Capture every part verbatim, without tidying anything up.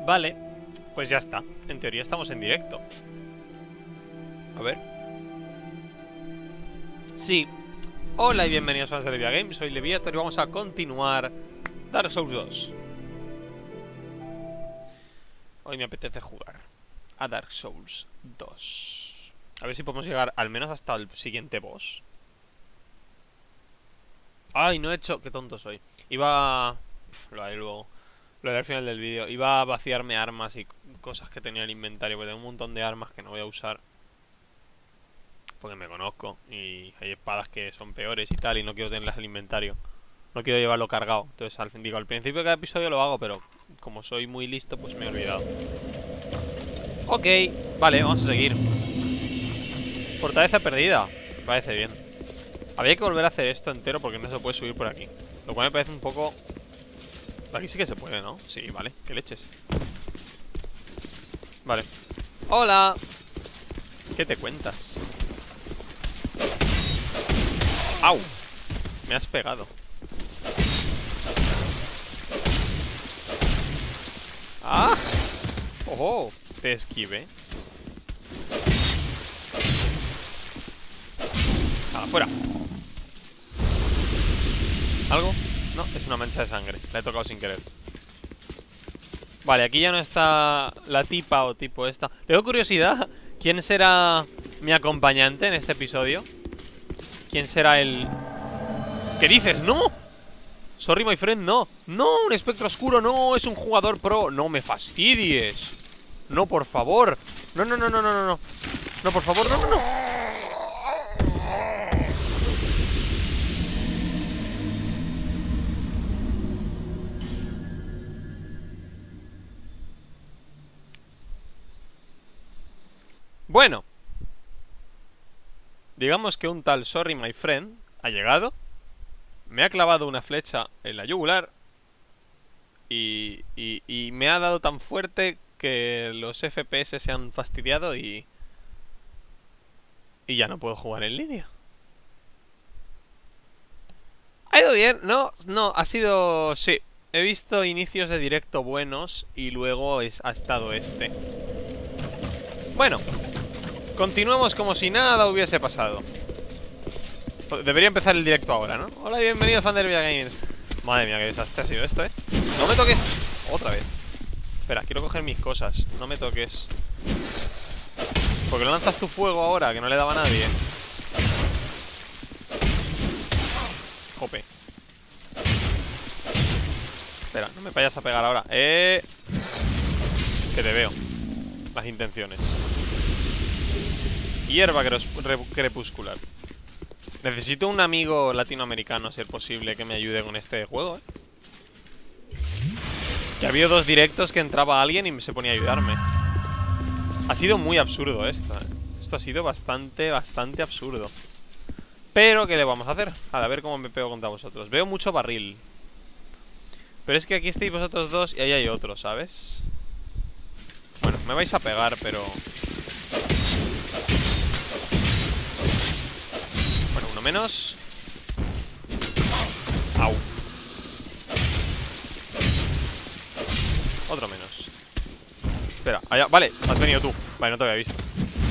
Vale, pues ya está. En teoría estamos en directo. A ver. Sí. Hola y bienvenidos a Derivia Games. Soy Leviator y vamos a continuar Dark Souls dos. Hoy me apetece jugar a Dark Souls dos. A ver si podemos llegar al menos hasta el siguiente boss. Ay, no he hecho... Qué tonto soy. Iba... Uf, lo haré luego. Lo haré al final del vídeo. Iba a vaciarme armas y cosas que tenía en el inventario, porque tengo un montón de armas que no voy a usar porque me conozco y hay espadas que son peores y tal, y no quiero tenerlas en el inventario. No quiero llevarlo cargado. Entonces al fin digo, al principio de cada episodio lo hago, pero como soy muy listo, pues me he olvidado. Ok, vale, vamos a seguir. Fortaleza perdida. Me parece bien. Habría que volver a hacer esto entero porque no se puede subir por aquí. Lo cual me parece un poco... Aquí sí que se puede, ¿no? Sí, vale, qué leches. Vale. ¡Hola! ¿Qué te cuentas? ¡Au! Me has pegado. ¡Ah! ¡Ojo! Te esquivé. ¡Ah, fuera! ¿Algo? No, es una mancha de sangre. La he tocado sin querer. Vale, aquí ya no está la tipa o tipo esta. Tengo curiosidad. ¿Quién será mi acompañante en este episodio? ¿Quién será el...? ¿Qué dices? ¡No! Sorry, my friend, no. No, un espectro oscuro, no. Es un jugador pro. No me fastidies. No, por favor. No, no, no, no, no, no, no. No, por favor, no, no, no. Bueno, digamos que un tal Sorry my friend ha llegado, me ha clavado una flecha en la yugular y, y, y me ha dado tan fuerte que los F P S se han fastidiado y... Y ya no puedo jugar en línea. ¿Ha ido bien? No, no, ha sido... Sí, he visto inicios de directo buenos y luego es, ha estado este. Bueno, continuemos como si nada hubiese pasado. Debería empezar el directo ahora, ¿no? Hola y bienvenidos a Derivia Games. Madre mía, qué desastre ha sido esto, ¿eh? No me toques. Otra vez. Espera, quiero coger mis cosas. No me toques. Porque lo lanzas tu fuego ahora, que no le daba a nadie. Jope. Espera, no me vayas a pegar ahora. Eh... Que te veo. Las intenciones. Hierba crepuscular. Necesito un amigo latinoamericano, a ser posible, que me ayude con este juego, ¿eh? Ya había dos directos que entraba alguien y se ponía a ayudarme. Ha sido muy absurdo esto, ¿eh? Esto ha sido bastante, bastante absurdo. Pero, ¿qué le vamos a hacer? A ver cómo me pego contra vosotros. Veo mucho barril. Pero es que aquí estáis vosotros dos y ahí hay otro, ¿sabes? Bueno, me vais a pegar, pero... Bueno, uno menos. Au. Otro menos. Espera, allá, vale, has venido tú. Vale, no te había visto.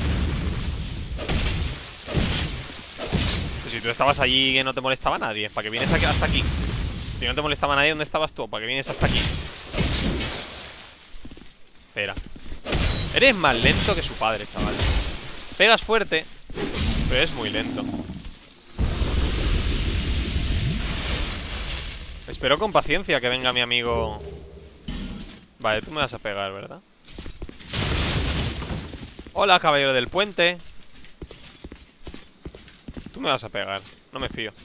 Pues si tú estabas allí que no te molestaba nadie, ¿para qué vienes aquí, hasta aquí? Si no te molestaba nadie, ¿dónde estabas tú? ¿Para qué vienes hasta aquí? Espera. Eres más lento que su padre, chaval. Pegas fuerte, pero es muy lento. Espero con paciencia que venga mi amigo. Vale, tú me vas a pegar, ¿verdad? Hola, caballero del puente. Tú me vas a pegar, no me fío.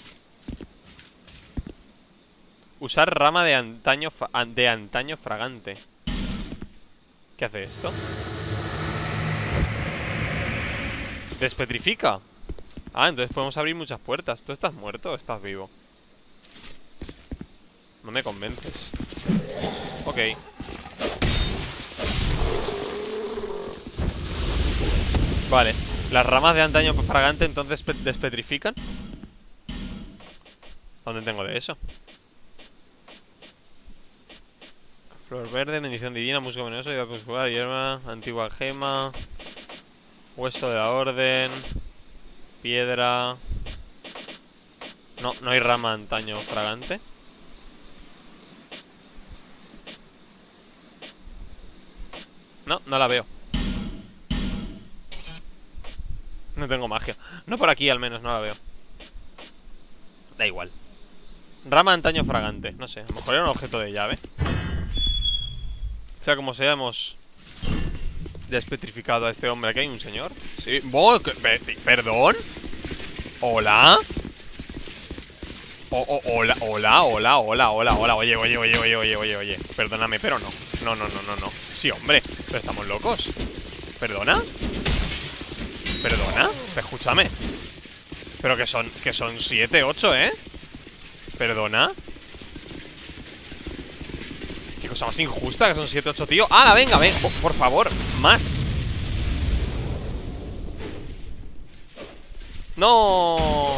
Usar rama de antaño de antaño fragante. ¿Qué hace esto? Despetrifica. Ah, entonces podemos abrir muchas puertas. ¿Tú estás muerto o estás vivo? No me convences. Ok. Vale. Las ramas de antaño fragante entonces despetrifican. ¿Dónde tengo de eso? Flor verde, bendición divina, música venenosa, ayuda a conjugar, hierba, antigua gema, hueso de la orden, piedra. No, no hay rama antaño fragante. No, no la veo. No tengo magia. No por aquí al menos, no la veo. Da igual. Rama antaño fragante, no sé, a lo mejor era un objeto de llave. O sea, como sea, hemos despetrificado a este hombre. ¿Aquí hay un señor? Sí. Oh, ¿perdón? ¿Hola? Oh, oh, hola, hola, hola, hola, hola, hola. Oye, oye, oye, oye, oye, oye, oye. Perdóname, pero no. No, no, no, no, no. Sí, hombre, pero estamos locos. ¿Perdona? ¿Perdona? Escúchame. Pero que son, que son siete, ocho, ¿eh? ¿Perdona? Qué cosa más injusta, que son siete, ocho, tío. ¡Hala, venga, venga! Oh, por favor, más. ¡No!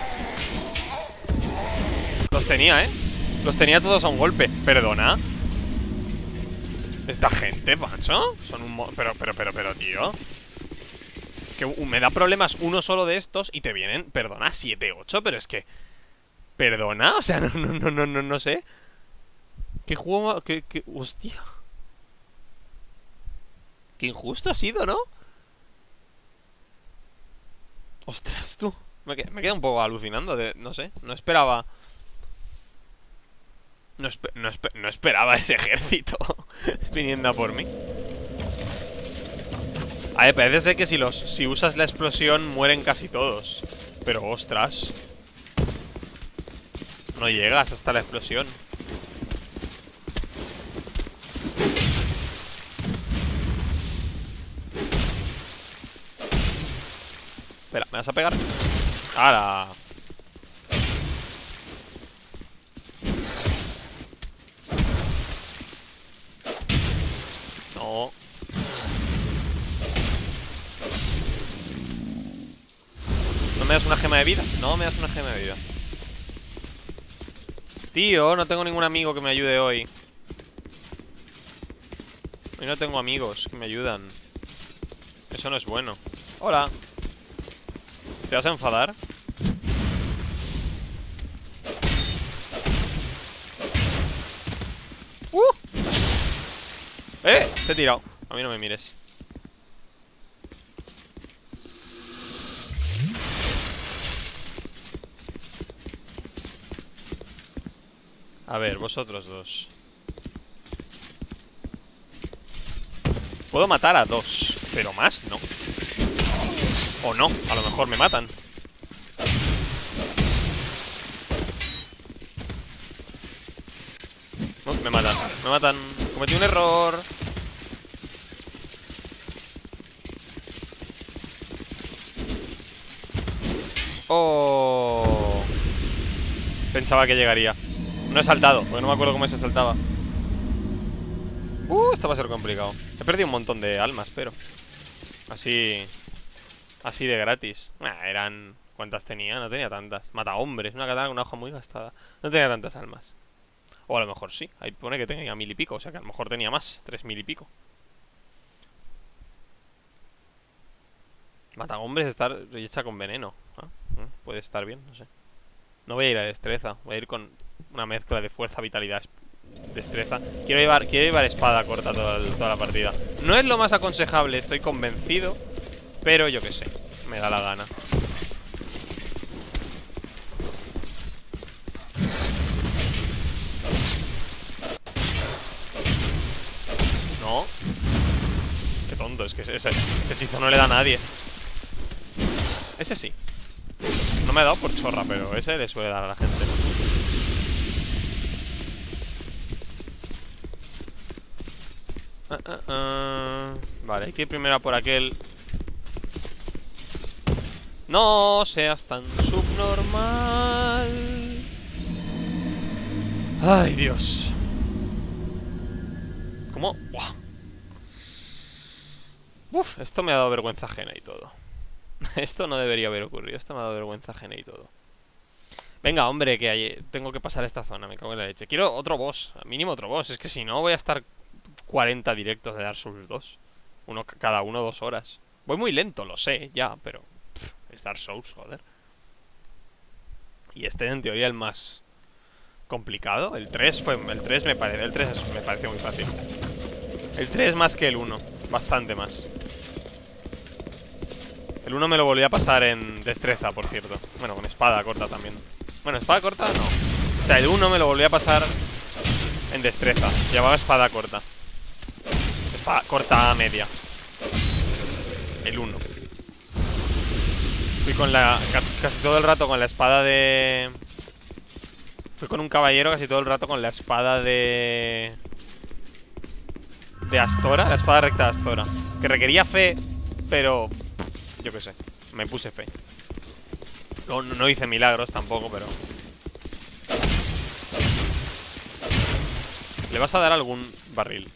Los tenía, ¿eh? Los tenía todos a un golpe. ¿Perdona? Esta gente, macho. Son un... Mo pero, pero, pero, pero, tío. Que me da problemas uno solo de estos y te vienen, perdona, siete, ocho, pero es que... ¿Perdona? O sea, no, no, no, no, no, no sé. ¿Qué juego? ¿Qué, qué? Hostia. Qué injusto ha sido, ¿no? Ostras, tú. Me, me quedo un poco alucinando de... No sé, no esperaba... No, espe no, espe no esperaba ese ejército viniendo a por mí. A ver, parece ser que si, los, si usas la explosión mueren casi todos. Pero, ostras. No llegas hasta la explosión. Espera, ¿me vas a pegar? ¡Hala! No. ¿No me das una gema de vida? No me das una gema de vida. Tío, no tengo ningún amigo que me ayude hoy. Hoy no tengo amigos que me ayudan. Eso no es bueno. Hola. ¿Te vas a enfadar? ¡Uh! ¡Eh! Te he tirado. A mí no me mires. A ver, vosotros dos. Puedo matar a dos, pero más no. O no, a lo mejor me matan. No, me matan, me matan. Cometí un error. Oh. Pensaba que llegaría. No he saltado, porque no me acuerdo cómo se saltaba. Uh, esto va a ser complicado. He perdido un montón de almas, pero Así Así de gratis. Nah, eran... ¿Cuántas tenía? No tenía tantas. Mata hombres, una katana con una hoja muy gastada. No tenía tantas almas. O a lo mejor sí. Ahí pone que tenía mil y pico. O sea que a lo mejor tenía más. Tres mil y pico. Mata hombres, estar hecha con veneno. Ah, puede estar bien, no sé. No voy a ir a destreza. Voy a ir con una mezcla de fuerza, vitalidad, destreza. Quiero llevar, quiero llevar espada corta toda, el, toda la partida. No es lo más aconsejable, estoy convencido. Pero yo qué sé, me da la gana. No. Qué tonto, es que ese, ese hechizo no le da a nadie. Ese sí. No me ha dado por chorra, pero ese le suele dar a la gente. Ah, ah, ah. Vale, hay que ir primero a por aquel. No seas tan subnormal. Ay, Dios. ¿Cómo? ¡Buah! Uf, esto me ha dado vergüenza ajena y todo. Esto no debería haber ocurrido. Esto me ha dado vergüenza ajena y todo. Venga, hombre, que hay... tengo que pasar esta zona, me cago en la leche. Quiero otro boss, mínimo otro boss. Es que si no voy a estar cuarenta directos de Dark Souls dos. Uno, cada uno dos horas. Voy muy lento, lo sé, ya, pero... pff, es Dark Souls, joder. Y este en teoría el más complicado. El tres fue... El tres me parece... El tres es- me pareció muy fácil. El tres más que el uno. Bastante más. El uno me lo volví a pasar en destreza, por cierto. Bueno, con espada corta también. Bueno, espada corta no. O sea, el uno me lo volví a pasar en destreza. Llevaba espada corta. Espada corta a media. El uno. Fui con la... casi todo el rato con la espada de... Fui con un caballero casi todo el rato con la espada de... De Astora, la espada recta de Astora. Que requería fe, pero... yo qué sé, me puse fe. No, no hice milagros tampoco, pero... ¿Le vas a dar algún barril?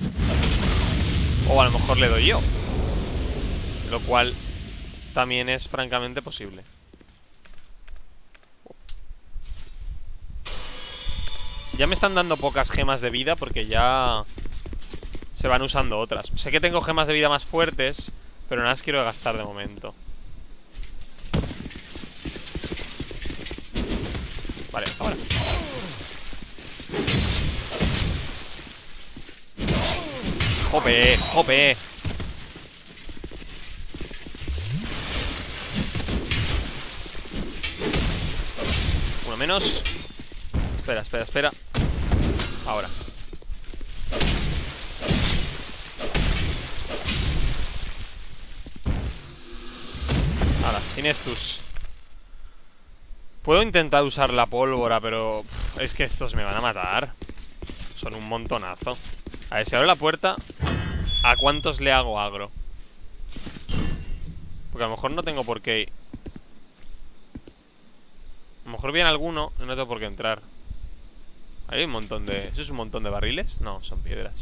O a lo mejor le doy yo. Lo cual también es francamente posible. Ya me están dando pocas gemas de vida porque ya se van usando otras. Sé que tengo gemas de vida más fuertes, pero no las quiero gastar de momento. Vale, ahora. ¡Jope! ¡Jope! Uno menos. Espera, espera, espera. Ahora. Ahora, sin estos. Puedo intentar usar la pólvora, pero... pff, es que estos me van a matar. Son un montonazo. A ver, si abro la puerta, ¿a cuántos le hago agro? Porque a lo mejor no tengo por qué... A lo mejor viene alguno y no tengo por qué entrar. Ahí hay un montón de... ¿Eso es un montón de barriles? No, son piedras.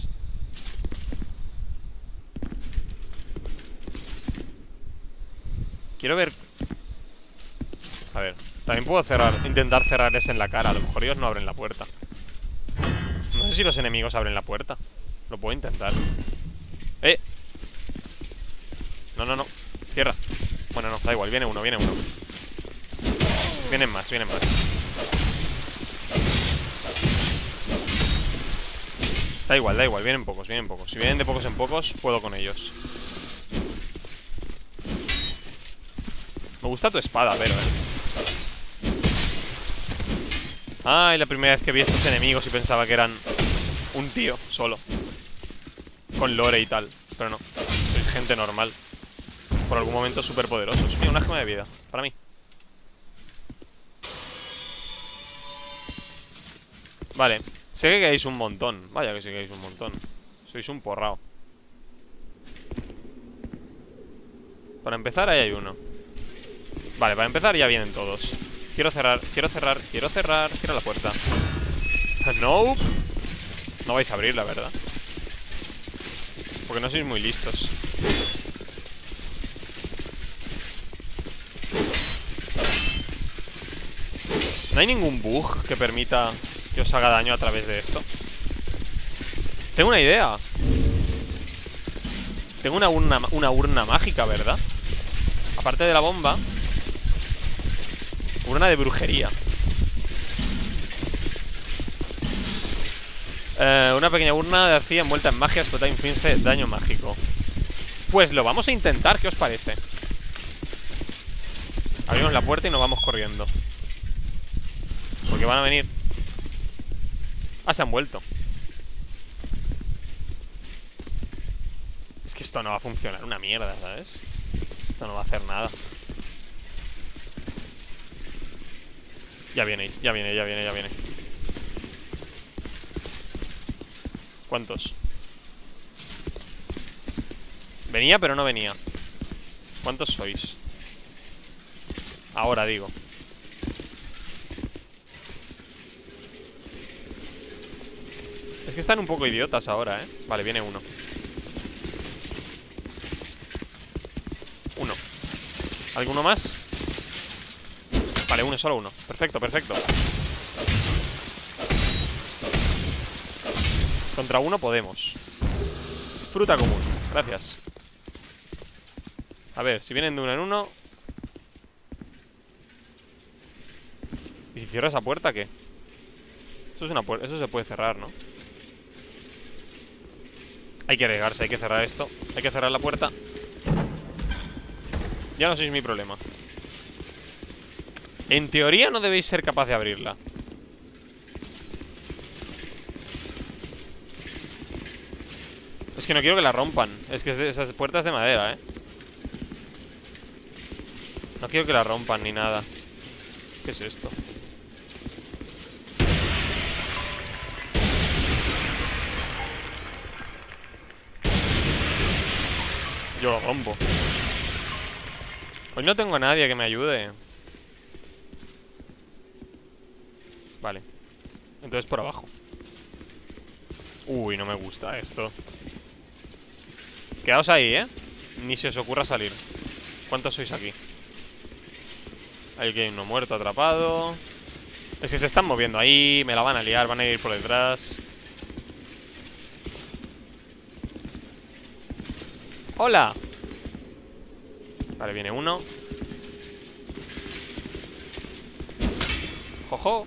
Quiero ver... A ver, también puedo cerrar, intentar cerrarles en la cara. A lo mejor ellos no abren la puerta. No sé si los enemigos abren la puerta. Lo puedo intentar. ¡Eh! No, no, no. Cierra. Bueno, no, da igual, viene uno, viene uno. Vienen más, vienen más. Da igual, da igual, vienen pocos, vienen pocos. Si vienen de pocos en pocos, puedo con ellos. Me gusta tu espada, pero, eh. Ay, la primera vez que vi estos enemigos y pensaba que eran un tío solo, con lore y tal. Pero no, soy gente normal. Por algún momento súper poderosos. Mira, una gema de vida, para mí. Vale, sé que quedáis un montón. Vaya que sí que quedáis un montón. Sois un porrao. Para empezar, ahí hay uno. Vale, para empezar ya vienen todos. Quiero cerrar, quiero cerrar, quiero cerrar. Cierra la puerta. No. No vais a abrir, la verdad. Porque no sois muy listos. ¿No hay ningún bug que permita que os haga daño a través de esto? Tengo una idea. Tengo una urna, una urna mágica, ¿verdad? Aparte de la bomba, urna de brujería. eh, Una pequeña urna de arcilla envuelta en magia explota e inflige daño mágico. Pues lo vamos a intentar, ¿qué os parece? Abrimos la puerta y nos vamos corriendo, porque van a venir. Ah, se han vuelto. Es que esto no va a funcionar una mierda, ¿sabes? Esto no va a hacer nada. Ya viene, ya viene, ya viene, ya viene. ¿Cuántos? Venía, pero no venía. ¿Cuántos sois? Ahora digo. Es que están un poco idiotas ahora, ¿eh? Vale, viene uno. Uno. ¿Alguno más? Vale, Vale, uno, solo uno. Perfecto, perfecto. Contra uno podemos. Fruta común, gracias. A ver, si vienen de uno en uno. ¿Y si cierro esa puerta, qué? Eso es una puerta, eso se puede cerrar, ¿no? Hay que arriesgarse, hay que cerrar esto. Hay que cerrar la puerta. Ya no sois mi problema. En teoría no debéis ser capaz de abrirla. Es que no quiero que la rompan. Es que es de esas puertas de madera, ¿eh? No quiero que la rompan ni nada. ¿Qué es esto? Yo lo rompo. Hoy no tengo a nadie que me ayude. Vale. Entonces por abajo. Uy, no me gusta esto. Quedaos ahí, ¿eh? Ni se os ocurra salir. ¿Cuántos sois aquí? Hay que hay uno muerto, atrapado. Es que se están moviendo ahí. Me la van a liar, van a ir por detrás. ¡Hola! Vale, viene uno. ¡Jojo!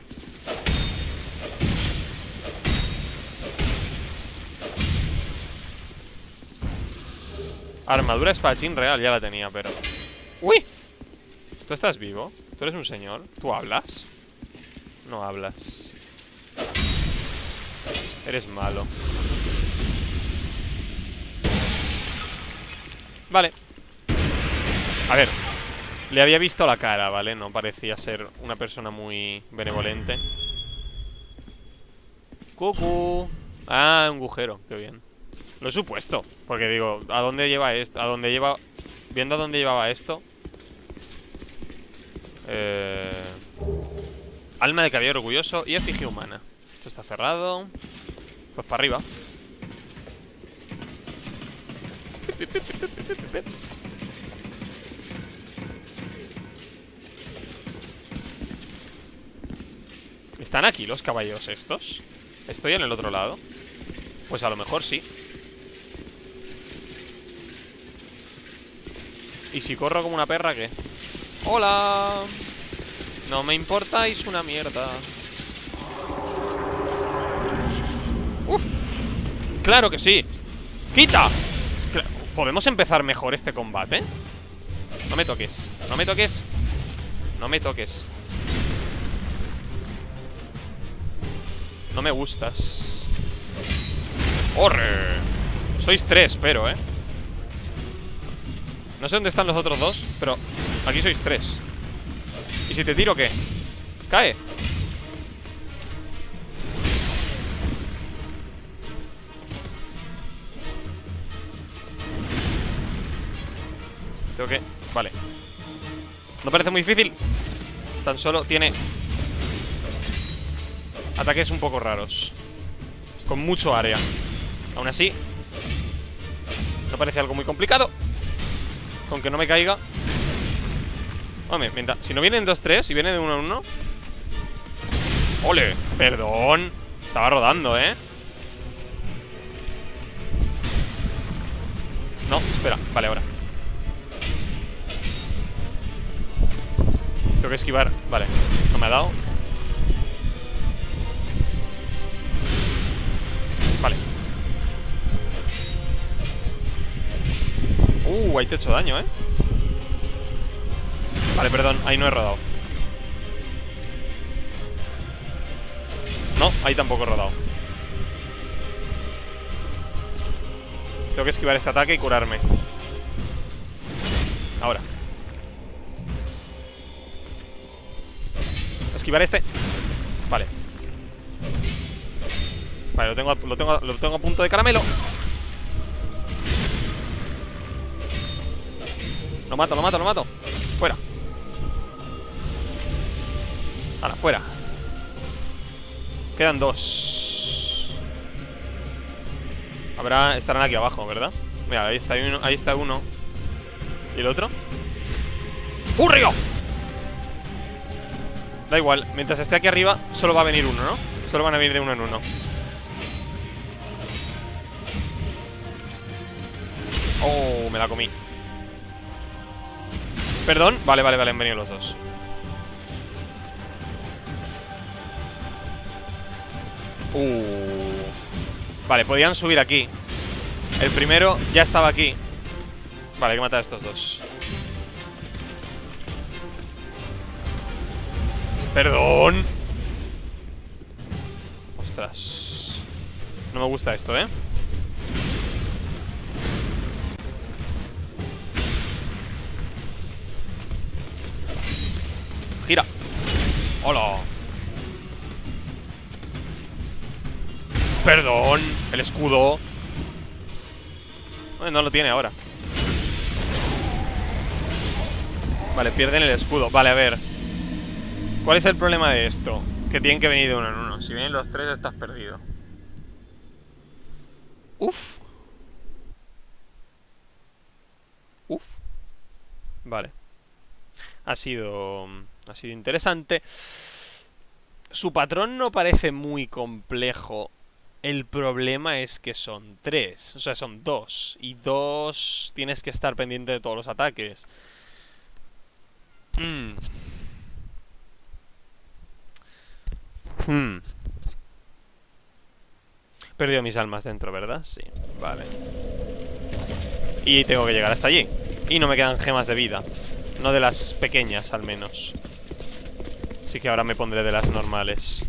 Armadura espadachín real, ya la tenía, pero... ¡Uy! ¿Tú estás vivo? ¿Tú eres un señor? ¿Tú hablas? No hablas. Eres malo. Vale. A ver, le había visto la cara, ¿vale? No parecía ser una persona muy benevolente. ¡Cucú! Ah, un agujero, qué bien. Lo he supuesto, porque digo, ¿a dónde lleva esto? ¿A dónde lleva...? Viendo a dónde llevaba esto. Eh... Alma de caballero orgulloso y efigie humana. Esto está cerrado. Pues para arriba. ¿Están aquí los caballos estos? ¿Estoy en el otro lado? Pues a lo mejor sí. ¿Y si corro como una perra, qué? ¡Hola! No me importáis una mierda. ¡Uf! ¡Claro que sí! ¡Quita! ¿Podemos empezar mejor este combate? No me toques, no me toques. No me toques. No me gustas. ¡Horre! Sois tres, pero, ¿eh? No sé dónde están los otros dos, pero aquí sois tres. ¿Y si te tiro qué? ¡Cae! Tengo que... Vale. No parece muy difícil. Tan solo tiene ataques un poco raros, con mucho área. Aún así, no parece algo muy complicado. Con que no me caiga. Hombre, mientras, si no vienen dos tres, si viene de uno en uno. ¡Ole! Perdón. Estaba rodando, ¿eh? No, espera, vale, ahora tengo que esquivar, vale. No me ha dado. Vale. Uh, ahí te he hecho daño, ¿eh? Vale, perdón, ahí no he rodado. No, ahí tampoco he rodado. Tengo que esquivar este ataque y curarme. Ahora. Esquivar este. Vale. Vale, lo tengo, a, lo, tengo, lo tengo a punto de caramelo. Lo mato, lo mato, lo mato. Fuera. Ahora, fuera. Quedan dos. Habrá, estarán aquí abajo, ¿verdad? Mira, ahí está uno, ahí está uno. ¿Y el otro? ¡Furrio! Da igual, mientras esté aquí arriba solo va a venir uno, ¿no? Solo van a venir de uno en uno. Oh, me la comí. Perdón, vale, vale, vale, han venido los dos. Uh. Vale, podían subir aquí. El primero ya estaba aquí. Vale, hay que matar a estos dos. Perdón. Ostras. No me gusta esto, ¿eh? Gira. Hola. Perdón. El escudo. No lo tiene ahora. Vale, pierden el escudo. Vale, a ver. ¿Cuál es el problema de esto? Que tienen que venir de uno en uno. Si vienen los tres, estás perdido. Uf. Uf. Vale. Ha sido... Ha sido interesante. Su patrón no parece muy complejo. El problema es que son tres. O sea, son dos. Y dos... Tienes que estar pendiente de todos los ataques. Hmm. Hmm. He perdido mis almas dentro, ¿verdad? Sí, vale. Y tengo que llegar hasta allí. Y no me quedan gemas de vida. No de las pequeñas, al menos. Así que ahora me pondré de las normales.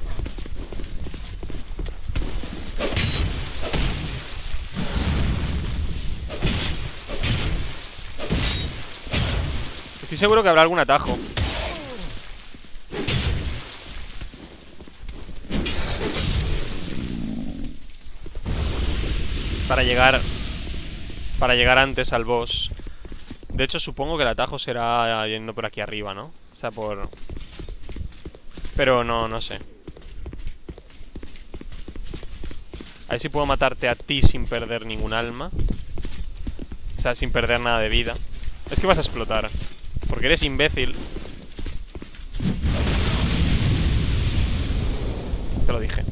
Estoy seguro que habrá algún atajo. Para llegar... Para llegar antes al boss. De hecho, supongo que el atajo será yendo por aquí arriba, ¿no? O sea, por... Pero no, no sé. A ver si puedo matarte a ti sin perder ningún alma. O sea, sin perder nada de vida. Es que vas a explotar. Porque eres imbécil. Te lo dije.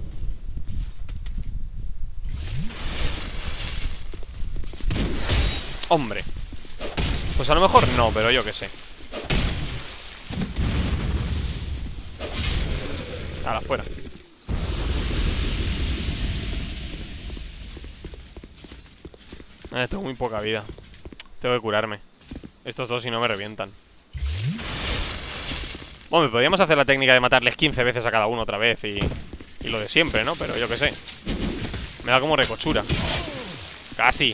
Hombre. Pues a lo mejor no, pero yo qué sé. Ahora, fuera. Eh, tengo muy poca vida. Tengo que curarme. Estos dos si no me revientan. Hombre, podríamos hacer la técnica de matarles quince veces a cada uno otra vez y, y lo de siempre, ¿no? Pero yo qué sé. Me da como recochura. Casi.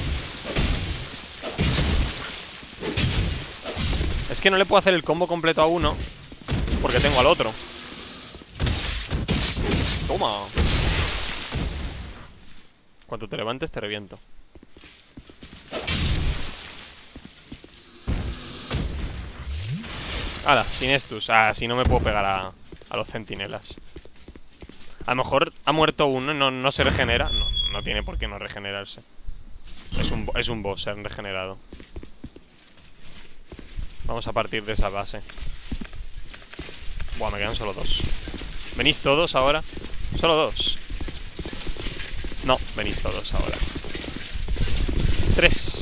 Es que no le puedo hacer el combo completo a uno porque tengo al otro. Toma. Cuando te levantes te reviento. Hala, sin estus. Ah, si no me puedo pegar a, a los centinelas. A lo mejor ha muerto uno y no, no se regenera. No, no tiene por qué no regenerarse. Es un, es un boss, se han regenerado. Vamos a partir de esa base. Buah, me quedan solo dos. ¿Venís todos ahora? Solo dos. No, venís todos ahora. Tres.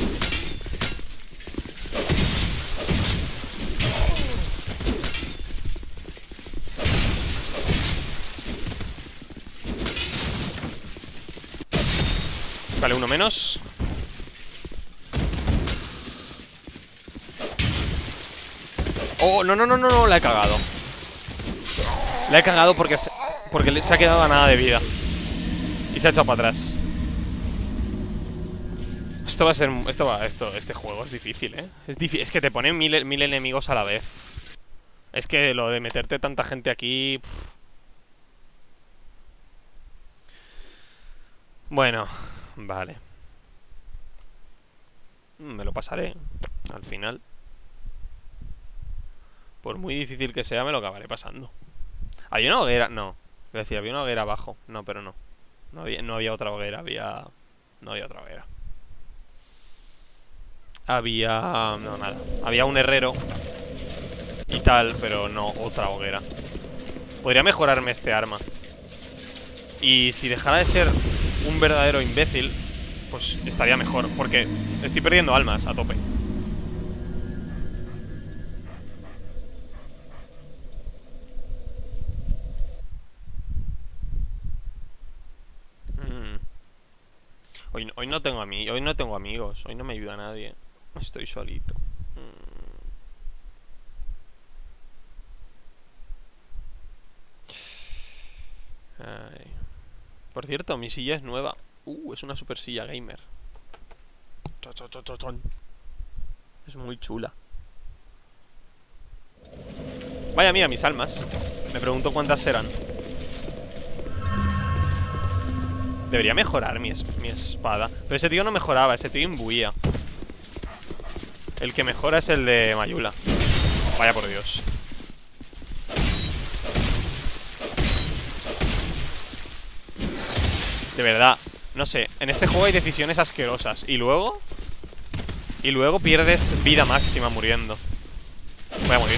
Vale, uno menos. Oh, no, no, no, no, no, la he cagado. La he cagado porque se, porque se ha quedado a nada de vida. Y se ha echado para atrás. Esto va a ser... Esto va, esto, este juego es difícil, ¿eh? Es difícil, es que te ponen mil, mil enemigos a la vez. Es que lo de meterte tanta gente aquí... Pff. Bueno, vale. Me lo pasaré al final. Por muy difícil que sea, me lo acabaré pasando. ¿Hay una hoguera? No. Voy a decir, había una hoguera abajo. No, pero no. No había, no había otra hoguera, había... No había otra hoguera. Había... No, nada. Había un herrero. y tal, pero no otra hoguera. Podría mejorarme este arma. Y si dejara de ser un verdadero imbécil, pues estaría mejor, porque estoy perdiendo almas a tope. mm. Hoy, hoy no tengo ami- hoy no tengo amigos. Hoy no me ayuda nadie. Estoy solito. mm. Ay. Por cierto, mi silla es nueva. Uh, es una super silla gamer. Es muy chula. Vaya, mira, mis almas. Me pregunto cuántas serán. Debería mejorar mi, es mi espada. Pero ese tío no mejoraba, ese tío imbuía. El que mejora es el de Mayula. Vaya por Dios. De verdad, no sé, en este juego hay decisiones asquerosas. Y luego Y luego pierdes vida máxima muriendo. Voy a morir.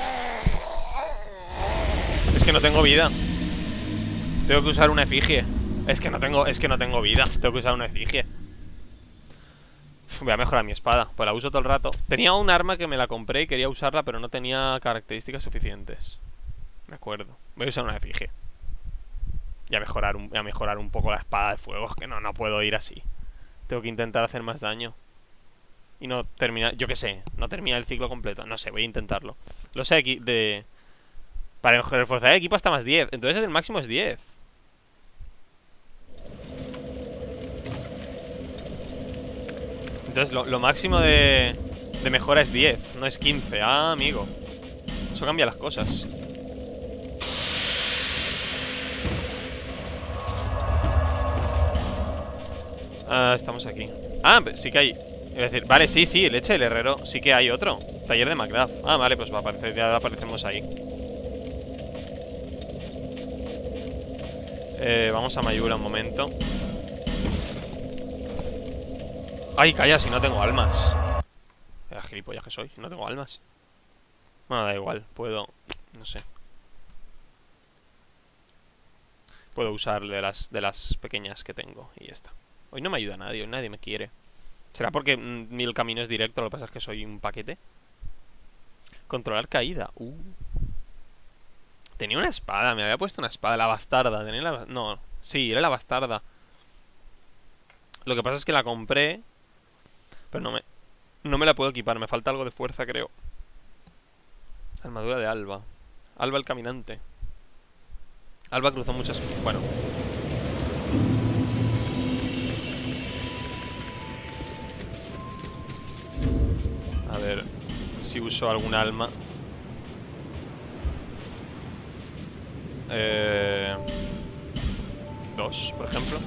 Es que no tengo vida. Tengo que usar una efigie. Es que no tengo, es que no tengo vida. Tengo que usar una efigie. Uf, voy a mejorar mi espada, pues la uso todo el rato. Tenía un arma que me la compré y quería usarla, pero no tenía características suficientes. Me acuerdo. Voy a usar una efigie. Y a mejorar un, a mejorar un poco la espada de fuego. Es que no, no puedo ir así. Tengo que intentar hacer más daño. Y no terminar, yo qué sé, no terminar el ciclo completo. No sé, voy a intentarlo. Lo sé, aquí de... Para reforzar el equipo hasta más diez. Entonces el máximo es diez. Entonces lo, lo máximo de, de mejora es diez, no es quince. Ah, amigo. Eso cambia las cosas. Ah, estamos aquí. Ah, sí que hay. Es decir, vale, sí, sí, leche del herrero. Sí que hay otro. Taller de Macduff. Ah, vale, pues va a aparecer, ya aparecemos ahí. Eh, vamos a Mayula un momento. Ay, calla, si no tengo almas. Era gilipollas que soy, no tengo almas. Bueno, da igual, puedo... No sé. Puedo usar de las, de las pequeñas que tengo y ya está. Hoy no me ayuda nadie, hoy nadie me quiere. ¿Será porque mm, el camino es directo? Lo que pasa es que soy un paquete. Controlar caída. Uh. Tenía una espada, me había puesto una espada. La bastarda. Tenía la... No, sí, era la bastarda. Lo que pasa es que la compré, pero no me... No me la puedo equipar, me falta algo de fuerza, creo. Armadura de Alba. Alba el caminante. Alba cruzó muchas... Bueno. A ver si uso algún alma. Eh... Dos, por ejemplo.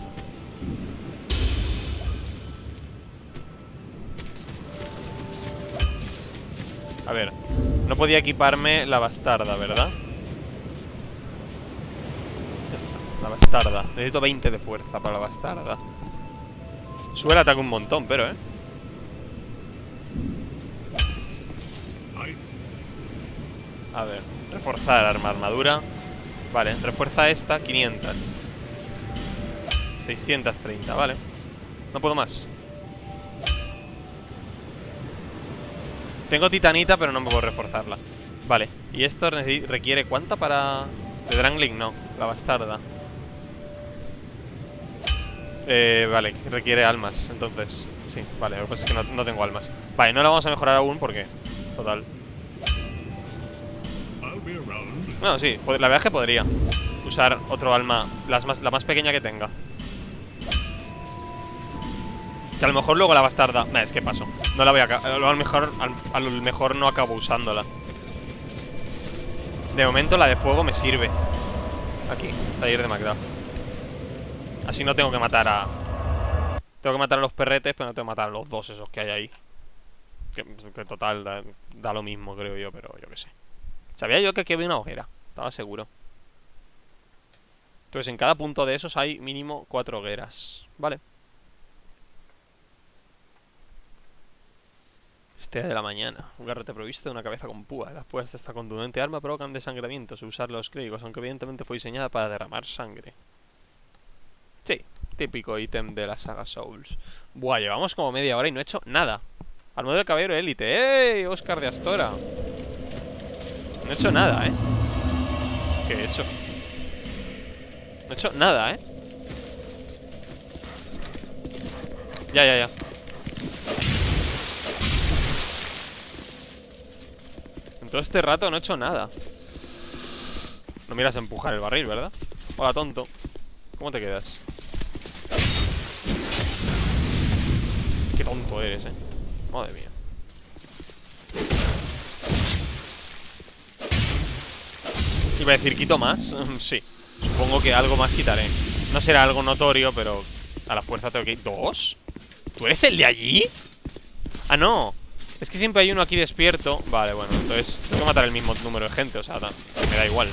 A ver, no podía equiparme la bastarda, ¿verdad? Esta, la bastarda. Necesito veinte de fuerza para la bastarda. Sube el ataque un montón, pero, ¿eh? A ver, reforzar arma, armadura. Vale, refuerza esta, quinientos. seiscientos treinta, vale. No puedo más. Tengo titanita, pero no me puedo reforzarla. Vale, y esto requiere ¿cuánta para...? De Drangling no, la bastarda. Eh, vale, requiere almas, entonces... Sí, vale, lo que pasa es que no, no tengo almas. Vale, no la vamos a mejorar aún porque... Total. Bueno, sí, la verdad es que podría usar otro alma, las más, la más pequeña que tenga. Que a lo mejor luego la bastarda... Nah, es que paso. No la voy a... A lo mejor, a lo mejor no acabo usándola. De momento la de fuego me sirve. Aquí, taller de Macduff. Así no tengo que matar a... Tengo que matar a los perretes, pero no tengo que matar a los dos esos que hay ahí. Que, que total, da, da lo mismo, creo yo, pero yo qué sé. Sabía yo que aquí había una hoguera. Estaba seguro. Entonces en cada punto de esos hay mínimo cuatro hogueras. Vale. Bestia de la mañana. Un garrote provisto de una cabeza con púa. Las púas de esta contundente arma provocan desangramientos. Usar los clérigos, aunque evidentemente fue diseñada para derramar sangre. Sí, típico ítem de la saga Souls. Buah, llevamos como media hora y no he hecho nada. Armadura del caballero élite. ¡Ey! Oscar de Astora. No he hecho nada, ¿eh? ¿Qué he hecho? No he hecho nada, ¿eh? Ya, ya, ya. En todo este rato no he hecho nada. No miras a empujar el barril, ¿verdad? Hola, tonto. ¿Cómo te quedas? Qué tonto eres, ¿eh? Madre mía. Iba a decir, ¿quito más? Sí. Supongo que algo más quitaré. No será algo notorio, pero a la fuerza tengo que ir. ¿Dos? ¿Tú eres el de allí? Ah, no. Es que siempre hay uno aquí despierto. Vale, bueno, entonces tengo que matar el mismo número de gente. O sea, me da igual.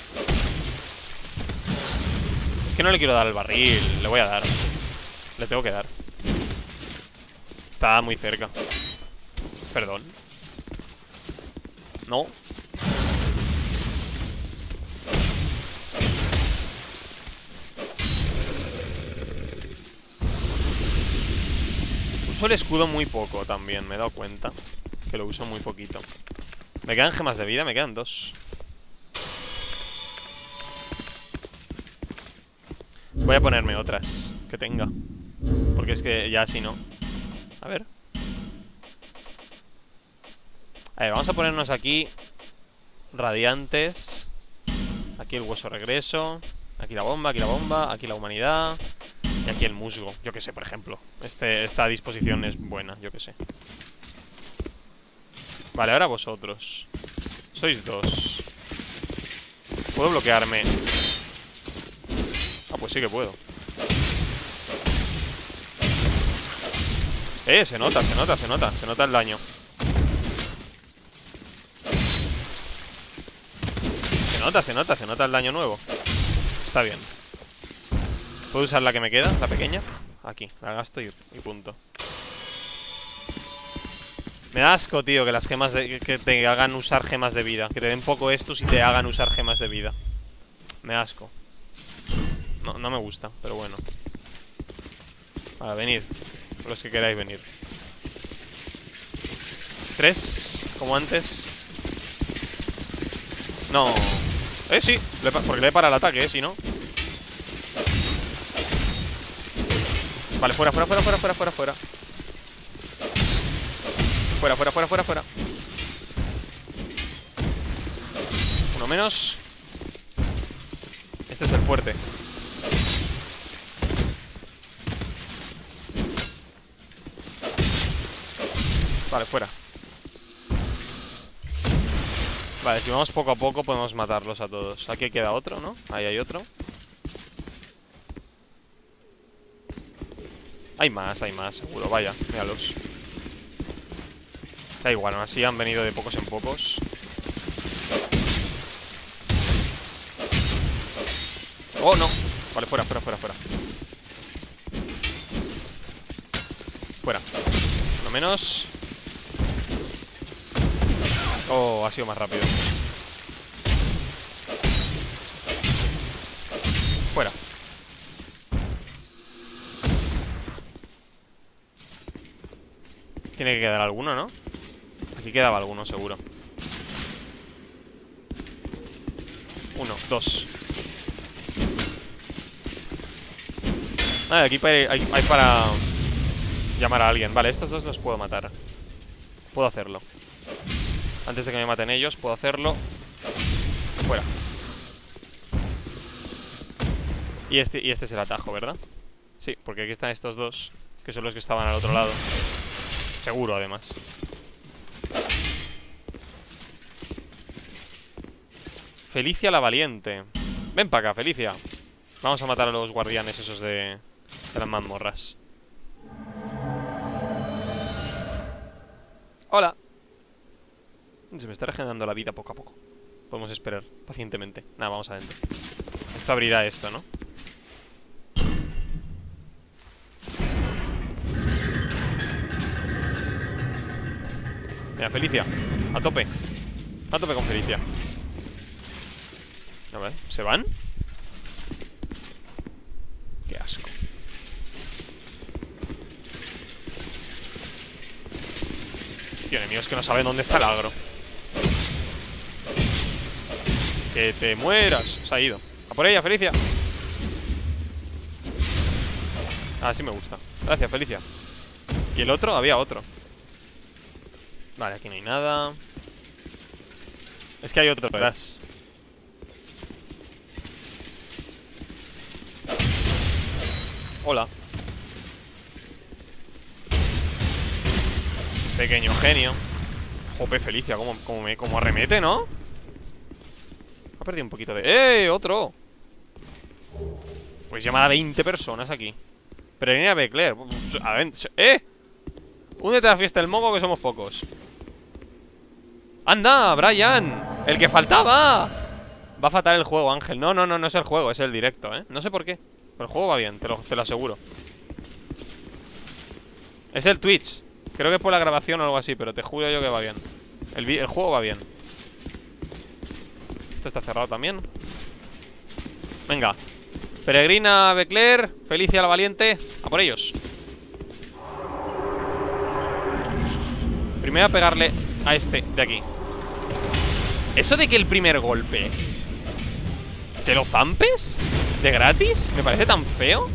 Es que no le quiero dar el barril. Le voy a dar. Le tengo que dar. Está muy cerca. Perdón. No. Uso el escudo muy poco también, me he dado cuenta que lo uso muy poquito. Me quedan gemas de vida, me quedan dos. Voy a ponerme otras que tenga, porque es que ya si no. A ver. A ver, vamos a ponernos aquí radiantes. Aquí el hueso regreso. Aquí la bomba, aquí la bomba, aquí la humanidad. Y aquí el musgo, yo que sé, por ejemplo. este, Esta disposición es buena, yo que sé. Vale, ahora vosotros. Sois dos. ¿Puedo bloquearme? Ah, pues sí que puedo. Eh, se nota, se nota, se nota. Se nota el daño. Se nota, se nota, se nota el daño nuevo. Está bien. ¿Puedo usar la que me queda? La pequeña. Aquí, la gasto y, y punto. Me da asco, tío, que las gemas de, que te hagan usar gemas de vida. Que te den poco estos y te hagan usar gemas de vida. Me da asco. No, no me gusta, pero bueno. Vale, venid. Los que queráis venir. Tres, como antes. No. Eh, sí, le porque le he parado el ataque, eh, si no. Vale, fuera, fuera, fuera, fuera, fuera, fuera, fuera. Fuera, fuera, fuera, fuera, fuera. Uno menos. Este es el fuerte. Vale, fuera. Vale, si vamos poco a poco podemos matarlos a todos. Aquí queda otro, ¿no? Ahí hay otro. Hay más, hay más, seguro, vaya, míralos. Da igual, aún así han venido de pocos en pocos. Oh, no. Vale, fuera, fuera, fuera, fuera. Fuera. Lo menos. Oh, ha sido más rápido. Fuera. Tiene que quedar alguno, ¿no? Aquí quedaba alguno, seguro. Uno, dos. Ah, aquí hay, hay, hay para llamar a alguien. Vale, estos dos los puedo matar. Puedo hacerlo. Antes de que me maten ellos, puedo hacerlo. Fuera. Y este, y este es el atajo, ¿verdad? Sí, porque aquí están estos dos, que son los que estaban al otro lado. Seguro, además. Felicia la valiente. Ven para acá, Felicia. Vamos a matar a los guardianes esos de, de las mazmorras. Hola. Se me está regenerando la vida poco a poco. Podemos esperar pacientemente. Nada, vamos adentro. Esto abrirá esto, ¿no? Mira, Felicia. A tope. A tope con Felicia. A ver, ¿se van? Qué asco. Tío, enemigos que no saben dónde está el agro. Que te mueras. Se ha ido. A por ella, Felicia. Ah, sí me gusta. Gracias, Felicia. ¿Y el otro? Había otro. Vale, aquí no hay nada. Es que hay otro detrás. Hola. Pequeño genio. Jope, Felicia, como, como, me, como arremete, ¿no? Ha perdido un poquito de... ¡Eh! ¡Otro! Pues llamar a veinte personas aquí. Peregrina Becler. A ver, ¡eh! Únete a la fiesta del moco, que somos pocos. ¡Anda, Brian! ¡El que faltaba! Va fatal el juego, Ángel. No, no, no, no es el juego, es el directo, ¿eh? No sé por qué, pero el juego va bien, te lo, te lo aseguro. Es el Twitch. Creo que es por la grabación o algo así, pero te juro yo que va bien. El, el juego va bien. Esto está cerrado también. Venga. Peregrina Becler, Felicia la Valiente. A por ellos. Primero a pegarle a este de aquí. Eso de que el primer golpe te lo zampes de gratis me parece tan feo.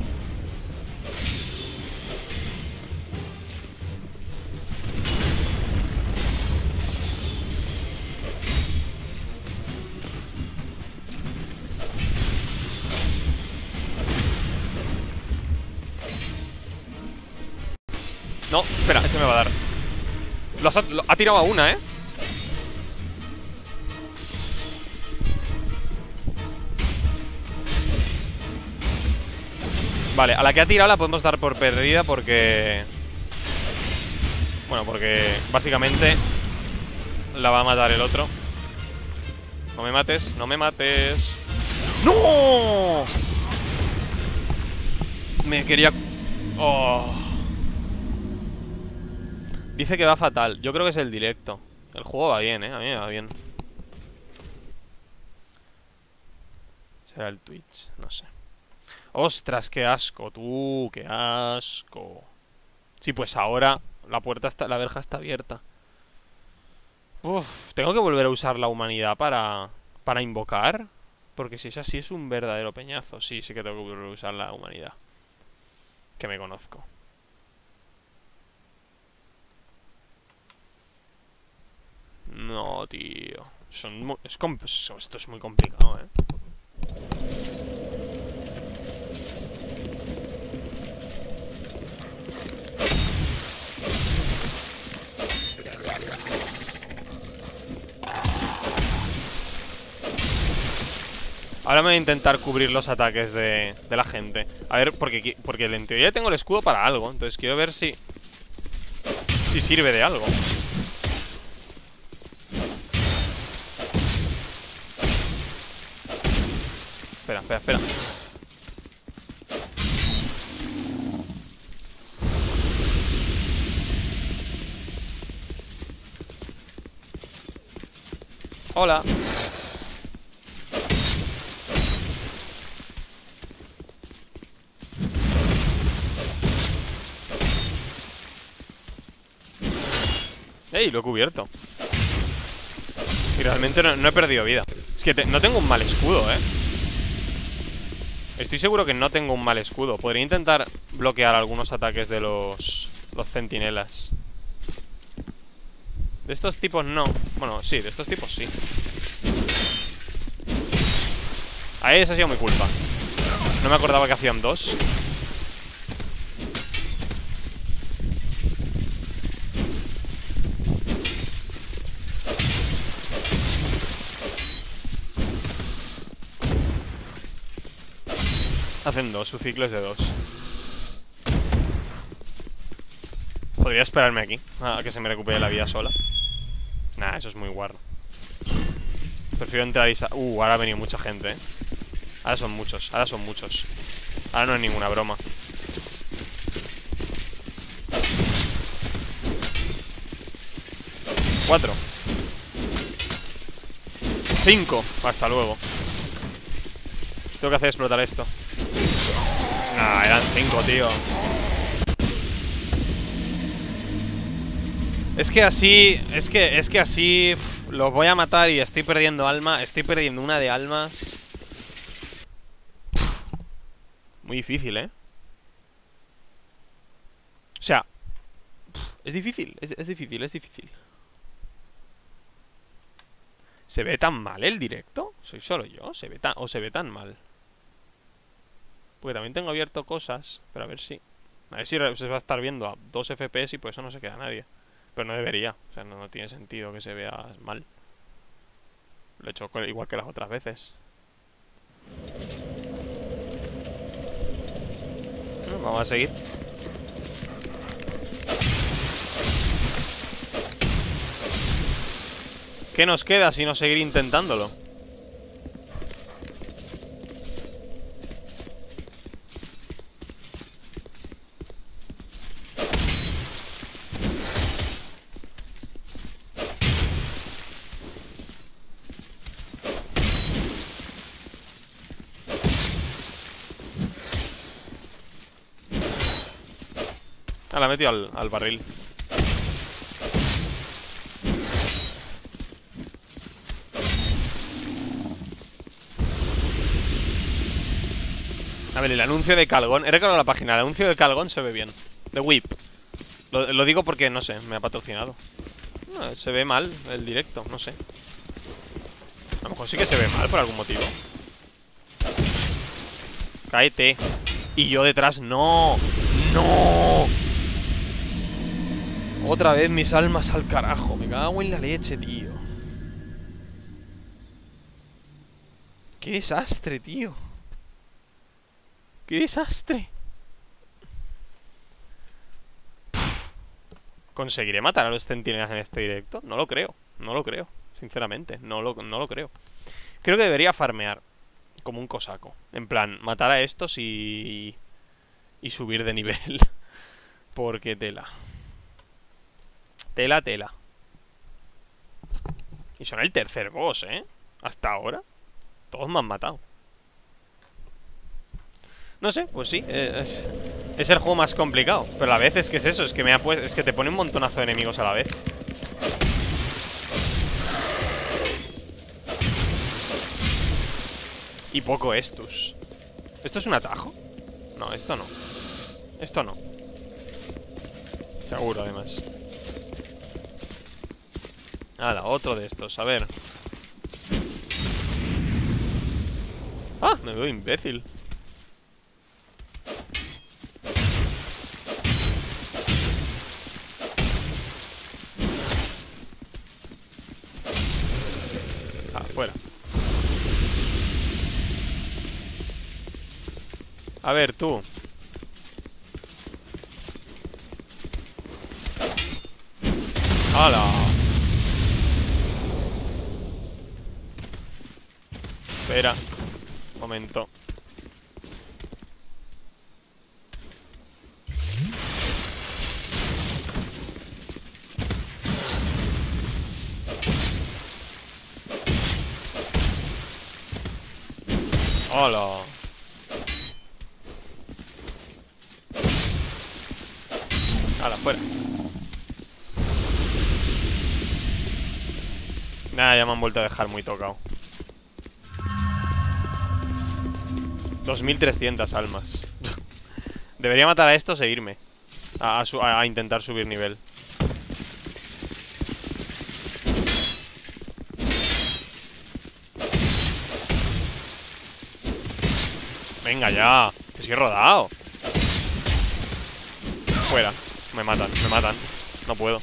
No, espera, ese me va a dar. Lo has, lo, ha tirado a una, ¿eh? Vale, a la que ha tirado la podemos dar por perdida porque... Bueno, porque básicamente la va a matar el otro. No me mates, no me mates. ¡No! Me quería... Oh. Dice que va fatal. Yo creo que es el directo. El juego va bien, ¿eh? A mí me va bien. Será el Twitch, no sé. ¡Ostras, qué asco, tú! ¡Qué asco! Sí, pues ahora la puerta está... La verja está abierta. Uf, tengo que volver a usar la humanidad para... Para invocar. Porque si es así es un verdadero peñazo. Sí, sí que tengo que volver a usar la humanidad. Que me conozco. No, tío. Son muy, es esto es muy complicado, ¿eh? Ahora me voy a intentar cubrir los ataques de, de la gente. A ver, porque, porque en teoría tengo el escudo para algo. Entonces quiero ver si... Si sirve de algo. Espera, espera, espera. Hola. ¡Ey! Lo he cubierto. Y realmente no, no he perdido vida. Es que te, no tengo un mal escudo, ¿eh? Estoy seguro que no tengo un mal escudo. Podría intentar bloquear algunos ataques de los... Los centinelas. De estos tipos no. Bueno, sí, de estos tipos sí. Ahí esa ha sido mi culpa. No me acordaba que hacían dos. Hacen dos, su ciclo es de dos. Podría esperarme aquí a que se me recupere la vida sola. Nah, eso es muy guarro. Prefiero entrar y... Uh, ahora ha venido mucha gente, eh. Ahora son muchos, ahora son muchos. Ahora no es ninguna broma. cuatro. Cinco. Hasta luego. Tengo que hacer explotar esto. Ah, eran cinco, tío. Es que así, es que, es que así uf, los voy a matar y estoy perdiendo alma. Estoy perdiendo una de almas. Uf, muy difícil, ¿eh? O sea, uf, es difícil, es, es difícil, es difícil. ¿Se ve tan mal el directo? ¿Soy solo yo? ¿Se ve tan, o se ve tan mal? Porque también tengo abierto cosas. Pero a ver si... A ver si se va a estar viendo a dos F P S y por eso no se queda nadie. Pero no debería. O sea, no, no tiene sentido que se vea mal. Lo he hecho igual que las otras veces. Bueno, vamos a seguir. ¿Qué nos queda si no seguir intentándolo? Ah, la he metido al, al barril. A ver, el anuncio de Calgon. He recargado la página. El anuncio de Calgon se ve bien. De Whip. Lo, lo digo porque, no sé, me ha patrocinado. No, se ve mal el directo, no sé. A lo mejor sí que se ve mal por algún motivo. Cáete. Y yo detrás, no. No. Otra vez mis almas al carajo. Me cago en la leche, tío. Qué desastre, tío. ¡Qué desastre! ¿Conseguiré matar a los centinelas en este directo? No lo creo, no lo creo. Sinceramente, no lo, no lo creo. Creo que debería farmear como un cosaco. En plan, matar a estos y... y subir de nivel. Porque tela. Tela, tela. Y son el tercer boss, ¿eh? Hasta ahora todos me han matado. No sé, pues sí, es, es el juego más complicado. Pero a la vez es que es eso, es que me ha pues, es que te pone un montonazo de enemigos a la vez. Y poco estos. ¿Esto es un atajo? No, esto no. Esto no. Seguro, además. Nada, otro de estos, a ver. Ah, me veo imbécil. Fuera. A ver, tú. ¡Hala! Espera. Un momento. ¡Hola! ¡Hala, fuera! Nada, ya me han vuelto a dejar muy tocado. dos mil trescientas almas. Debería matar a estos e irme a, a, a intentar subir nivel. Venga ya, que sí he rodado. Fuera, me matan, me matan. No puedo.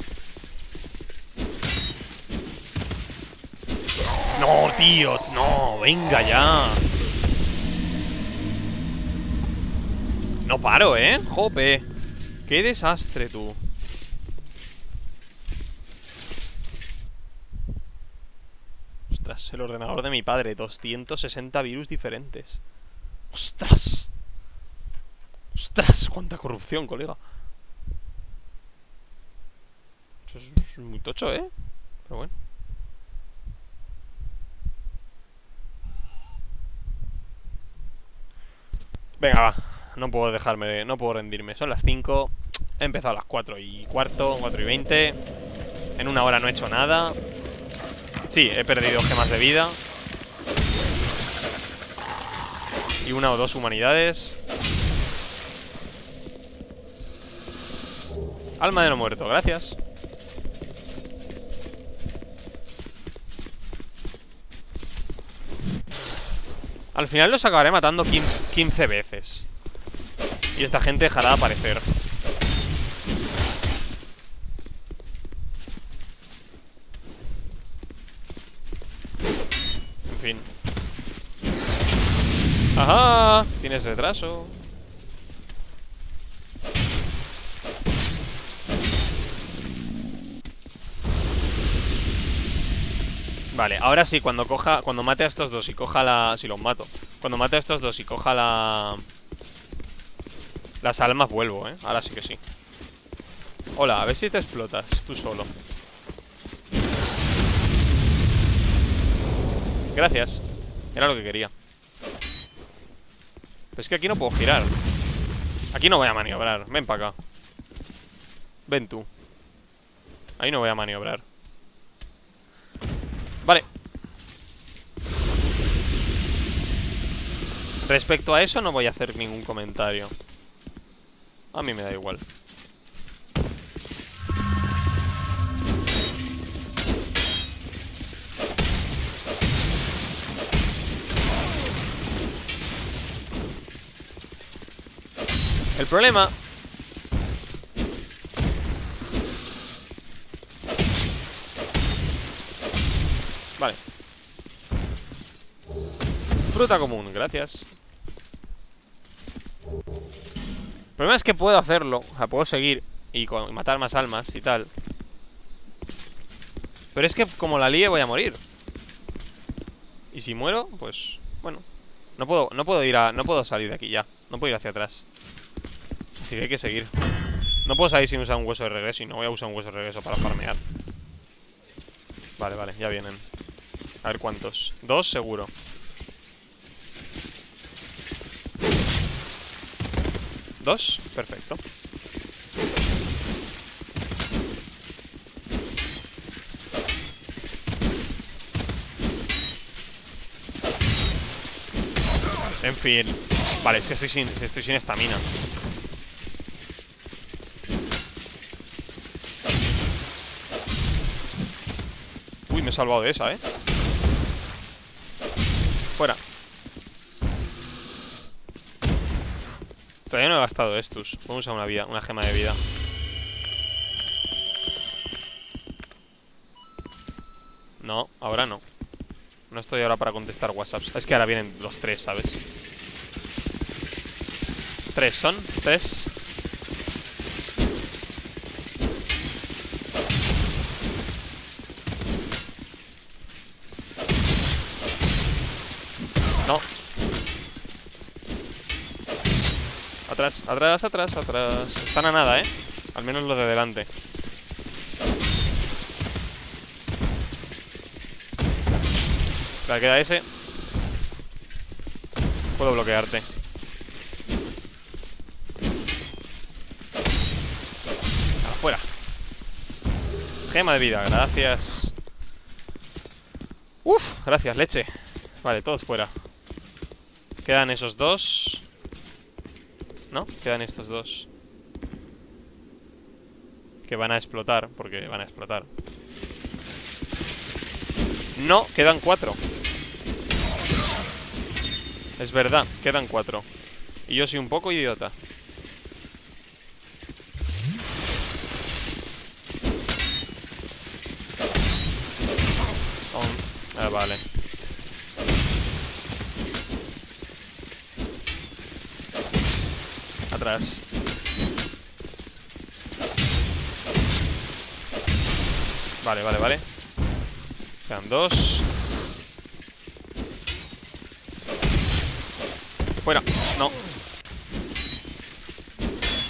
No, tío, no, venga ya. No paro, ¿eh? Jope. Qué desastre, tú. Ostras, el ordenador de mi padre. doscientos sesenta virus diferentes. ¡Ostras! ¡Ostras! ¡Cuánta corrupción, colega! Eso es muy tocho, ¿eh? Pero bueno. Venga, va. No puedo dejarme, no puedo rendirme. Son las cinco. He empezado a las cuatro y cuarto, cuatro y veinte. En una hora no he hecho nada. Sí, he perdido gemas de vida. Y una o dos humanidades. Alma de no muerto, gracias. Al final los acabaré matando quince veces. Y esta gente dejará de aparecer. En fin. ¡Ajá! Tienes retraso. Vale, ahora sí, cuando coja, cuando mate a estos dos y coja la... Si los mato. Cuando mate a estos dos y coja la... Las almas vuelvo, ¿eh? Ahora sí que sí. Hola, a ver si te explotas tú solo. Gracias. Era lo que quería. Pero es que aquí no puedo girar. Aquí no voy a maniobrar. Ven para acá. Ven tú. Ahí no voy a maniobrar. Vale. Respecto a eso no voy a hacer ningún comentario. A mí me da igual. El problema... Vale. Fruta común, gracias. El problema es que puedo hacerlo. O sea, puedo seguir y, con, y matar más almas y tal. Pero es que como la líe voy a morir. Y si muero, pues... Bueno. No puedo, no puedo ir a... No puedo salir de aquí ya. No puedo ir hacia atrás. Así que hay que seguir. No puedo salir sin usar un hueso de regreso. Y no voy a usar un hueso de regreso para farmear. Vale, vale, ya vienen. A ver cuántos. Dos seguro. Dos, perfecto. En fin. Vale, es que estoy sin estoy sin estamina. Uy, me he salvado de esa, eh. Fuera. Todavía no he gastado estos. Vamos a usar una vida, una gema de vida. No, ahora no. No estoy ahora para contestar WhatsApps. Es que ahora vienen los tres, ¿sabes? Tres son, tres. No. Atrás, atrás, atrás, atrás. Están a nada, ¿eh? Al menos los de delante. Vale, queda ese. Puedo bloquearte. Afuera. Gema de vida, gracias. Uf, gracias, leche. Vale, todos fuera. Quedan esos dos. ¿No? Quedan estos dos que van a explotar, porque van a explotar. No, quedan cuatro. Es verdad, quedan cuatro. Y yo soy un poco idiota. Oh, ah, vale. Atrás. Vale, vale, vale. Quedan dos. Fuera, no.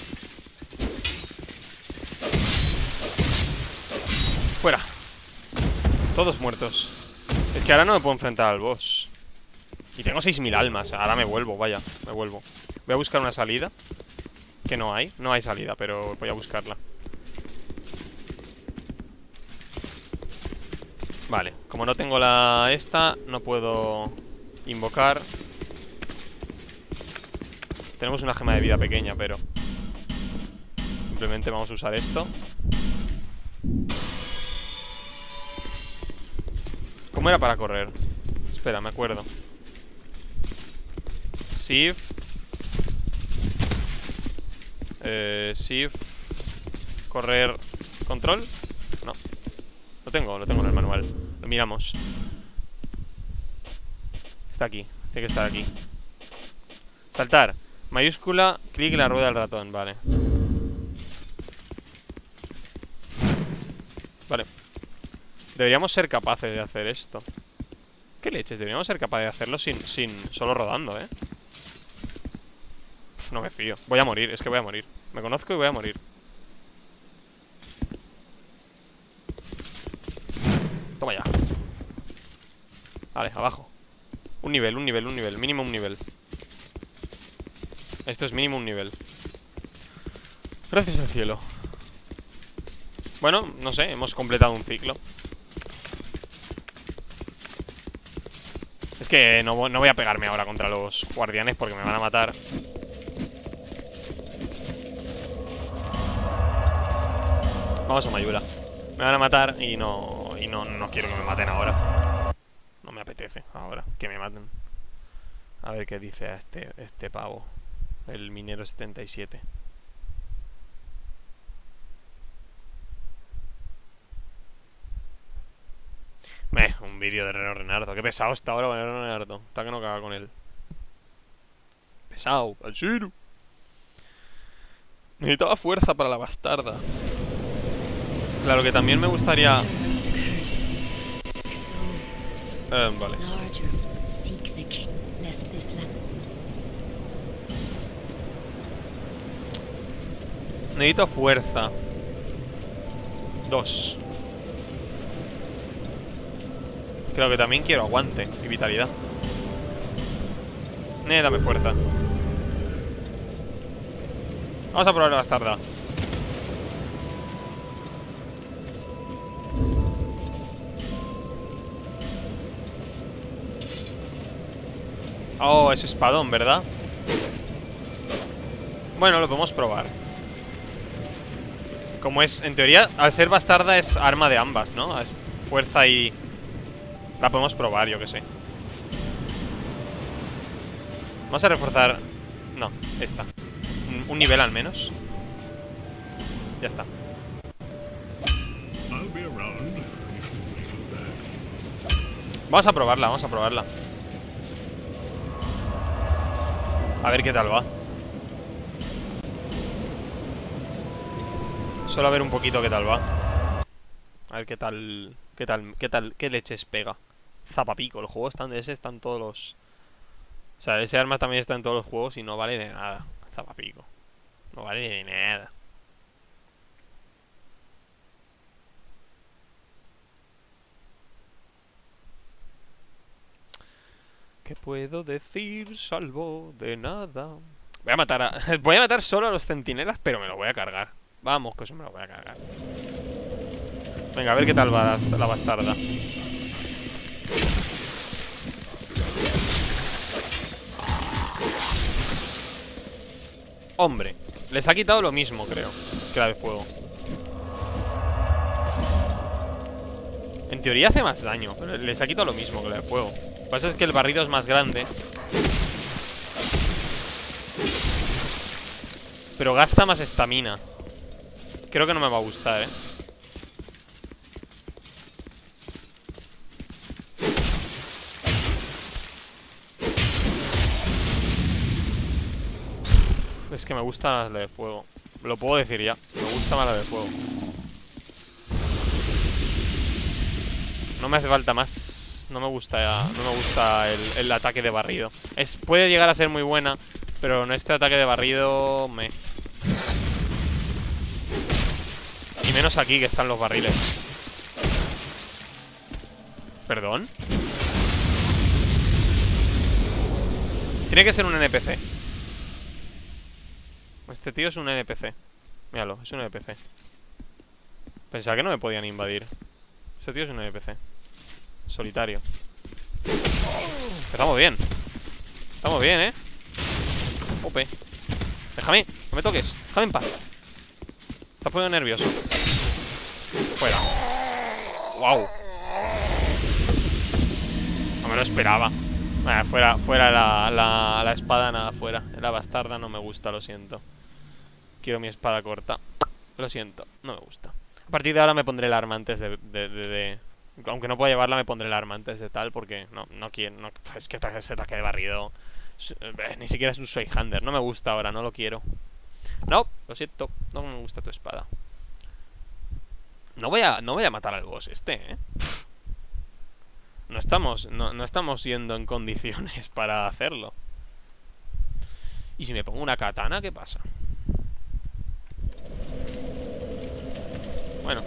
Fuera. Todos muertos. Es que ahora no me puedo enfrentar al boss. Y tengo seis mil almas. Ahora me vuelvo, vaya, me vuelvo. Voy a buscar una salida. Que no hay, no hay salida, pero voy a buscarla. Vale, como no tengo la esta, no puedo invocar. Tenemos una gema de vida pequeña, pero simplemente vamos a usar esto. ¿Cómo era para correr? Espera, me acuerdo. Shift. Eh, shift. Correr. Control. No. Lo tengo, lo tengo en el manual. Lo miramos. Está aquí. Tiene que estar aquí. Saltar. Mayúscula. Clic en la rueda del ratón. Vale. Vale. Deberíamos ser capaces de hacer esto. ¿Qué leches? Deberíamos ser capaces de hacerlo sin, sin solo rodando, ¿eh? Uf, no me fío. Voy a morir, es que voy a morir. Me conozco y voy a morir. Toma ya. Vale, abajo. Un nivel, un nivel, un nivel. Mínimo un nivel. Esto es mínimo un nivel. Gracias al cielo. Bueno, no sé, hemos completado un ciclo. Es que no, no voy a pegarme ahora contra los guardianes porque me van a matar. Vamos a Mayura. Me van a matar y no, y no, no quiero que me maten ahora. No me apetece ahora que me maten. A ver qué dice a este, este pavo. El minero setenta y siete. Meh, un vídeo de Reno Renardo. Qué pesado está ahora con el Reno Renardo. Está que no caga con él. Pesado, al serio. Necesitaba fuerza para la bastarda. Claro que también me gustaría... Eh, vale. Necesito fuerza. Dos. Creo que también quiero aguante y vitalidad. Eh, dame fuerza. Vamos a probar la bastarda. Oh, es espadón, ¿verdad? Bueno, lo podemos probar. Como es, en teoría, al ser bastarda es arma de ambas, ¿no? Es fuerza y... La podemos probar, yo que sé. Vamos a reforzar... No, esta. Un, un nivel al menos. Ya está. Vamos a probarla, vamos a probarla. A ver qué tal va. Solo a ver un poquito qué tal va. A ver qué tal... ¿Qué tal? ¿Qué tal? ¿Qué leches pega? Zapapico, el juego está en ese, están todos los... O sea, ese arma también está en todos los juegos y no vale de nada. Zapapico. No vale de nada. ¿Qué puedo decir salvo de nada? Voy a matar a... Voy a matar solo a los centinelas, pero me lo voy a cargar. Vamos, que eso me lo voy a cargar. Venga, a ver qué tal va la, la bastarda. Hombre, les ha quitado lo mismo, creo, que la de fuego. En teoría hace más daño, pero les ha quitado lo mismo que la de fuego. Lo que pasa es que el barrido es más grande, pero gasta más estamina. Creo que no me va a gustar, eh. Es que me gusta la de fuego. Lo puedo decir ya. Me gusta más la de fuego. No me hace falta más. No me gusta no me gusta el, el ataque de barrido. Es, puede llegar a ser muy buena, pero en este ataque de barrido me... Y menos aquí que están los barriles. ¿Perdón? Tiene que ser un N P C. Este tío es un N P C. Míralo, es un N P C. Pensaba que no me podían invadir. Este tío es un N P C. Solitario. Estamos bien. Estamos bien, ¿eh? Ope. Déjame, no me toques. Déjame en paz. Estás poniendo nervioso. Fuera. Wow. No me lo esperaba. Vale, fuera, fuera la, la, la espada, nada, fuera. La bastarda no me gusta, lo siento. Quiero mi espada corta. Lo siento, no me gusta. A partir de ahora me pondré el arma antes de... de, de, de... Aunque no pueda llevarla, me pondré el arma antes de tal. Porque no, no quiero... No, es que ese ataque de barrido... Ni siquiera es un Swayhander. No me gusta ahora, no lo quiero. No, lo siento. No me gusta tu espada. No voy a, no voy a matar al boss este, ¿eh? No estamos, no, no estamos yendo en condiciones para hacerlo. ¿Y si me pongo una katana, qué pasa? Bueno.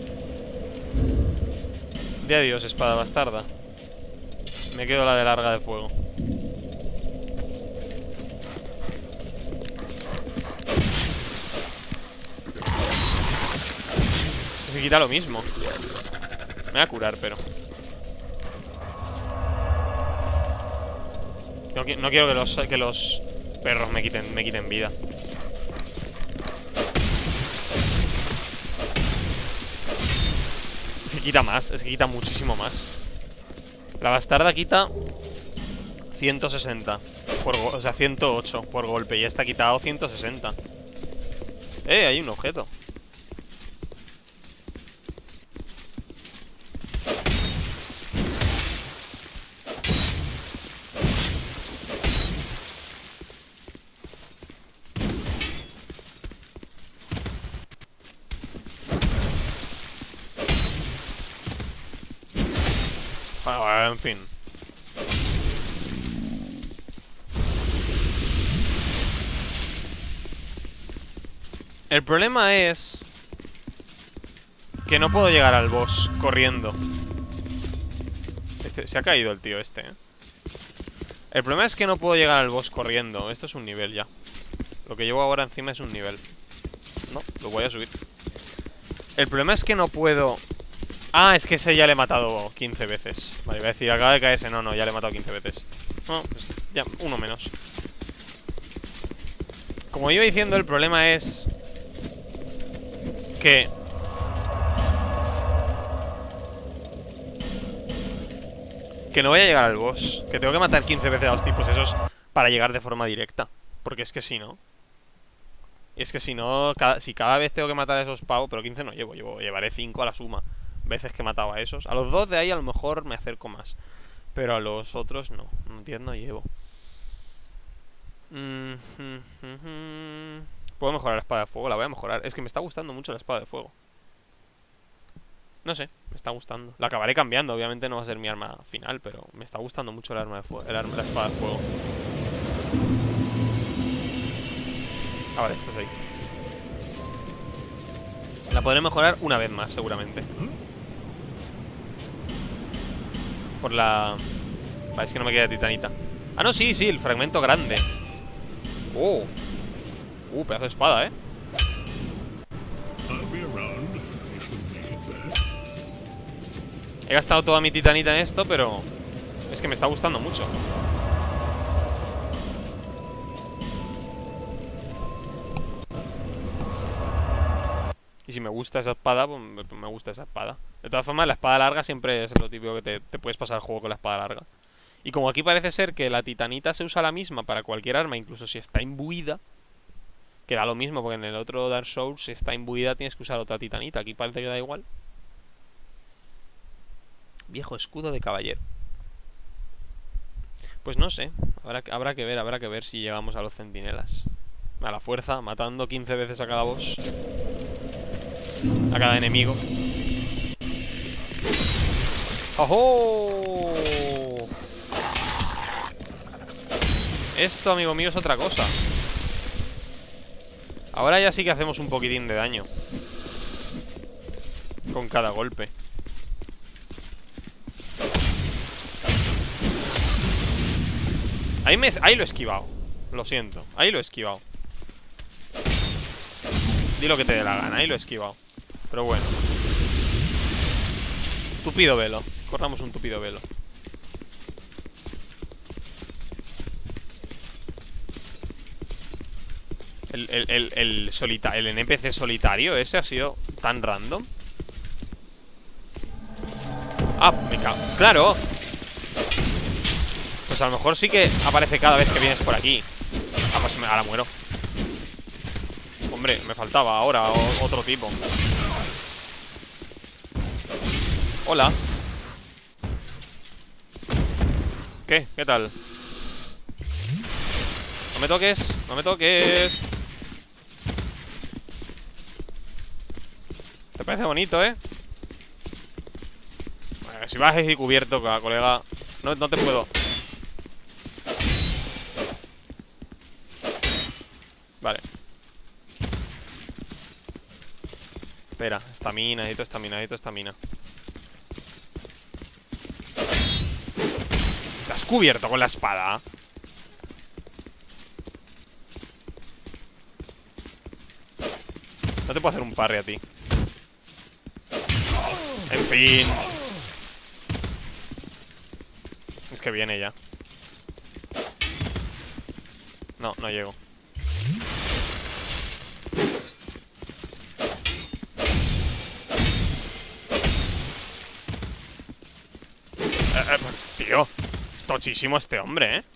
De adiós, espada bastarda. Me quedo la de larga de fuego. Se quita lo mismo. Me voy a curar, pero no, no quiero que los, que los perros me quiten, me quiten vida. Se quita más, es que quita muchísimo más. La bastarda quita ciento sesenta por, o sea, ciento ocho por golpe. Y esta ha quitado ciento sesenta. Eh, hay un objeto. Bueno, en fin. El problema es que no puedo llegar al boss corriendo. Este, se ha caído el tío este, ¿eh? El problema es que no puedo llegar al boss corriendo. Esto es un nivel ya. Lo que llevo ahora encima es un nivel. No, lo voy a subir. El problema es que no puedo... Ah, es que ese ya le he matado quince veces. Vale, voy a decir, acaba de caer ese. No, no, ya le he matado quince veces. No, pues ya, uno menos. Como iba diciendo, el problema es que... Que no voy a llegar al boss. Que tengo que matar quince veces a los tipos esos para llegar de forma directa. Porque es que si no... Y es que si no, cada, si cada vez tengo que matar a esos pavos... Pero quince no llevo, llevo llevaré cinco a la suma. Veces que he matado a esos. A los dos de ahí a lo mejor me acerco más. Pero a los otros no. No entiendo, llevo. Mm -hmm. Puedo mejorar la espada de fuego, la voy a mejorar. Es que me está gustando mucho la espada de fuego. No sé, me está gustando. La acabaré cambiando, obviamente no va a ser mi arma final. Pero me está gustando mucho el arma de fuego, el arma, la espada de fuego. Ah, vale, estás ahí. La podré mejorar una vez más, seguramente. Por la... Vale, es que no me queda titanita. Ah, no, sí, sí, el fragmento grande. Oh. Uh, pedazo de espada, eh. He gastado toda mi titanita en esto, pero... Es que me está gustando mucho. Y si me gusta esa espada, pues me gusta esa espada. De todas formas, la espada larga siempre es lo típico que te, te puedes pasar el juego con la espada larga. Y como aquí parece ser que la titanita se usa la misma para cualquier arma, incluso si está imbuida, que da lo mismo, porque en el otro Dark Souls, si está imbuida, tienes que usar otra titanita. Aquí parece que da igual. Viejo escudo de caballero. Pues no sé, habrá, habrá que ver, habrá que ver si llegamos a los centinelas. A la fuerza, matando quince veces a cada boss. A cada enemigo. ¡Ojo! Esto, amigo mío, es otra cosa. Ahora ya sí que hacemos un poquitín de daño con cada golpe. Ahí, me, ahí lo he esquivado. Lo siento, ahí lo he esquivado. Di lo que te dé la gana, ahí lo he esquivado. Pero bueno. Tupido velo. Corramos un tupido velo. El, el, el, el, solita el N P C solitario ese ha sido tan random. Ah, me cago. ¡Claro! Pues a lo mejor sí que aparece cada vez que vienes por aquí. Ah, pues me, ahora muero. Hombre, me faltaba ahora o, otro tipo. Hola. ¿Qué? ¿Qué tal? No me toques, no me toques. Te parece bonito, ¿eh? Bueno, si vas ahí cubierto, colega. No, no te puedo. Vale. Espera, estamina, necesito estamina, necesito estamina. ¿Te has cubierto con la espada? No te puedo hacer un parry a ti. En fin. Es que viene ya. No, no llego. Eh, eh, tío, es tochísimo este hombre, ¿eh?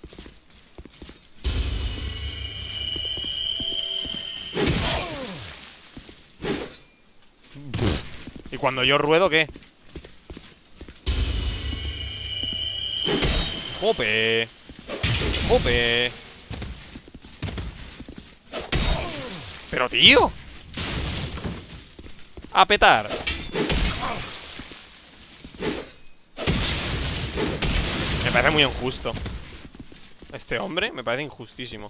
¿Y cuando yo ruedo qué? ¡Jope! ¡Jope! ¡Pero tío! ¡A petar! Me parece muy injusto. Este hombre me parece injustísimo.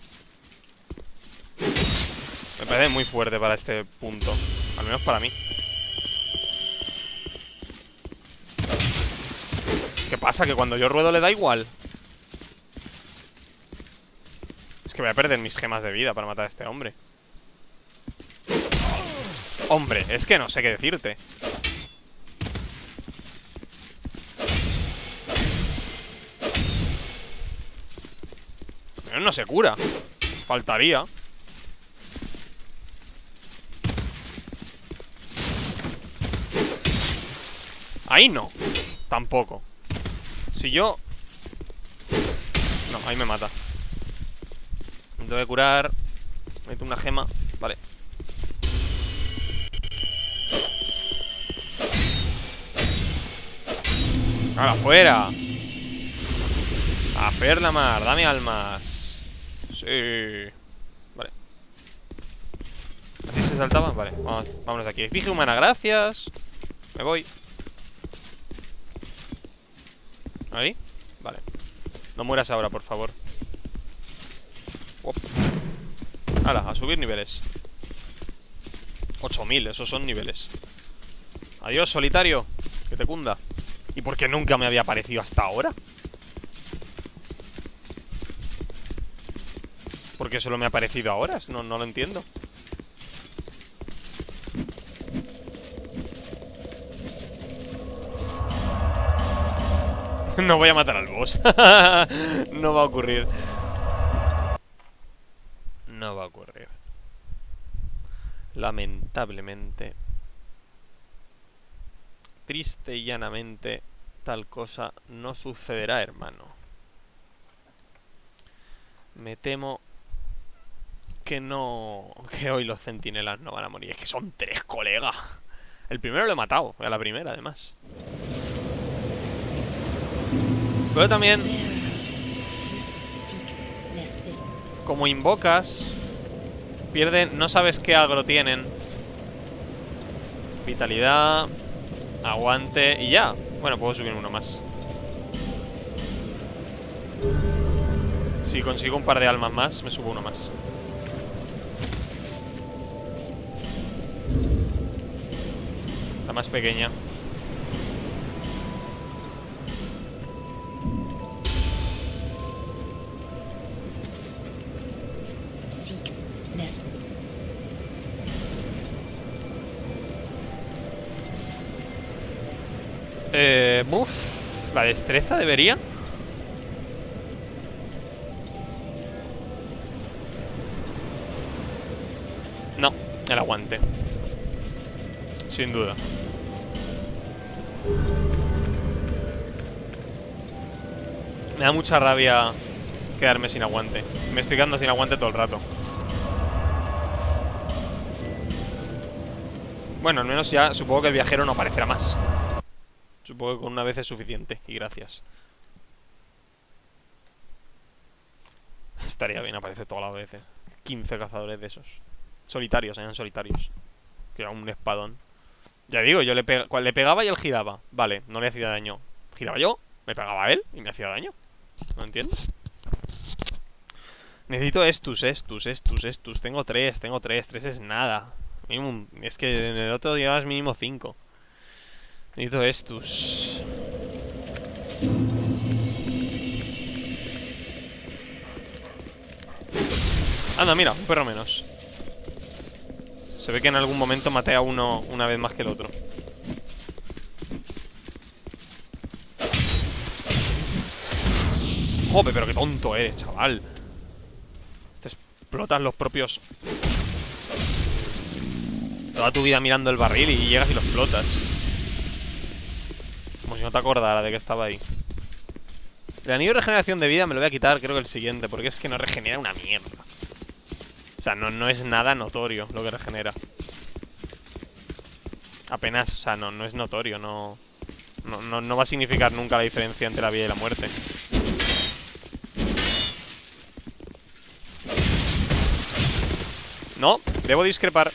Me parece muy fuerte para este punto. Al menos para mí. ¿Qué pasa? ¿Que cuando yo ruedo le da igual? Es que voy a perder mis gemas de vida para matar a este hombre. Hombre, es que no sé qué decirte. Pero no se cura. Faltaría. Ahí no. Tampoco. Si yo... No, ahí me mata. Me tengo que curar. Meto una gema. Vale. ¡Ahora, fuera! A Ferlamar, dame almas. Sí. Vale. ¿Así se saltaba? Vale, vamos, vámonos de aquí. Fije humana, gracias. Me voy. ¿Ahí? Vale. No mueras ahora, por favor. Hala, a subir niveles. ocho mil, esos son niveles. Adiós, solitario. Que te cunda. ¿Y por qué nunca me había aparecido hasta ahora? ¿Por qué solo me ha aparecido ahora? No, no lo entiendo. No voy a matar al boss. No va a ocurrir. No va a ocurrir. Lamentablemente. Triste y llanamente, tal cosa no sucederá, hermano. Me temo que no... Que hoy los centinelas no van a morir. Es que son tres, colega. El primero lo he matado, a la primera, además. Pero también, como invocas, pierden, no sabes qué agro tienen. Vitalidad, aguante y ya. Bueno, puedo subir uno más. Si consigo un par de almas más, me subo uno más. La más pequeña. Eh, buf, la destreza debería. No, el aguante. Sin duda. Me da mucha rabia quedarme sin aguante. Me estoy quedando sin aguante todo el rato. Bueno, al menos ya supongo que el viajero no aparecerá más. Supongo que con una vez es suficiente. Y gracias. Estaría bien aparecer todas las veces. quince cazadores de esos. Solitarios, eran solitarios. Que era un espadón. Ya digo, yo le, pe le pegaba y él giraba. Vale, no le hacía daño. Giraba yo, me pegaba a él y me hacía daño. ¿No entiendes? Necesito estus, estus, estus, estus. Tengo tres, tengo tres. Tres es nada. Mínimo, es que en el otro llevas mínimo cinco. Necesito estus. Anda, mira, un perro menos. Se ve que en algún momento maté a uno una vez más que el otro. Joder, pero qué tonto eres, chaval. Te explotan los propios... Toda tu vida mirando el barril y llegas y lo explotas. Como si no te acordara de que estaba ahí. El anillo de regeneración de vida me lo voy a quitar, creo que el siguiente, porque es que no regenera una mierda. O sea, no, no es nada notorio lo que regenera. Apenas, o sea, no, no es notorio, no, no, no, no va a significar nunca la diferencia entre la vida y la muerte. No, debo discrepar.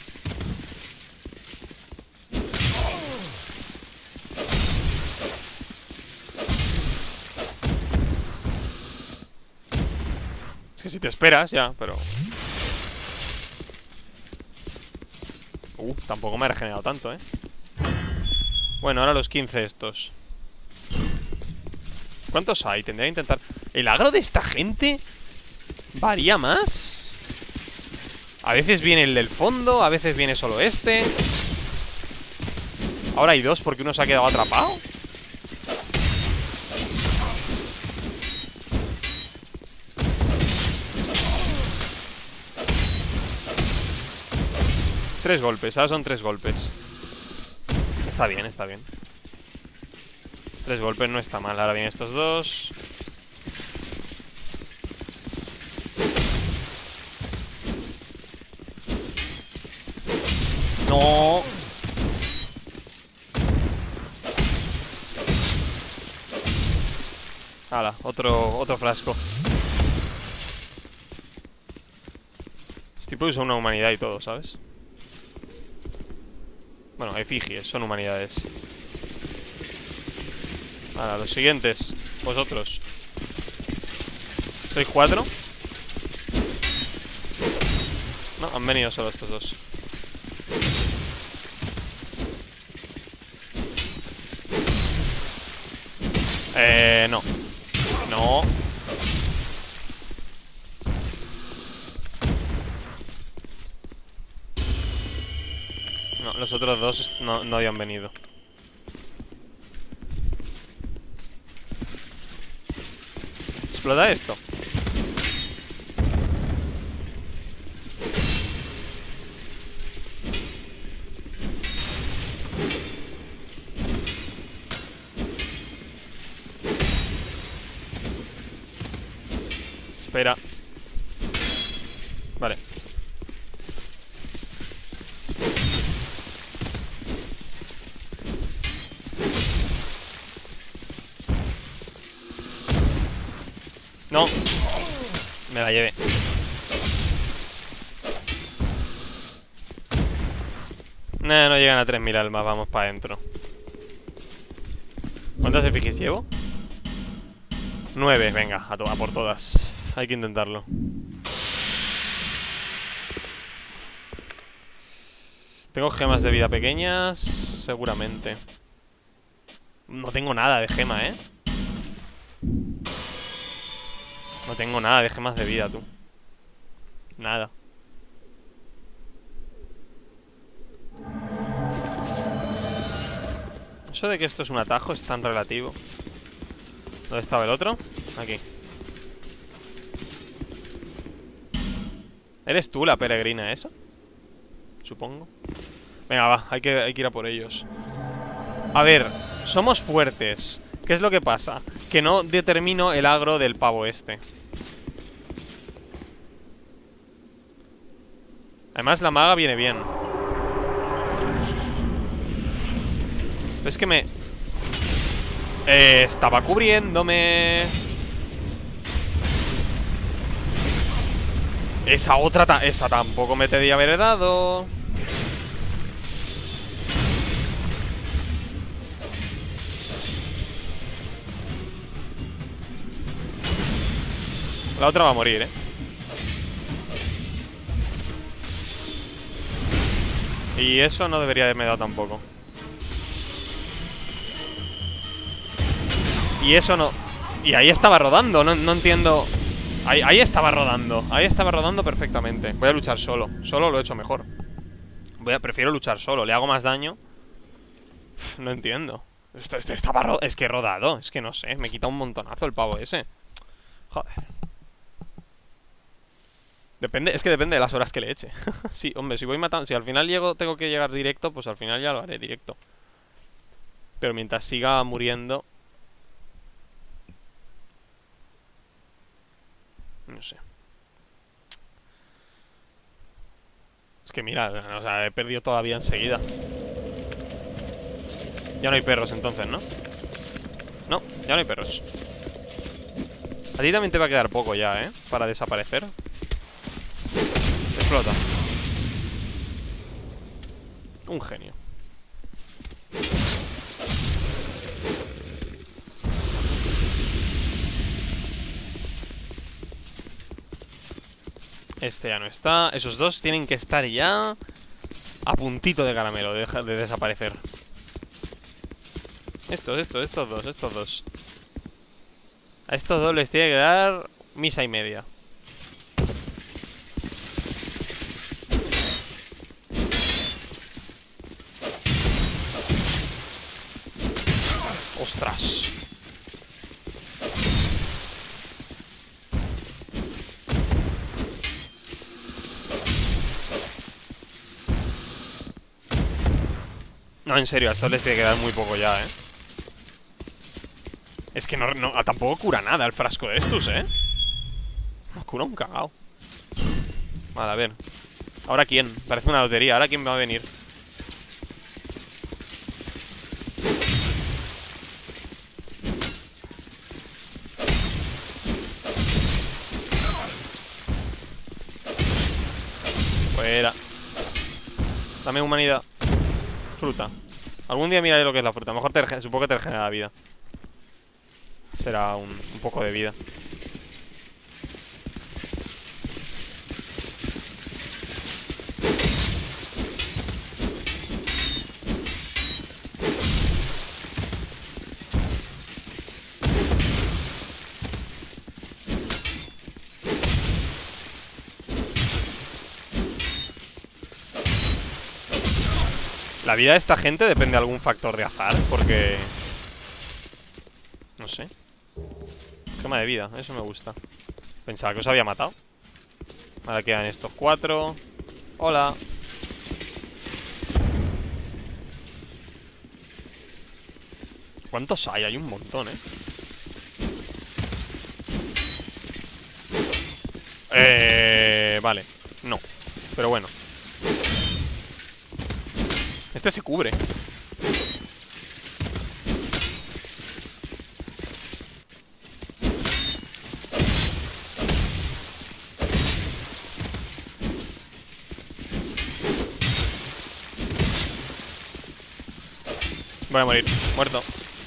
Es que si te esperas ya, pero... Uh, tampoco me ha regenerado tanto, ¿eh? Bueno, ahora los quince estos. ¿Cuántos hay? Tendría que intentar... ¿El agro de esta gente varía más? A veces viene el del fondo, a veces viene solo este. Ahora hay dos porque uno se ha quedado atrapado. Tres golpes, ahora son tres golpes. Está bien, está bien. Tres golpes no está mal. Ahora vienen estos dos. No. Hala, otro, otro frasco. Este tipo usa una humanidad y todo, ¿sabes? Bueno, efigies, son humanidades. Ahora, los siguientes. Vosotros. ¿Sois cuatro? No, han venido solo estos dos. Eh, no. No. No, los otros dos no, no habían venido. Explota esto. Espera. Vale. No. Me la llevé. Nah, no llegan a tres mil almas. Vamos para adentro. ¿Cuántas efigies llevo? Nueve, venga, a, a por todas. Hay que intentarlo. ¿Tengo gemas de vida pequeñas? Seguramente. No tengo nada de gema, ¿eh? No tengo nada de gemas de vida, tú. Nada. Eso de que esto es un atajo es tan relativo. ¿Dónde estaba el otro? Aquí. ¿Eres tú la peregrina esa? Supongo. Venga, va, hay que, hay que ir a por ellos. A ver, somos fuertes. ¿Qué es lo que pasa? Que no determino el agro del pavo este. Además la maga viene bien. Es que me... Eh, estaba cubriéndome. Esa otra... Ta esa tampoco me debía haber dado. La otra va a morir, eh. Y eso no debería haberme dado tampoco. Y eso no... Y ahí estaba rodando, no, no entiendo... Ahí, ahí estaba rodando, ahí estaba rodando perfectamente. Voy a luchar solo, solo lo he hecho mejor. Voy a, prefiero luchar solo, le hago más daño. Uf, no entiendo. Esto, esto estaba ro es que he rodado, es que no sé, me quita un montonazo el pavo ese. Joder. Depende, es que depende de las horas que le eche. Sí, hombre, si voy matando, si al final llego, tengo que llegar directo, pues al final ya lo haré directo. Pero mientras siga muriendo... No sé. Es que mira, o sea, he perdido todavía enseguida. Ya no hay perros entonces, ¿no? No, ya no hay perros. A ti también te va a quedar poco ya, ¿eh? Para desaparecer. Explota. Un genio. Este ya no está. Esos dos tienen que estar ya a puntito de caramelo, de, de desaparecer. Estos, estos, estos dos, estos dos. A estos dos les tiene que dar misa y media. ¡Ostras! No, en serio, a estos les tiene que dar muy poco ya, ¿eh? Es que no, no, tampoco cura nada el frasco de estos, ¿eh? No cura un cagao. Vale, a ver. ¿Ahora quién? Parece una lotería. ¿Ahora quién va a venir? Fuera. Dame humanidad. Fruta. Algún día miraré lo que es la fruta. A lo mejor te, supongo que te regenera la vida. Será un, un poco de vida. La vida de esta gente depende de algún factor de azar, porque... No sé. Gema de vida, eso me gusta. Pensaba que os había matado. Ahora quedan estos cuatro. Hola. ¿Cuántos hay? Hay un montón, ¿eh? Eh... Vale. No. Pero bueno. Este se cubre. Voy a morir. Muerto.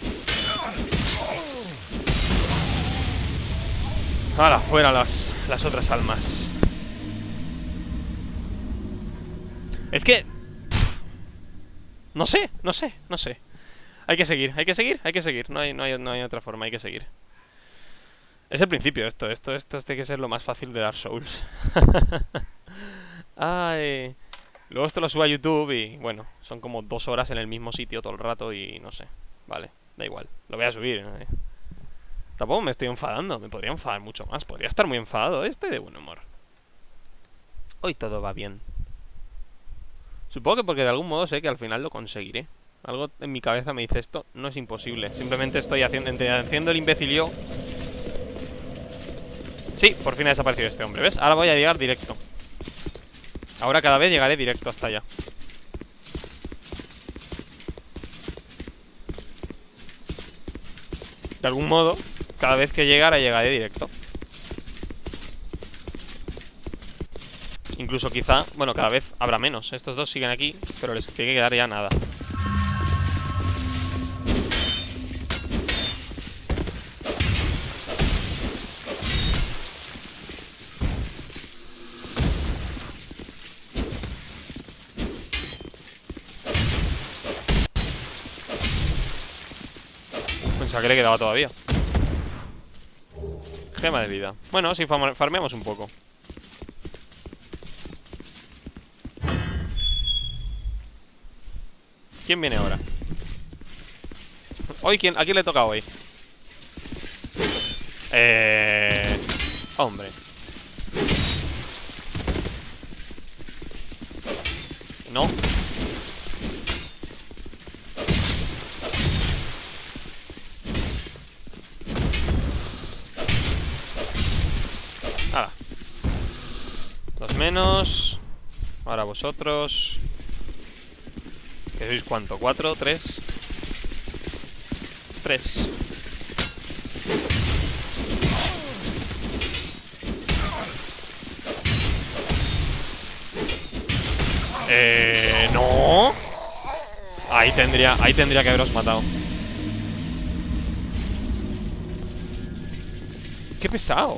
Ahora, fuera las, las otras almas. Es que... No sé, no sé, no sé. Hay que seguir, hay que seguir, hay que seguir. No hay, no hay, no hay otra forma, hay que seguir. Es el principio esto, esto, esto tiene que ser lo más fácil de Dark Souls. Ay. Luego esto lo subo a YouTube y, bueno, son como dos horas en el mismo sitio todo el rato y no sé. Vale, da igual, lo voy a subir, ¿eh? Tampoco me estoy enfadando, me podría enfadar mucho más. Podría estar muy enfadado, este de buen humor. Hoy todo va bien. Supongo que porque de algún modo sé que al final lo conseguiré. Algo en mi cabeza me dice esto no es imposible. Simplemente estoy haciendo, haciendo el imbécil yo. Sí, por fin ha desaparecido este hombre, ¿ves? Ahora voy a llegar directo. Ahora cada vez llegaré directo hasta allá. De algún modo, cada vez que llegara, llegaré directo. Incluso quizá, bueno, cada vez habrá menos. Estos dos siguen aquí, pero les tiene que quedar ya nada. Pensaba que le quedaba todavía. Gema de vida. Bueno, sí, farmeamos un poco. ¿Quién viene ahora? ¿Hoy quién? ¿A quién le toca hoy? Eh... Hombre. No. Nada. Dos menos. Ahora vosotros. ¿Qué sois cuánto? ¿Cuatro? ¿Tres? Tres. Eh... No. Ahí tendría, ahí tendría que haberos matado. Qué pesado.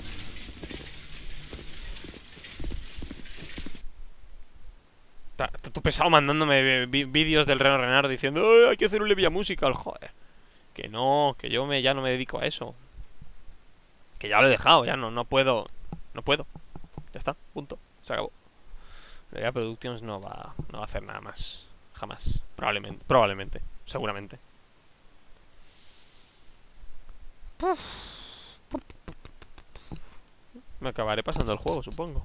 Tu pesado mandándome vídeos del Reno Renard diciendo ¡ay, hay que hacer un Levia Musical! Joder. Que no, que yo me, ya no me dedico a eso. Que ya lo he dejado, ya no, no puedo. No puedo. Ya está, punto. Se acabó. Levia Productions no va, no va a hacer nada más. Jamás. Probablemente. Probablemente. Seguramente. Me acabaré pasando el juego, supongo.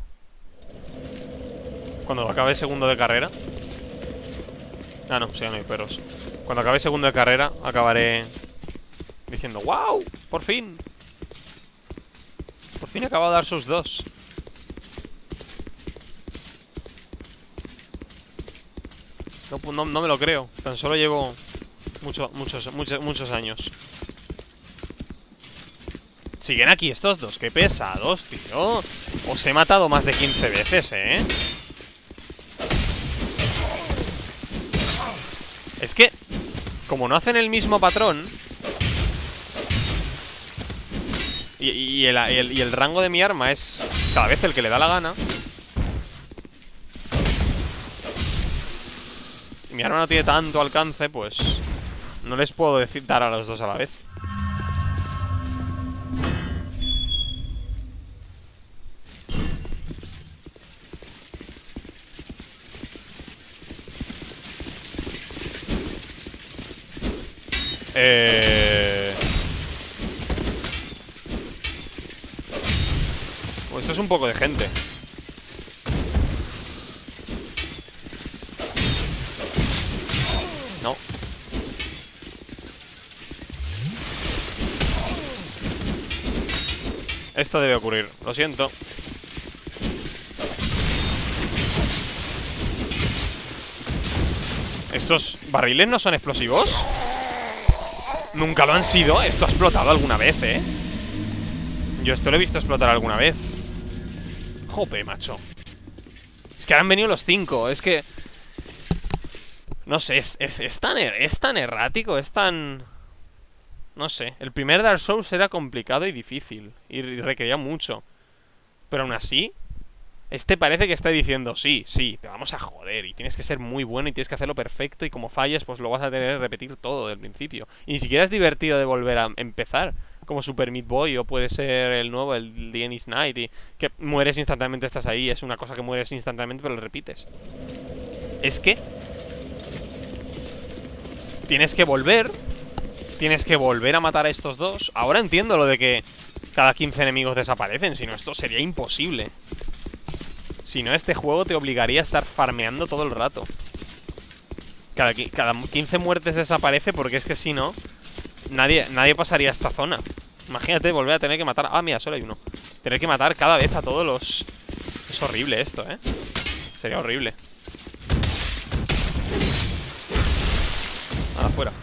Cuando acabe segundo de carrera. Ah, no, sí, no hay perros. Cuando acabe segundo de carrera, acabaré diciendo ¡wow! ¡Por fin! Por fin he acabado Dark Souls dos. No, no, no me lo creo. Tan solo llevo mucho, muchos, muchos, muchos años. Siguen aquí estos dos. ¡Qué pesados, tío! Os he matado más de quince veces, ¿eh? Es que, como no hacen el mismo patrón y, y, el, y, el, y el rango de mi arma es cada vez el que le da la gana, y mi arma no tiene tanto alcance, pues no les puedo decir dar a los dos a la vez. Eh... Pues esto es un poco de gente. No. Esto debe ocurrir, lo siento. ¿Estos barriles no son explosivos? Nunca lo han sido. Esto ha explotado alguna vez, ¿eh? Yo esto lo he visto explotar alguna vez. Jope, macho. Es que ahora han venido los cinco. Es que... No sé, es, es, es, tan, er, es tan errático. Es tan... No sé, el primer Dark Souls era complicado y difícil. Y requería mucho. Pero aún así, este parece que está diciendo sí, sí, te vamos a joder. Y tienes que ser muy bueno y tienes que hacerlo perfecto. Y como falles, pues lo vas a tener que repetir todo del principio. Y ni siquiera es divertido de volver a empezar, como Super Meat Boy, o puede ser el nuevo, el The Ennis Night, y que mueres instantáneamente, estás ahí. Es una cosa que mueres instantáneamente, pero lo repites. Es que tienes que volver tienes que volver a matar a estos dos. Ahora entiendo lo de que cada quince enemigos desaparecen. Si no, esto sería imposible. Si no, este juego te obligaría a estar farmeando todo el rato. Cada, cada quince muertes desaparece, porque es que si no, nadie, nadie pasaría a esta zona. Imagínate volver a tener que matar. Ah, mira, solo hay uno. Tener que matar cada vez a todos los... Es horrible esto, ¿eh? Sería horrible. Nada, fuera.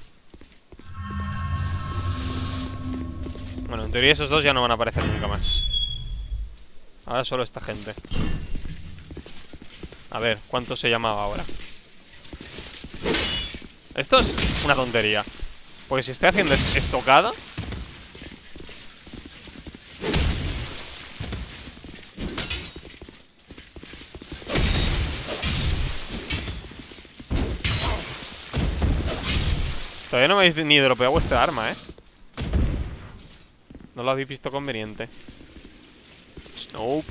Bueno, en teoría esos dos ya no van a aparecer nunca más. Ahora solo esta gente. A ver, ¿cuánto se llamaba ahora? Esto es una tontería, porque si estoy haciendo estocada, todavía no me habéis ni dropeado vuestra arma, ¿eh? No lo habéis visto conveniente. Nope.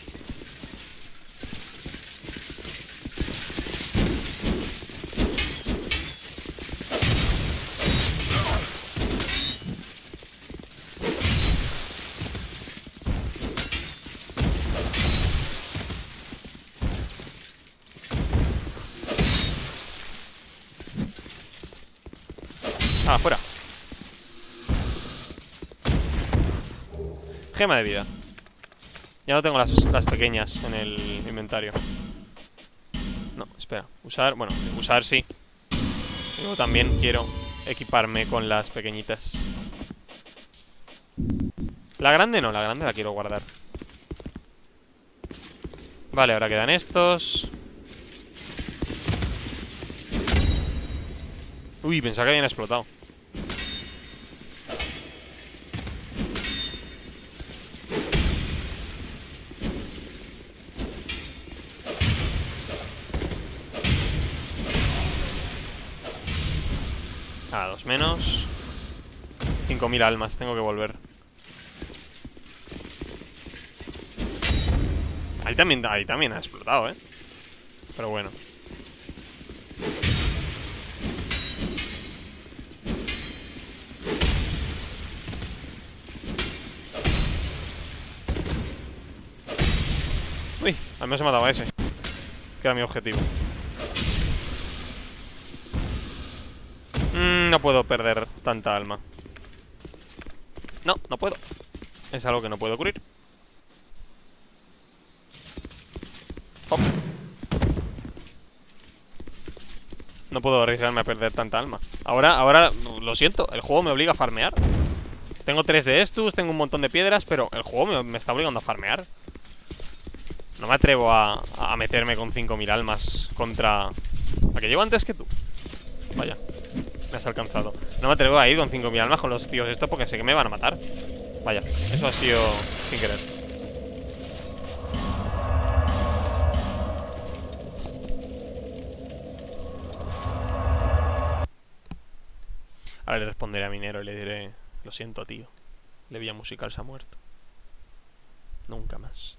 Ah, fuera. Gema de vida. Ya no tengo las, las pequeñas en el inventario. No, espera. Usar, bueno, usar sí. Yo también quiero equiparme con las pequeñitas. La grande no, la grande la quiero guardar. Vale, ahora quedan estos. Uy, pensaba que habían explotado. Ah, dos menos. Cinco mil almas, tengo que volver. Ahí también, ahí también ha explotado, ¿eh? Pero bueno. Uy, al menos he matado a ese. Que era mi objetivo. Mm, no puedo perder tanta alma. No, no puedo. Es algo que no puedo ocurrir. Hop. No puedo arriesgarme a perder tanta alma. Ahora, ahora, lo siento, el juego me obliga a farmear. Tengo tres de estos, tengo un montón de piedras, pero el juego me, me está obligando a farmear. No me atrevo a, a meterme con cinco mil almas contra... ¿A que llego antes que tú? Vaya, me has alcanzado. No me atrevo a ir con cinco mil almas con los tíos estos porque sé que me van a matar. Vaya, eso ha sido sin querer. Ahora le responderé a Minero y le diré: lo siento, tío. Levia musical se ha muerto. Nunca más.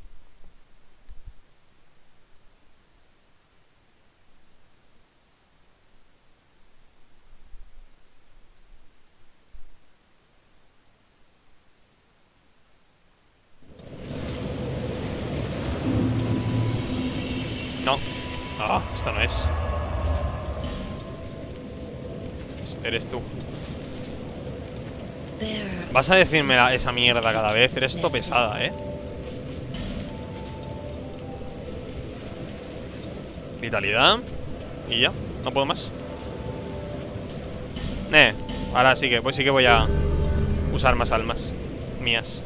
No. Ah, esto no es. Eres tú. Vas a decirme la, esa mierda cada vez. Eres esto pesada, eh. Vitalidad. Y ya, no puedo más. Eh, ahora sí que, pues sí que voy a usar más almas mías.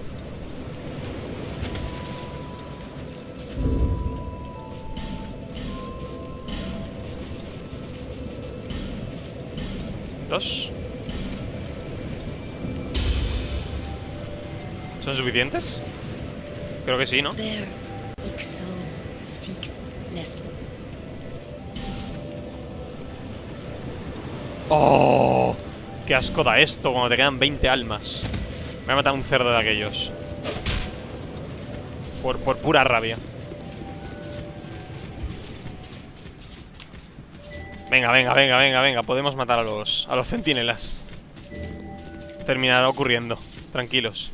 Dos. ¿Son suficientes? Creo que sí, ¿no? ¡Oh! ¡Qué asco da esto cuando te quedan veinte almas! Me voy a matar un cerdo de aquellos. Por, por pura rabia. Venga, venga, venga, venga, venga. Podemos matar a los, a los centinelas. terminará ocurriendo. Tranquilos.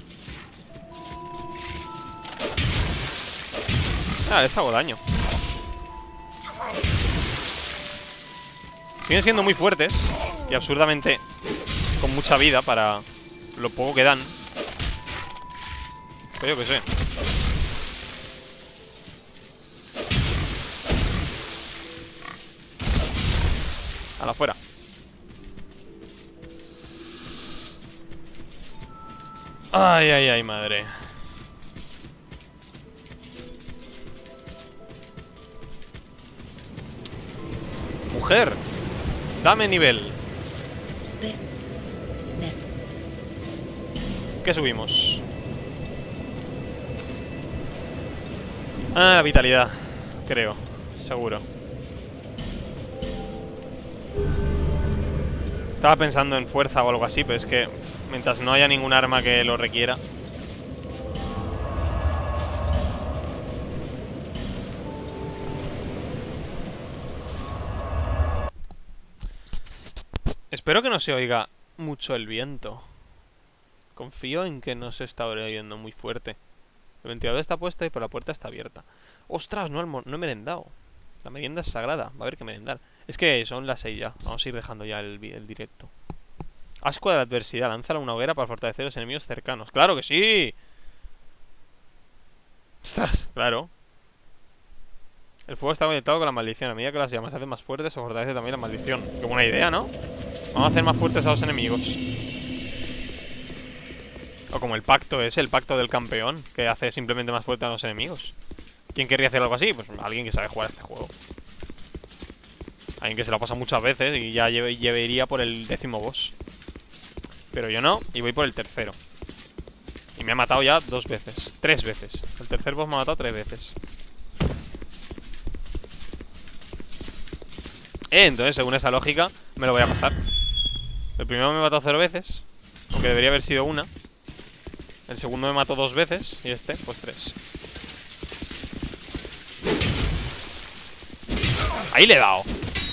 Ah, les hago daño. Siguen siendo muy fuertes y absurdamente con mucha vida para lo poco que dan. Pero yo que sé. A la fuera. Ay, ay, ay, madre. Mujer, dame nivel. ¿Qué subimos? Ah, vitalidad. Creo, seguro. Estaba pensando en fuerza o algo así, pero es que mientras no haya ningún arma que lo requiera. Espero que no se oiga mucho el viento. Confío en que no se está oyendo muy fuerte. El ventilador está puesto y por la puerta está abierta. ¡Ostras! No, no he merendado. La merienda es sagrada. Va a haber que merendar. Es que son las seis ya. Vamos a ir dejando ya el, el directo. Asco de la adversidad. Lánzala una hoguera para fortalecer a los enemigos cercanos. ¡Claro que sí! ¡Ostras! Claro. El fuego está conectado con la maldición. A medida que las llamas se hacen más fuertes, se fortalece también la maldición. Qué buena idea, ¿no? Vamos a hacer más fuertes a los enemigos. O como el pacto ese, el pacto del campeón, que hace simplemente más fuerte a los enemigos. ¿Quién querría hacer algo así? Pues alguien que sabe jugar a este juego. Alguien que se lo pasa muchas veces y ya lleve, llevaría por el décimo boss. Pero yo no, y voy por el tercero. Y me ha matado ya dos veces. Tres veces. El tercer boss me ha matado tres veces. Eh, entonces, según esa lógica, me lo voy a pasar. El primero me mató cero veces, aunque debería haber sido una. El segundo me mató dos veces. Y este, pues tres. Ahí le he dado.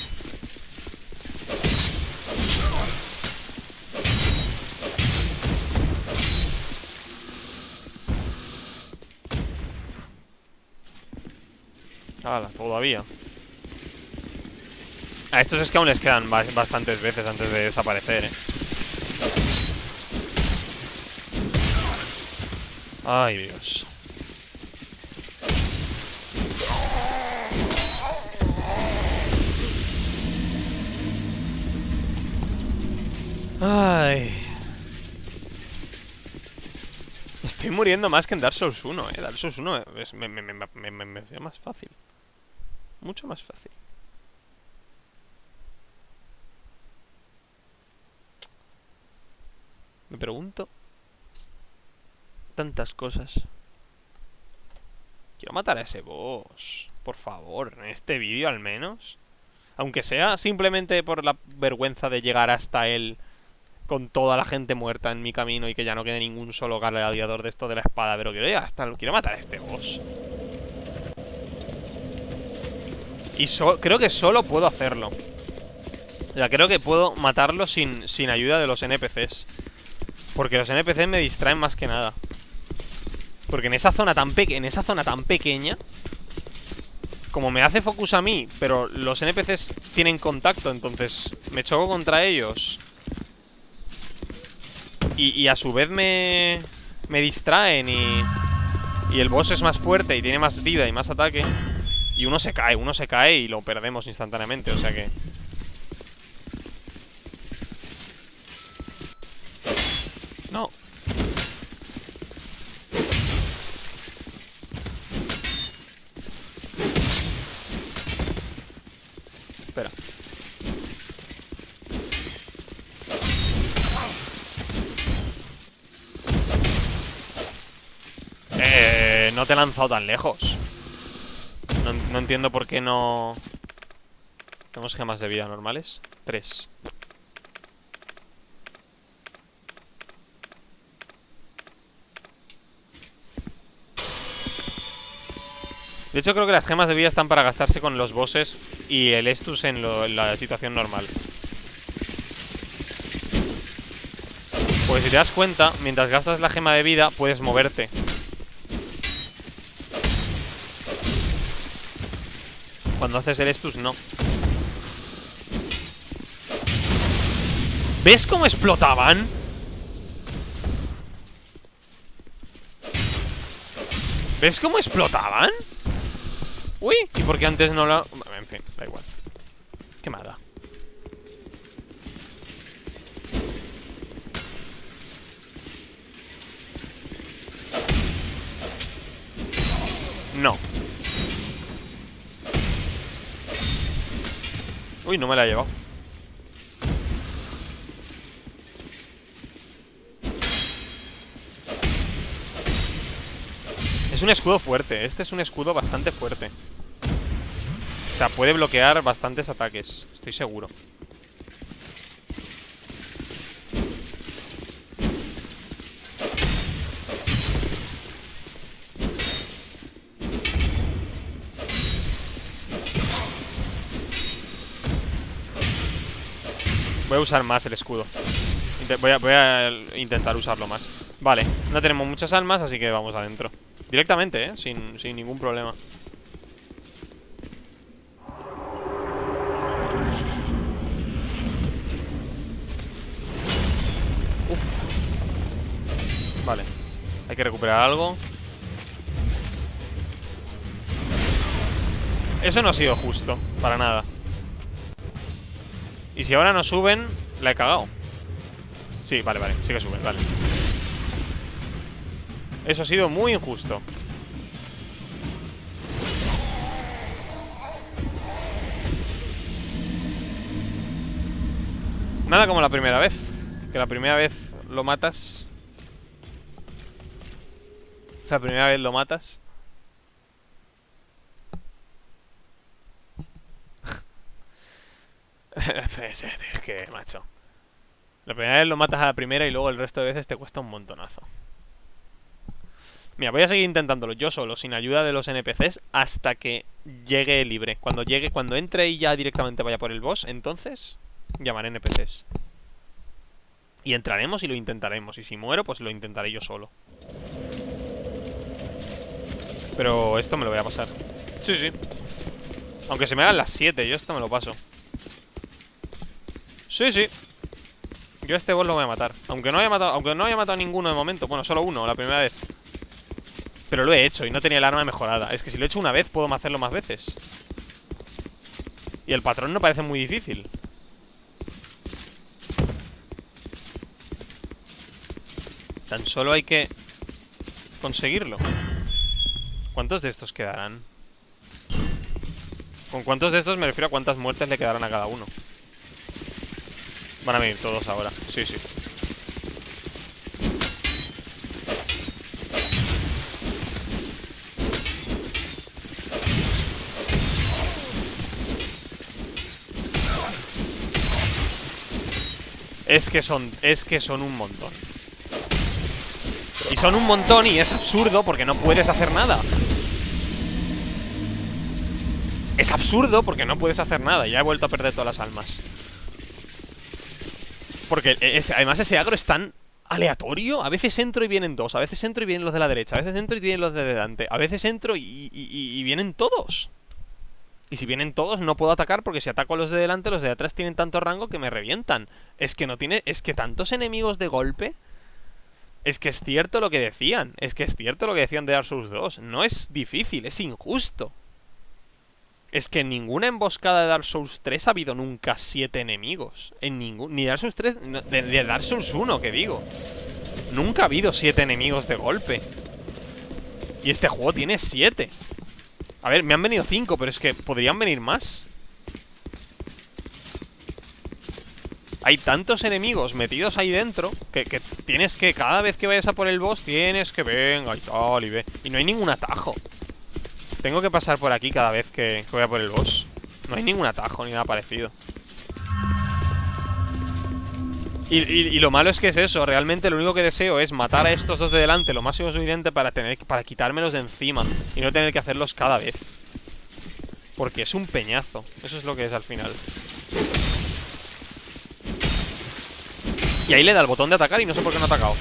Hala, todavía. A estos es que aún les quedan bastantes veces antes de desaparecer, eh. Ay, Dios. Ay. Estoy muriendo más que en Dark Souls uno, eh. Dark Souls uno es, me, me, me, me, me, me hacía más fácil. Mucho más fácil. Me pregunto tantas cosas. Quiero matar a ese boss, por favor, en este vídeo al menos. Aunque sea simplemente por la vergüenza de llegar hasta él con toda la gente muerta en mi camino y que ya no quede ningún solo gladiador de esto de la espada. Pero quiero llegar hasta... quiero matar a este boss. Y so creo que solo puedo hacerlo. O sea, creo que puedo matarlo sin, sin ayuda de los N P Cs. Porque los N P Cs me distraen más que nada. Porque en esa zona tan pequeña, en esa zona tan pequeña, como me hace focus a mí, pero los N P Cs tienen contacto, entonces me choco contra ellos. Y, y a su vez me, me distraen y, y el boss es más fuerte y tiene más vida y más ataque. Y uno se cae, uno se cae y lo perdemos instantáneamente, o sea que... No. Espera. Eh, no te he lanzado tan lejos. No, no entiendo por qué no... ¿Tenemos gemas de vida normales? Tres. De hecho creo que las gemas de vida están para gastarse con los bosses y el Estus en, lo, en la situación normal. te das cuenta, mientras gastas la gema de vida, puedes moverte. Cuando haces el Estus, no. ¿Ves cómo explotaban? ¿Ves cómo explotaban? Uy, ¿y por qué antes no lo...? En fin, da igual. ¿Qué más da? No. Uy, no me la he llevado. Es un escudo fuerte. Este es un escudo bastante fuerte. O sea, puede bloquear bastantes ataques. Estoy seguro. Voy a usar más el escudo. Voy a, voy a intentar usarlo más. Vale, no tenemos muchas almas, así que vamos adentro. Directamente, ¿eh? Sin, sin ningún problema. Uf. Vale. Hay que recuperar algo. Eso no ha sido justo, para nada. Y si ahora no suben, la he cagado. Sí, vale, vale, sí que suben, vale. Eso ha sido muy injusto. Nada como la primera vez. Que la primera vez lo matas. La primera vez lo matas. Es que, macho. La primera vez lo matas a la primera y luego el resto de veces te cuesta un montonazo. Mira, voy a seguir intentándolo yo solo, sin ayuda de los N P Cs, hasta que llegue libre. Cuando llegue, cuando entre y ya directamente vaya por el boss, entonces llamaré N P Cs. Y entraremos y lo intentaremos. Y si muero, pues lo intentaré yo solo. Pero esto me lo voy a pasar. Sí, sí. Aunque se me hagan las siete, yo esto me lo paso. Sí, sí. Yo a este boss lo voy a matar. Aunque no haya matado, aunque no haya matado a ninguno de momento. Bueno, solo uno, la primera vez. Pero lo he hecho y no tenía el arma mejorada. Es que si lo he hecho una vez, puedo hacerlo más veces. Y el patrón no parece muy difícil. Tan solo hay que conseguirlo. ¿Cuántos de estos quedarán? Con cuántos de estos me refiero a cuántas muertes le quedarán a cada uno. Van a venir todos ahora. Sí, sí. Es que son, es que son un montón. Y son un montón y es absurdo porque no puedes hacer nada. Es absurdo porque no puedes hacer nada. Ya he vuelto a perder todas las almas. Porque es, además ese agro es tan aleatorio. A veces entro y vienen dos. A veces entro y vienen los de la derecha. A veces entro y vienen los de delante. A veces entro y, y, y, y vienen todos. Y si vienen todos no puedo atacar porque si ataco a los de delante, los de atrás tienen tanto rango que me revientan. Es que no tiene... Es que tantos enemigos de golpe... Es que es cierto lo que decían. Es que es cierto lo que decían de Dark Souls dos. No es difícil, es injusto. Es que en ninguna emboscada de Dark Souls tres ha habido nunca siete enemigos. En ningún... Ni Dark Souls tres... No, de, de Dark Souls uno, que digo. Nunca ha habido siete enemigos de golpe. Y este juego tiene siete. A ver, me han venido cinco, pero es que podrían venir más. Hay tantos enemigos metidos ahí dentro que, que tienes que, cada vez que vayas a por el boss, tienes que venga y tal y ve. Y no hay ningún atajo. Tengo que pasar por aquí cada vez que, que voy a por el boss. No hay ningún atajo ni nada parecido. Y, y, y lo malo es que es eso. Realmente lo único que deseo es matar a estos dos de delante lo máximo suficiente para tener para quitármelos de encima y no tener que hacerlos cada vez. Porque es un peñazo. Eso es lo que es al final. Y ahí le da el botón de atacar y no sé por qué no ha atacado.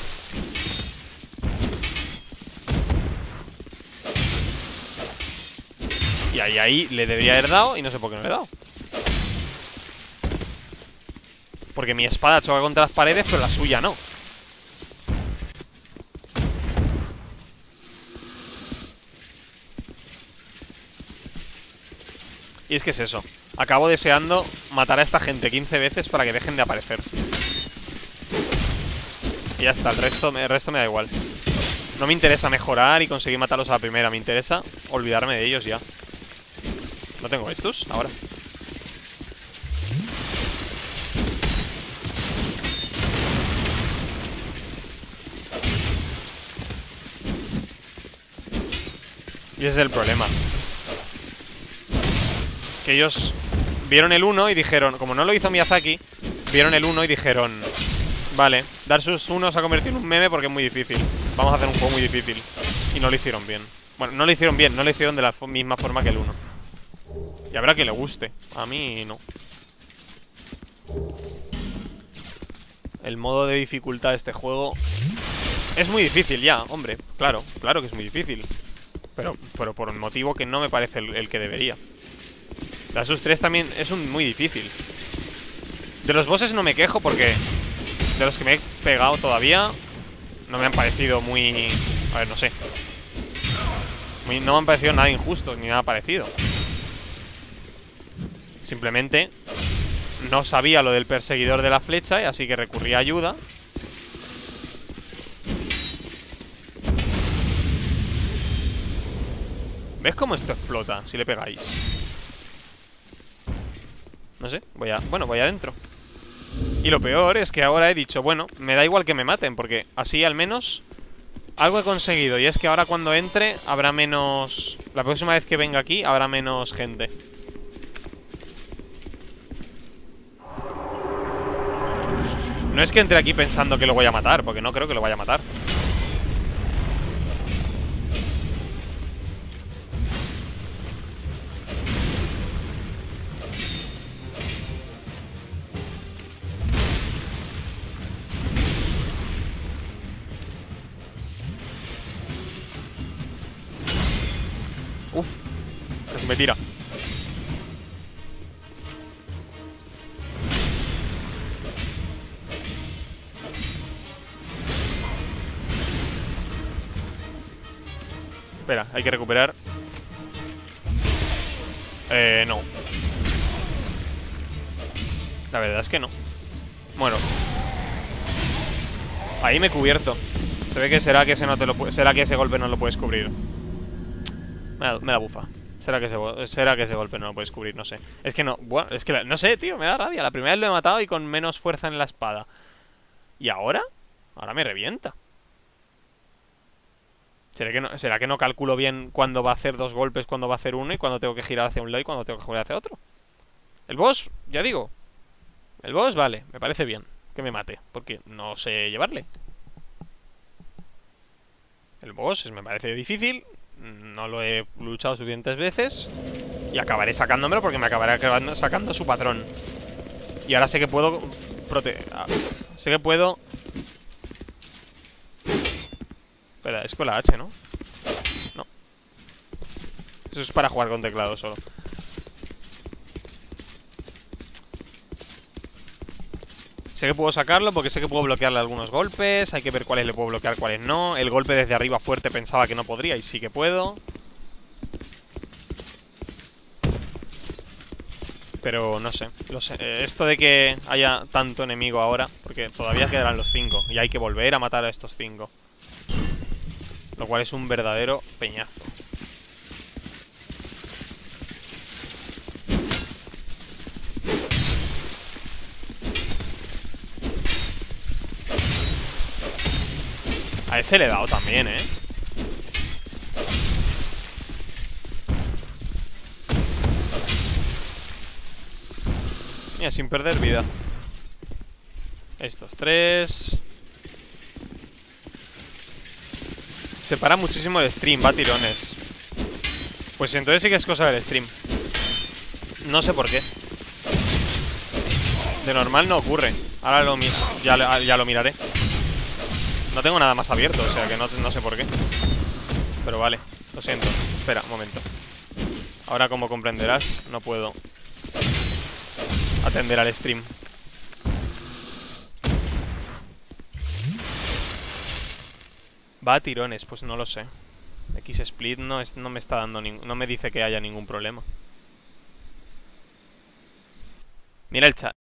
Y ahí, ahí le debería haber dado y no sé por qué no le he dado. Porque mi espada choca contra las paredes, pero la suya no. Y es que es eso. Acabo deseando matar a esta gente quince veces para que dejen de aparecer. Y ya está, el resto, el resto me da igual. No me interesa mejorar y conseguir matarlos a la primera. Me interesa olvidarme de ellos ya. ¿No tengo estos ahora? Y ese es el problema. Que ellos vieron el uno y dijeron, como no lo hizo Miyazaki, vieron el uno y dijeron, vale, Dark Souls uno se ha convertido en un meme porque es muy difícil. Vamos a hacer un juego muy difícil. Y no lo hicieron bien. Bueno, no lo hicieron bien, no lo hicieron de la misma forma que el uno. Y habrá que le guste. A mí no. El modo de dificultad de este juego es muy difícil ya, hombre. Claro, claro que es muy difícil. Pero, pero por un motivo que no me parece el, el que debería. Dark Souls tres también es un muy difícil. De los bosses no me quejo porque de los que me he pegado todavía no me han parecido muy... A ver, no sé muy, no me han parecido nada injustos ni nada parecido. Simplemente no sabía lo del perseguidor de la flecha y así que recurrí a ayuda. ¿Ves cómo esto explota si le pegáis? No sé, voy a... Bueno, voy adentro. Y lo peor es que ahora he dicho, bueno, me da igual que me maten, porque así al menos algo he conseguido. Y es que ahora cuando entre habrá menos... La próxima vez que venga aquí habrá menos gente. No es que entre aquí pensando que lo voy a matar, porque no creo que lo vaya a matar. Uf, casi me tira. Espera, hay que recuperar. Eh, no. La verdad es que no. Bueno. Ahí me he cubierto. Se ve que será que ese no te lo será que ese golpe no lo puedes cubrir. Me da, me da bufa. Será que, ese, será que ese golpe no lo puedes cubrir, no sé. Es que no, bueno, es que no sé, tío, me da rabia. La primera vez lo he matado y con menos fuerza en la espada. ¿Y ahora? Ahora me revienta. ¿Será que, no, ¿Será que no calculo bien cuándo va a hacer dos golpes, cuándo va a hacer uno y cuándo tengo que girar hacia un lado y cuándo tengo que girar hacia otro? El boss, ya digo. El boss, vale, me parece bien que me mate, porque no sé llevarle. El boss me parece difícil. No lo he luchado suficientes veces y acabaré sacándomelo porque me acabaré sacando su patrón. Y ahora sé que puedo prote Sé que puedo... Espera, es con la H, ¿no? No. Eso es para jugar con teclado solo. Sé que puedo sacarlo porque sé que puedo bloquearle algunos golpes. Hay que ver cuáles le puedo bloquear, cuáles no. El golpe desde arriba fuerte pensaba que no podría y sí que puedo. Pero no sé, lo sé. Esto de que haya tanto enemigo ahora, porque todavía quedarán los cinco y hay que volver a matar a estos cinco, lo cual es un verdadero peñazo. A ese le he dado también, ¿eh? Mira, sin perder vida. Estos tres. Separa muchísimo el stream, va a tirones. Pues entonces sí que es cosa del stream. No sé por qué. De normal no ocurre. Ahora lo, mi ya, ya lo miraré. No tengo nada más abierto, o sea que no, no sé por qué. Pero vale, lo siento. Espera, un momento. Ahora, como comprenderás, no puedo atender al stream. Va a tirones, pues no lo sé. X-Split no, es, no me está dando ningún... No me dice que haya ningún problema. Mira el chat.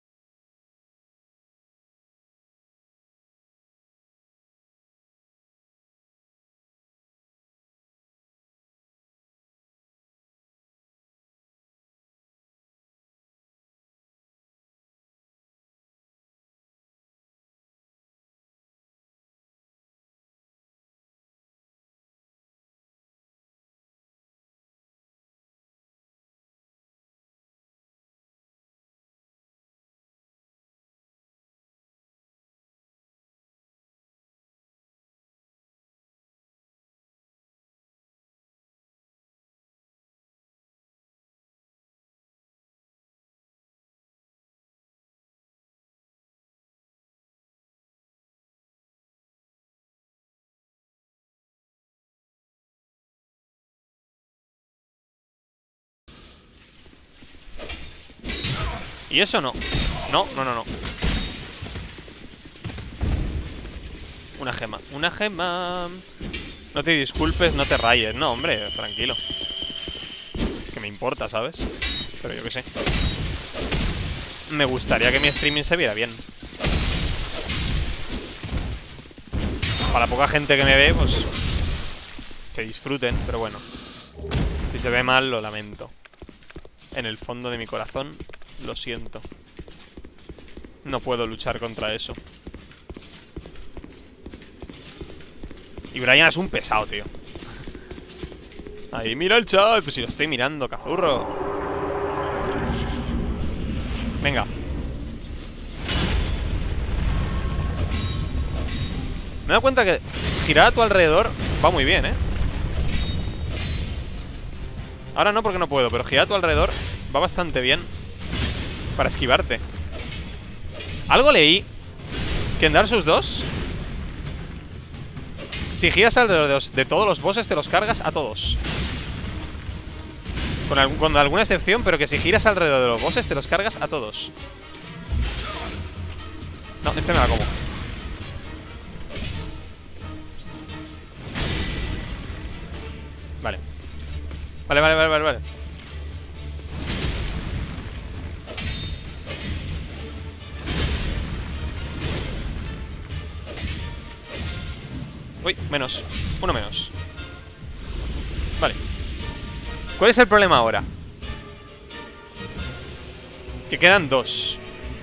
Y eso no. No, no, no, no. Una gema. Una gema. No te disculpes, no te rayes. No, hombre, tranquilo. Que me importa, ¿sabes? Pero yo qué sé. Me gustaría que mi streaming se viera bien. Para la poca gente que me ve, pues que disfruten, pero bueno. Si se ve mal, lo lamento. En el fondo de mi corazón, lo siento. No puedo luchar contra eso. Y Brian es un pesado, tío. Ahí, mira el chat. Pues si lo estoy mirando, cazurro. Venga. Me he dado cuenta que girar a tu alrededor va muy bien, ¿eh? Ahora no, porque no puedo, pero girar a tu alrededor va bastante bien para esquivarte. Algo leí que en Dark Souls dos, si giras alrededor de, los, de todos los bosses, te los cargas a todos. Con, algún, con alguna excepción, pero que si giras alrededor de los bosses, te los cargas a todos. No, este me la como. Vale. Vale, vale, vale, vale, vale. Uy, menos. Uno menos. Vale. ¿Cuál es el problema ahora? Que quedan dos.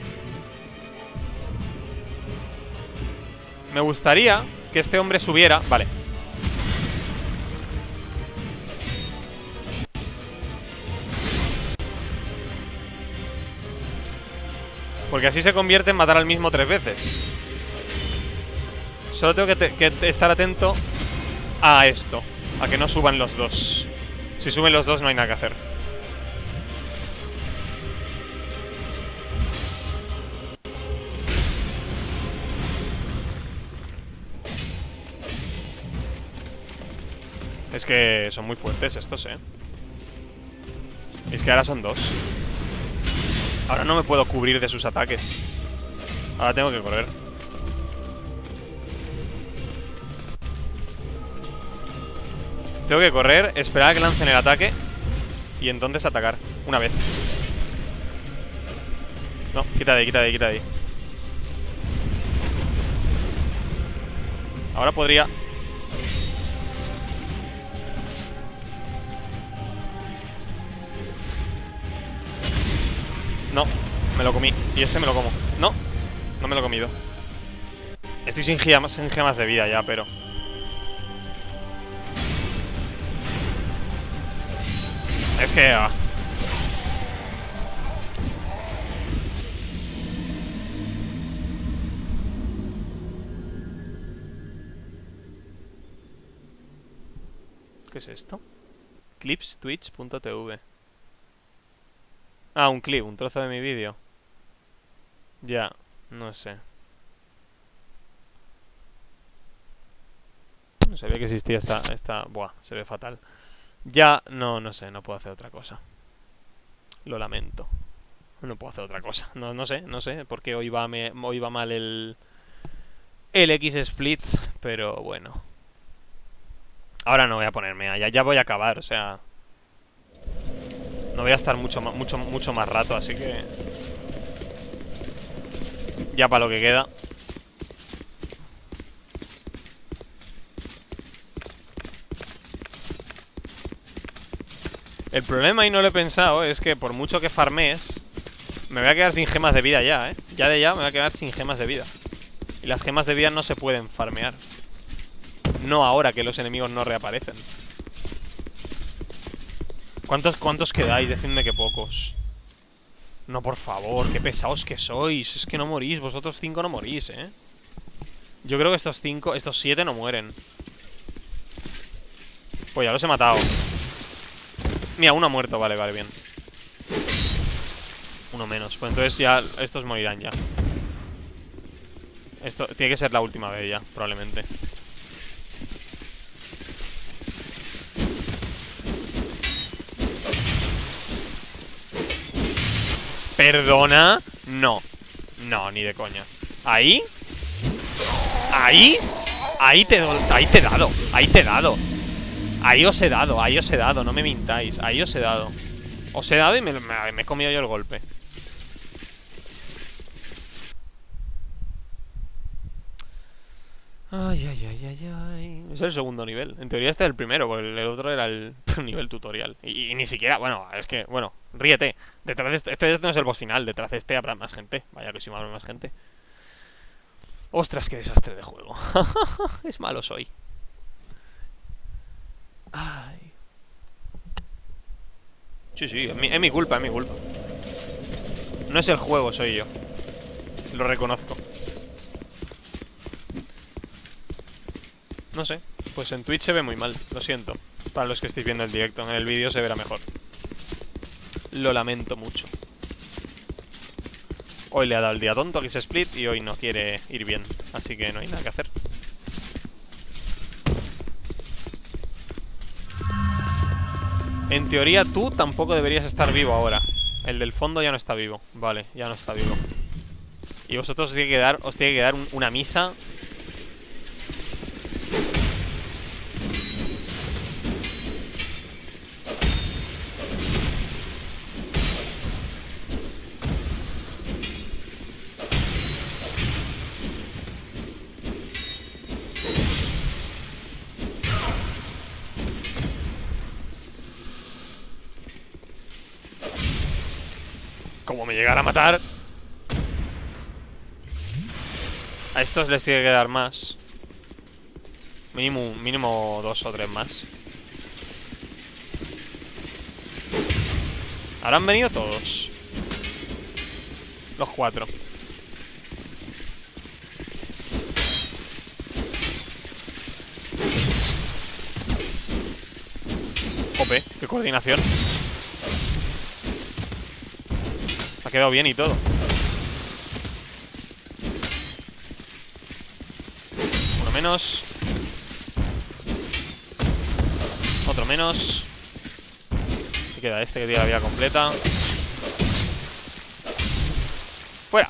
Me gustaría que este hombre subiera. Vale. Porque así se convierte en matar al mismo tres veces. Solo tengo que, te que estar atento a esto. A que no suban los dos. Si suben los dos no hay nada que hacer. Es que son muy fuertes estos, eh. Es que ahora son dos. Ahora no me puedo cubrir de sus ataques. Ahora tengo que correr. Tengo que correr, esperar a que lancen el ataque y entonces atacar. Una vez. No, quita de ahí, quita de ahí, quita de ahí. Ahora podría... No, me lo comí. Y este me lo como. No, no me lo he comido. Estoy sin gemas, sin gemas de vida ya, pero... Es que... Ah. ¿Qué es esto? clips twitch punto tv. Ah, un clip, un trozo de mi vídeo. Ya, No sé. No sabía que existía esta... esta... Buah, se ve fatal. Ya, no, no sé, no puedo hacer otra cosa. Lo lamento. No puedo hacer otra cosa. No, no sé, no sé por qué hoy va, me, hoy va mal el... El X-Split, pero bueno. Ahora no voy a ponerme a... Ya, ya voy a acabar, o sea... No voy a estar mucho, mucho, mucho más rato, así que... Ya para lo que queda. El problema, y no lo he pensado, es que por mucho que farmees, me voy a quedar sin gemas de vida ya, ¿eh? Ya de ya me voy a quedar sin gemas de vida. Y las gemas de vida no se pueden farmear. No ahora que los enemigos no reaparecen. ¿Cuántos, cuántos quedáis? Decidme que pocos. No, por favor, qué pesados que sois. Es que no morís, vosotros cinco no morís, ¿eh? Yo creo que estos cinco, estos siete no mueren. Pues ya los he matado. Mira, uno ha muerto, vale, vale, bien. Uno menos, pues entonces ya estos morirán ya. Esto tiene que ser la última vez ya, probablemente. ¿Perdona? No. No, ni de coña. ¿Ahí? ¿Ahí? Ahí te, ahí te he dado. Ahí te he dado. Ahí os he dado, ahí os he dado, no me mintáis. Ahí os he dado. Os he dado y me, me, me he comido yo el golpe. Ay, ay, ay, ay, ay. Es el segundo nivel. En teoría este es el primero, porque el otro era el nivel tutorial. Y, y ni siquiera, bueno, es que, bueno, ríete. Detrás de esto, este no es el boss final. Detrás de este habrá más gente. Vaya que si me habrá más gente. Ostras, qué desastre de juego. Es malo soy. Ay. Sí, sí, es mi, es mi culpa, es mi culpa. No es el juego, soy yo. Lo reconozco. No sé, pues en Twitch se ve muy mal, lo siento. Para los que estéis viendo el directo, en el vídeo se verá mejor. Lo lamento mucho. Hoy le ha dado el día tonto a X-Split y hoy no quiere ir bien. Así que no hay nada que hacer. En teoría tú tampoco deberías estar vivo ahora. El del fondo ya no está vivo. Vale, ya no está vivo. Y vosotros os tiene que dar, os tiene que dar un, una misa. Como me llegara a matar. A estos les tiene que dar más. Mínimo, mínimo dos o tres más. Ahora han venido todos. Los cuatro. Jope, qué coordinación. Ha quedado bien y todo. Uno menos. Otro menos. ¿Qué queda? Este que tiene la vida completa. ¡Fuera!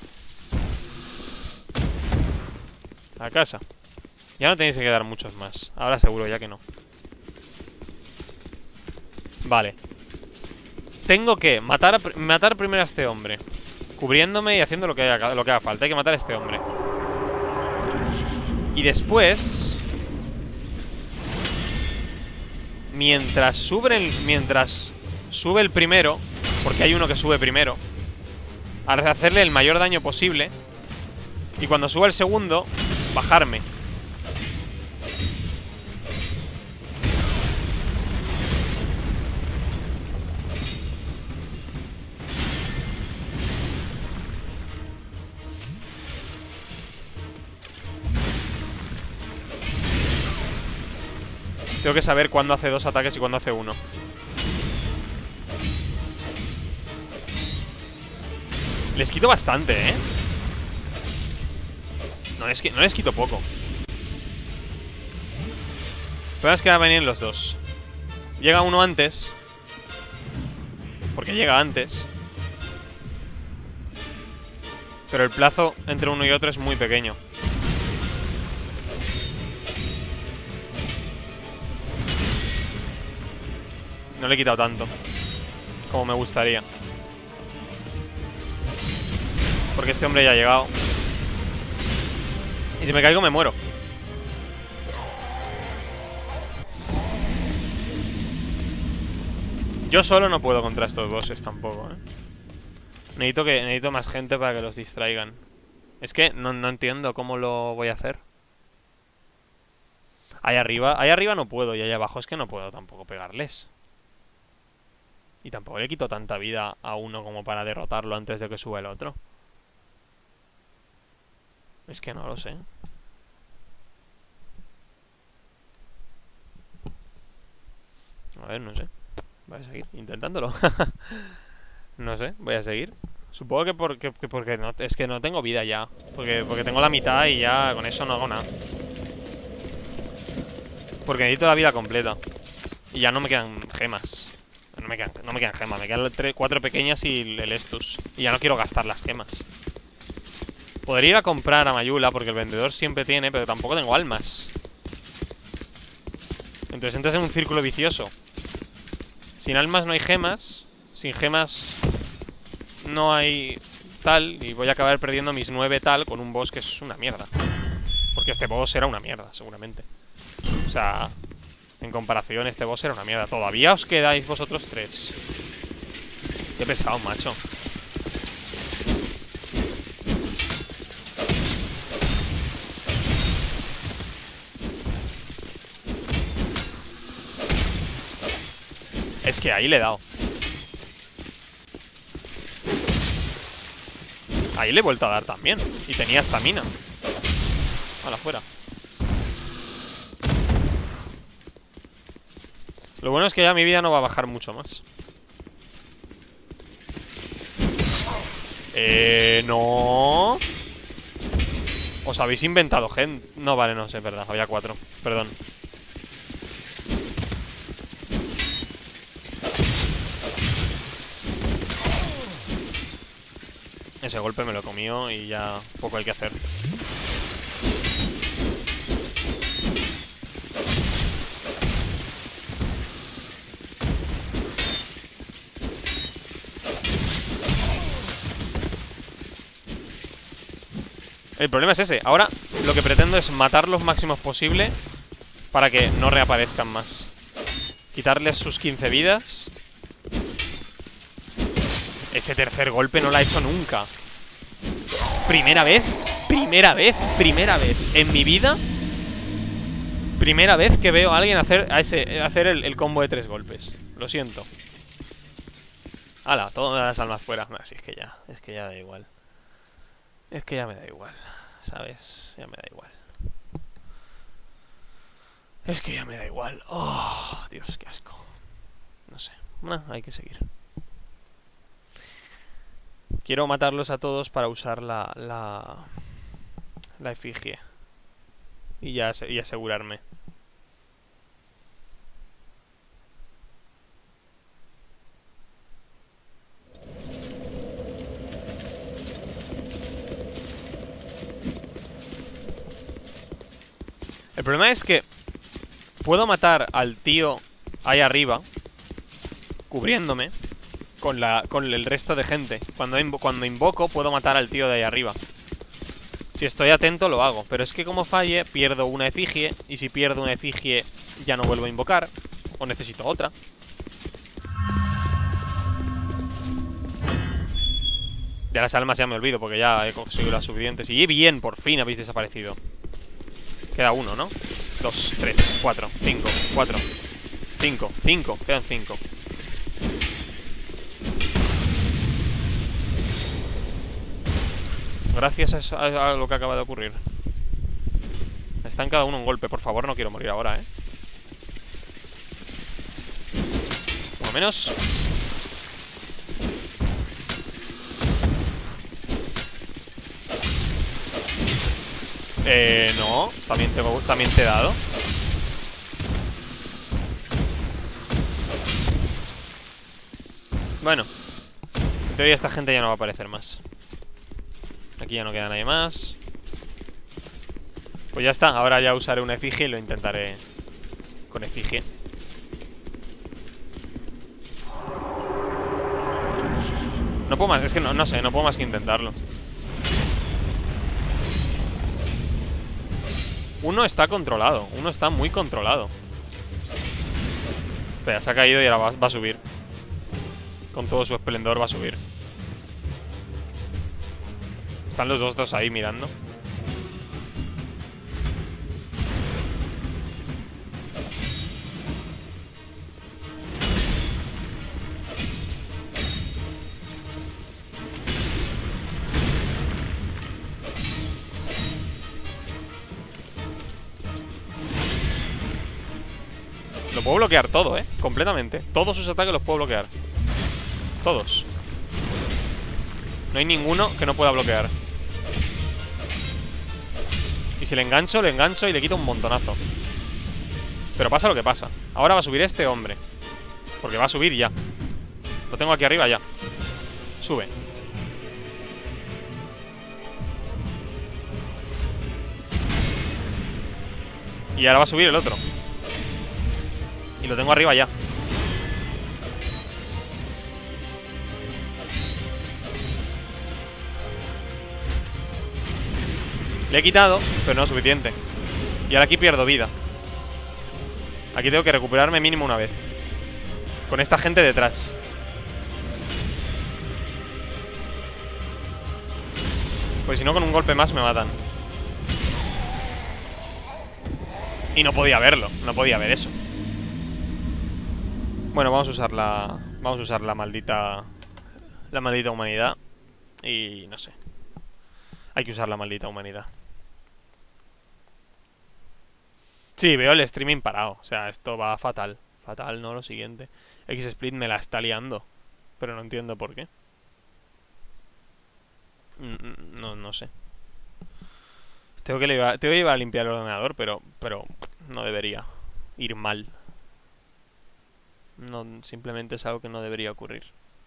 A casa. Ya no tenéis que quedar muchos más. Ahora seguro ya que no. Vale. Tengo que matar, a, matar primero a este hombre, cubriéndome y haciendo lo que, haga, lo que haga falta. Hay que matar a este hombre. Y después, Mientras sube el, mientras sube el primero, porque hay uno que sube primero, a hacerle el mayor daño posible. Y cuando suba el segundo, bajarme. Tengo que saber cuándo hace dos ataques y cuándo hace uno. Les quito bastante, ¿eh? No les, no les quito poco. Pero es que van a venir los dos. Llega uno antes. Porque llega antes. Pero el plazo entre uno y otro es muy pequeño. No le he quitado tanto como me gustaría. Porque este hombre ya ha llegado. Y si me caigo me muero. Yo solo no puedo contra estos bosses tampoco, ¿eh? Necesito, que, necesito más gente para que los distraigan. Es que no, no entiendo cómo lo voy a hacer. Ahí arriba, ahí arriba no puedo. Y ahí abajo es que no puedo tampoco pegarles. Y tampoco le quito tanta vida a uno como para derrotarlo antes de que suba el otro. Es que no lo sé. A ver, no sé. Voy a seguir intentándolo. No sé, voy a seguir. Supongo que porque, que porque no, es que no tengo vida ya. Porque, porque tengo la mitad y ya con eso no hago nada. Porque necesito la vida completa. Y ya no me quedan gemas. No me quedan, no me quedan gemas, me quedan tres, cuatro pequeñas y el Estus. Y ya no quiero gastar las gemas. Podría ir a comprar a Mayula porque el vendedor siempre tiene, pero tampoco tengo almas. Entonces entras en un círculo vicioso. Sin almas no hay gemas. Sin gemas no hay tal. Y voy a acabar perdiendo mis nueve tal con un boss que es una mierda. Porque este boss era una mierda, seguramente. O sea, en comparación este boss era una mierda. Todavía os quedáis vosotros tres. Qué pesado, macho. Es que ahí le he dado. Ahí le he vuelto a dar también. Y tenía estamina. Hala, fuera. Lo bueno es que ya mi vida no va a bajar mucho más. Eh, no. Os habéis inventado gente. No, vale, no sé, es verdad, había cuatro. Perdón. Ese golpe me lo he comido y ya poco hay que hacer. El problema es ese. Ahora lo que pretendo es matar los máximos posible para que no reaparezcan más. Quitarles sus quince vidas. Ese tercer golpe no lo ha hecho nunca. Primera vez, primera vez, primera vez en mi vida. Primera vez que veo a alguien hacer, a ese, hacer el, el combo de tres golpes. Lo siento. Hala, todas las almas fuera. No, si es que ya, es que ya da igual. Es que ya me da igual, ¿sabes? Ya me da igual. Es que ya me da igual. Oh, Dios, qué asco. No sé, bueno, hay que seguir. Quiero matarlos a todos para usar la La, la efigie. Y ya y asegurarme. El problema es que puedo matar al tío ahí arriba cubriéndome con, la, con el resto de gente. Cuando, invo cuando invoco puedo matar al tío de ahí arriba. Si estoy atento lo hago. Pero es que como falle pierdo una efigie. Y si pierdo una efigie ya no vuelvo a invocar. O necesito otra. De las almas ya me olvido porque ya he conseguido las suficientes. Y bien, por fin habéis desaparecido. Queda uno, ¿no? Dos, tres, cuatro, cinco, cuatro, cinco, cinco, quedan cinco. Gracias a, a, a lo que acaba de ocurrir. Están cada uno un golpe, por favor, no quiero morir ahora, ¿eh? Por lo menos. Eh, no. También te, también te he dado. Bueno. En teoría esta gente ya no va a aparecer más. Aquí ya no queda nadie más. Pues ya está. Ahora ya usaré una efigie y lo intentaré con efigie. No puedo más, es que no, no sé, no puedo más que intentarlo. Uno está controlado, uno está muy controlado. Espera, se ha caído y ahora va, va a subir. Con todo su esplendor va a subir. Están los dos dos ahí mirando. Lo puedo bloquear todo, eh, completamente. Todos sus ataques los puedo bloquear. Todos. No hay ninguno que no pueda bloquear. Y si le engancho, le engancho y le quito un montonazo. Pero pasa lo que pasa. Ahora va a subir este hombre. Porque va a subir ya. Lo tengo aquí arriba ya. Sube. Y ahora va a subir el otro. Y lo tengo arriba ya. Le he quitado, pero no es suficiente. Y ahora aquí pierdo vida. Aquí tengo que recuperarme mínimo una vez. Con esta gente detrás. Pues si no, con un golpe más me matan. Y no podía verlo, no podía ver eso. Bueno, vamos a usar la... Vamos a usar la maldita... La maldita humanidad. Y no sé. Hay que usar la maldita humanidad. Sí, veo el streaming parado. O sea, esto va fatal. Fatal, ¿no? Lo siguiente. X-Split me la está liando. Pero no entiendo por qué. No, no sé. Tengo que, llevar, tengo que llevar a limpiar el ordenador, pero, pero no debería ir mal. No, simplemente es algo que no debería ocurrir.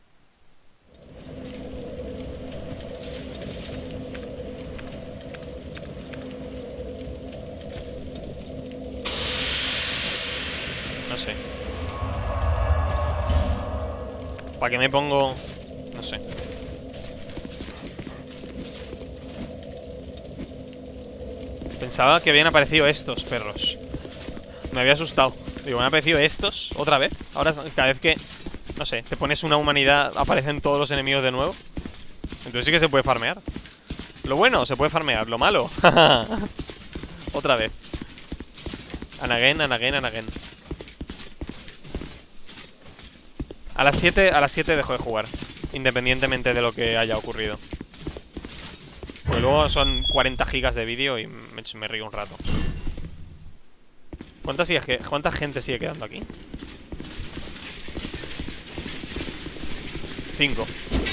No sé. ¿Para qué me pongo? No sé. Pensaba que habían aparecido estos perros. Me había asustado. Digo, ¿me han aparecido estos otra vez? Ahora cada vez que, no sé, te pones una humanidad, aparecen todos los enemigos de nuevo. Entonces sí que se puede farmear. Lo bueno, se puede farmear. Lo malo, otra vez. And again, and again, and again. A las siete, a las siete dejo de jugar, independientemente de lo que haya ocurrido. Porque luego son cuarenta gigas de vídeo y me, me río un rato. ¿Cuánta, sigue, ¿Cuánta gente sigue quedando aquí? Cinco.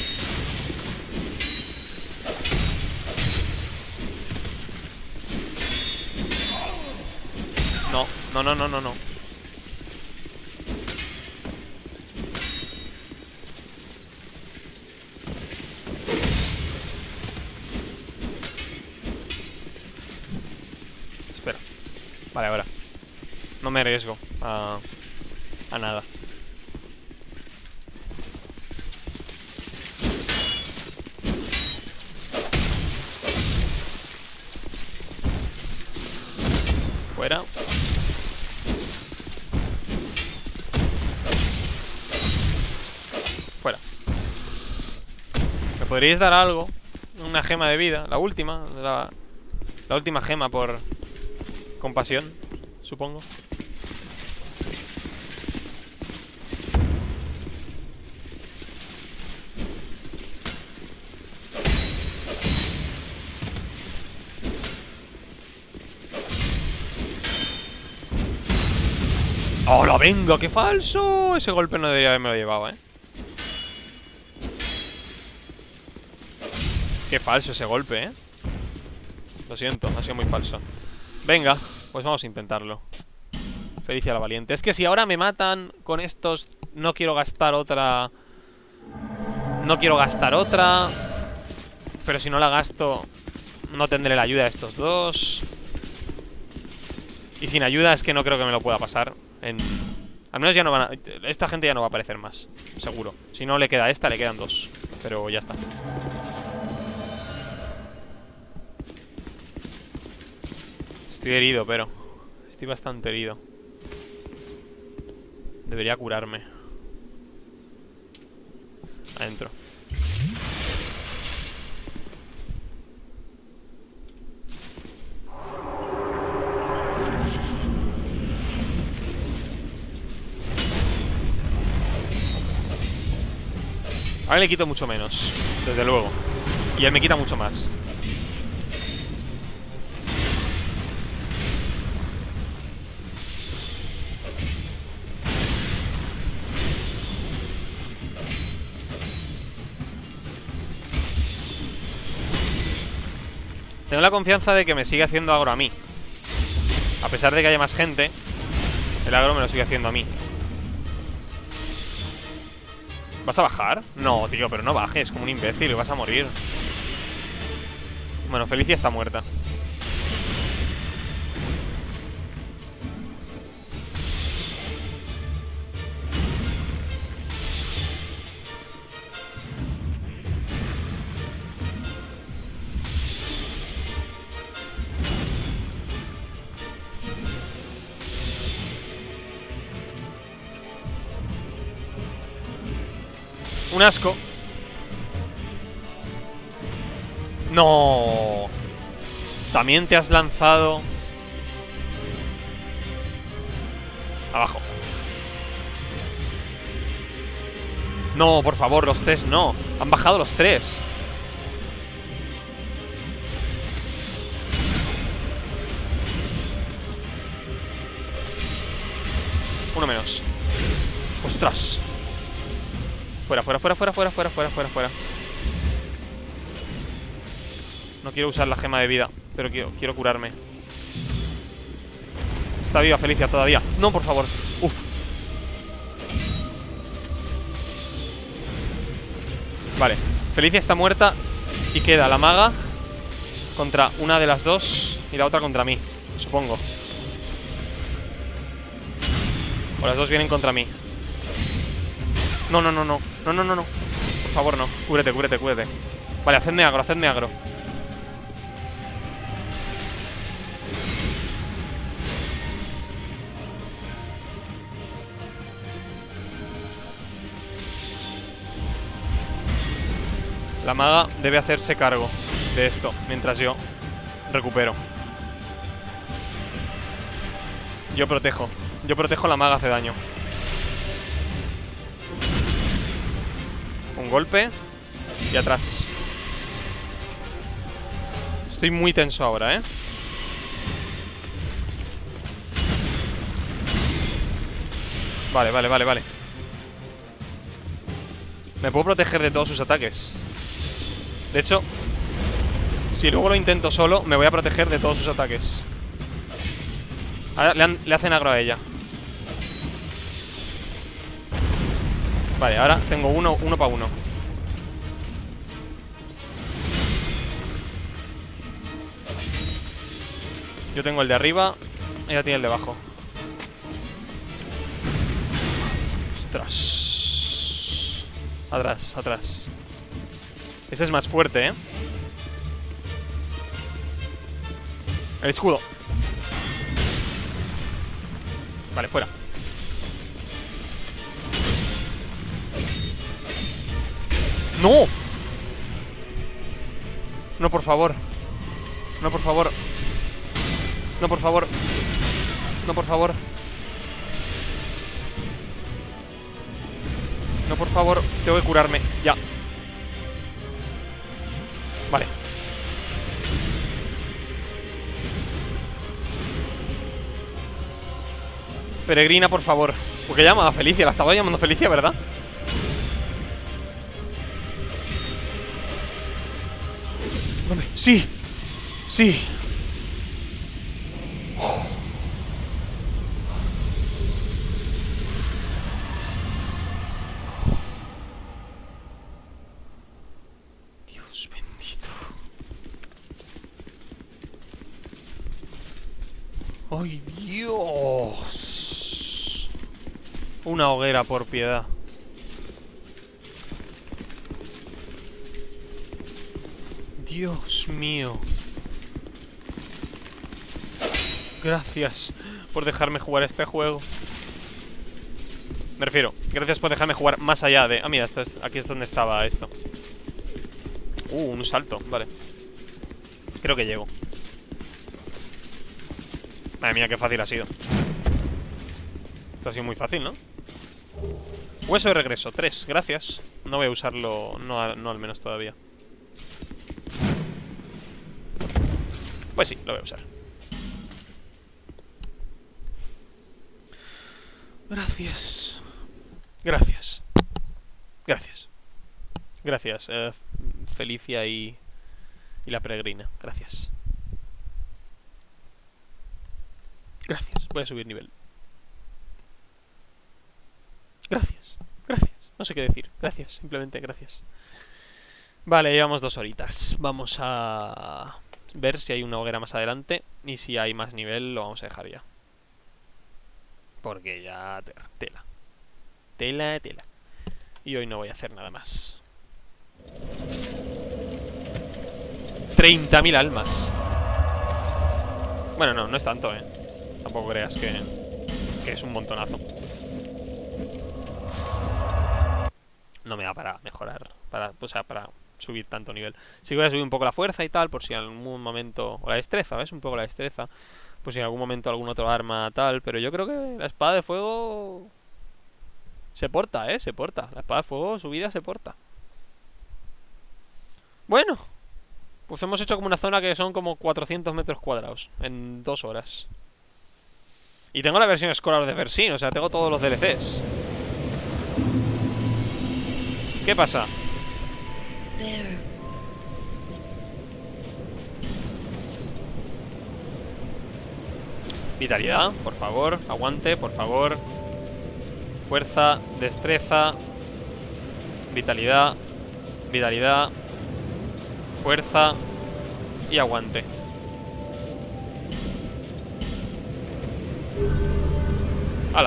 No, no, no, no, no, no. Espera. Vale, ahora. No me arriesgo a, a nada. Fuera. Fuera. ¿Me podríais dar algo? Una gema de vida, la última. La, la última gema por compasión, supongo. ¡Hola, venga! ¡Qué falso! Ese golpe no debería haberme lo llevado, ¿eh? Qué falso ese golpe, ¿eh? Lo siento, ha sido muy falso. Venga, pues vamos a intentarlo. Felicia la valiente. Es que si ahora me matan con estos, no quiero gastar otra. No quiero gastar otra. Pero si no la gasto, no tendré la ayuda de estos dos. Y sin ayuda es que no creo que me lo pueda pasar en... Al menos ya no van a... Esta gente ya no va a aparecer más, seguro. Si no le queda esta, le quedan dos. Pero ya está. Estoy herido, pero... Estoy bastante herido. Debería curarme. Adentro. Ahora le quito mucho menos, desde luego. Y él me quita mucho más. Tengo la confianza de que me sigue haciendo agro a mí. A pesar de que haya más gente, el agro me lo sigue haciendo a mí. ¿Vas a bajar? No, tío, pero no bajes, como un imbécil, vas a morir. Bueno, Felicia está muerta. Un asco. No. También te has lanzado abajo. No, por favor, los tres no. Han bajado los tres. Uno menos. Ostras. Fuera, fuera, fuera, fuera, fuera, fuera, fuera, fuera, fuera. No quiero usar la gema de vida, pero quiero, quiero curarme. Está viva Felicia todavía. No, por favor. Uf. Vale, Felicia está muerta. Y queda la maga contra una de las dos y la otra contra mí, supongo. O las dos vienen contra mí. No, no, no, no. No, no, no, no. Por favor, no. Cúbrete, cúbrete, cúbrete. Vale, hacedme agro, hacedme agro. La maga debe hacerse cargo de esto mientras yo recupero. Yo protejo. Yo protejo, la maga hace daño. Un golpe. Y atrás. Estoy muy tenso ahora, ¿eh? Vale, vale, vale, vale. Me puedo proteger de todos sus ataques. De hecho, si luego lo intento solo, me voy a proteger de todos sus ataques. Ahora le, han, le hacen agro a ella. Vale, ahora tengo uno, uno para uno. Yo tengo el de arriba. Ella tiene el de abajo. Ostras. Atrás, atrás. Ese es más fuerte, ¿eh? El escudo. Vale, fuera. ¡No! No, por favor. No, por favor. No, por favor. No, por favor. No, por favor. Tengo que curarme. Ya. Vale. Peregrina, por favor. Porque llama a Felicia. La estaba llamando Felicia, ¿verdad? Sí. Sí. ¡Ay, Dios! Una hoguera, por piedad. Dios mío. Gracias por dejarme jugar este juego. Me refiero, gracias por dejarme jugar más allá de... Ah, mira, esto es... aquí es donde estaba esto. Uh, un salto, vale. Creo que llego. Madre mía, qué fácil ha sido. Esto ha sido muy fácil, ¿no? Hueso de regreso, tres, gracias. No voy a usarlo, no, no al menos todavía. Pues sí, lo voy a usar. Gracias. Gracias. Gracias. Gracias, eh, Felicia y... y la peregrina, gracias. Gracias, voy a subir nivel. Gracias, gracias. No sé qué decir, gracias, simplemente gracias. Vale, llevamos dos horitas. Vamos a ver si hay una hoguera más adelante. Y si hay más nivel, lo vamos a dejar ya. Porque ya... tela. Tela, tela. Y hoy no voy a hacer nada más. treinta mil almas. Bueno, no, no es tanto, eh. Tampoco creas que, que es un montonazo. No me da para mejorar, para, o sea, para subir tanto nivel. Sí que voy a subir un poco la fuerza y tal, por si en algún momento... o la destreza, ¿ves? Un poco la destreza. Pues si en algún momento algún otro arma tal. Pero yo creo que la espada de fuego... se porta, ¿eh? Se porta. La espada de fuego subida se porta. Bueno, pues hemos hecho como una zona que son como cuatrocientos metros cuadrados en dos horas. Y tengo la versión escolar de Versin, o sea, tengo todos los D L Cs. ¿Qué pasa? Vitalidad, por favor. Aguante, por favor. Fuerza, destreza. Vitalidad. Vitalidad. Fuerza. Y aguante. ¡Hala!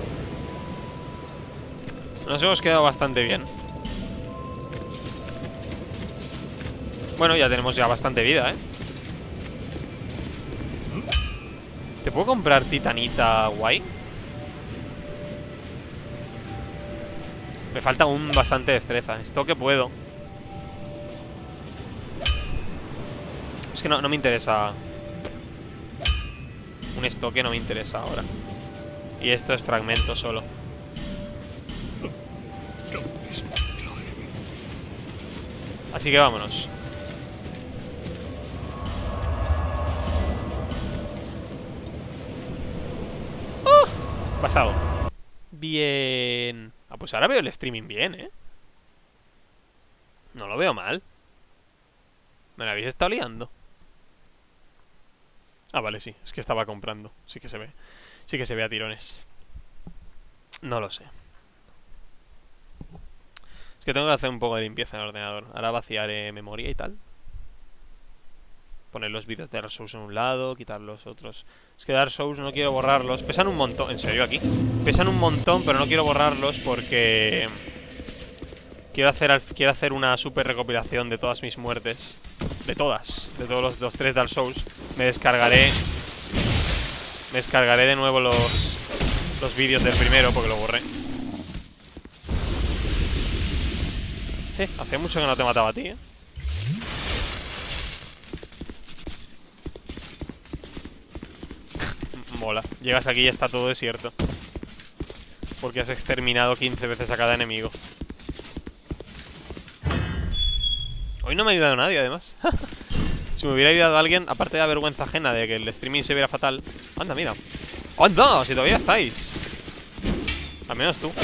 Nos hemos quedado bastante bien. Bueno, ya tenemos ya bastante vida, ¿eh? ¿Te puedo comprar titanita guay? Me falta un bastante destreza. Esto que puedo. Es que no, no me interesa. Un estoque no me interesa ahora. Y esto es fragmento solo. Así que vámonos. ¡Oh! Pasado. Bien. Ah, pues ahora veo el streaming bien, ¿eh? No lo veo mal. ¿Me la habéis estado liando? Ah, vale, sí. Es que estaba comprando. Sí que se ve. Sí que se ve a tirones. No lo sé. Es que tengo que hacer un poco de limpieza en el ordenador. Ahora vaciaré memoria y tal. Poner los vídeos de Dark Souls en un lado, quitar los otros. Es que Dark Souls no quiero borrarlos. Pesan un montón. ¿En serio aquí? Pesan un montón, pero no quiero borrarlos porque... Quiero hacer, quiero hacer una super recopilación de todas mis muertes. De todas. De todos los, los tres Dark Souls. Me descargaré... Me descargaré de nuevo los... Los vídeos del primero porque lo borré. Eh, hace mucho que no te mataba a ti, eh. Mola. Llegas aquí y está todo desierto. Porque has exterminado quince veces a cada enemigo. Hoy no me ha ayudado nadie, además. Si me hubiera ayudado alguien, aparte de la vergüenza ajena de que el streaming se viera fatal. Anda, mira. ¡Anda! Si todavía estáis. Al menos tú.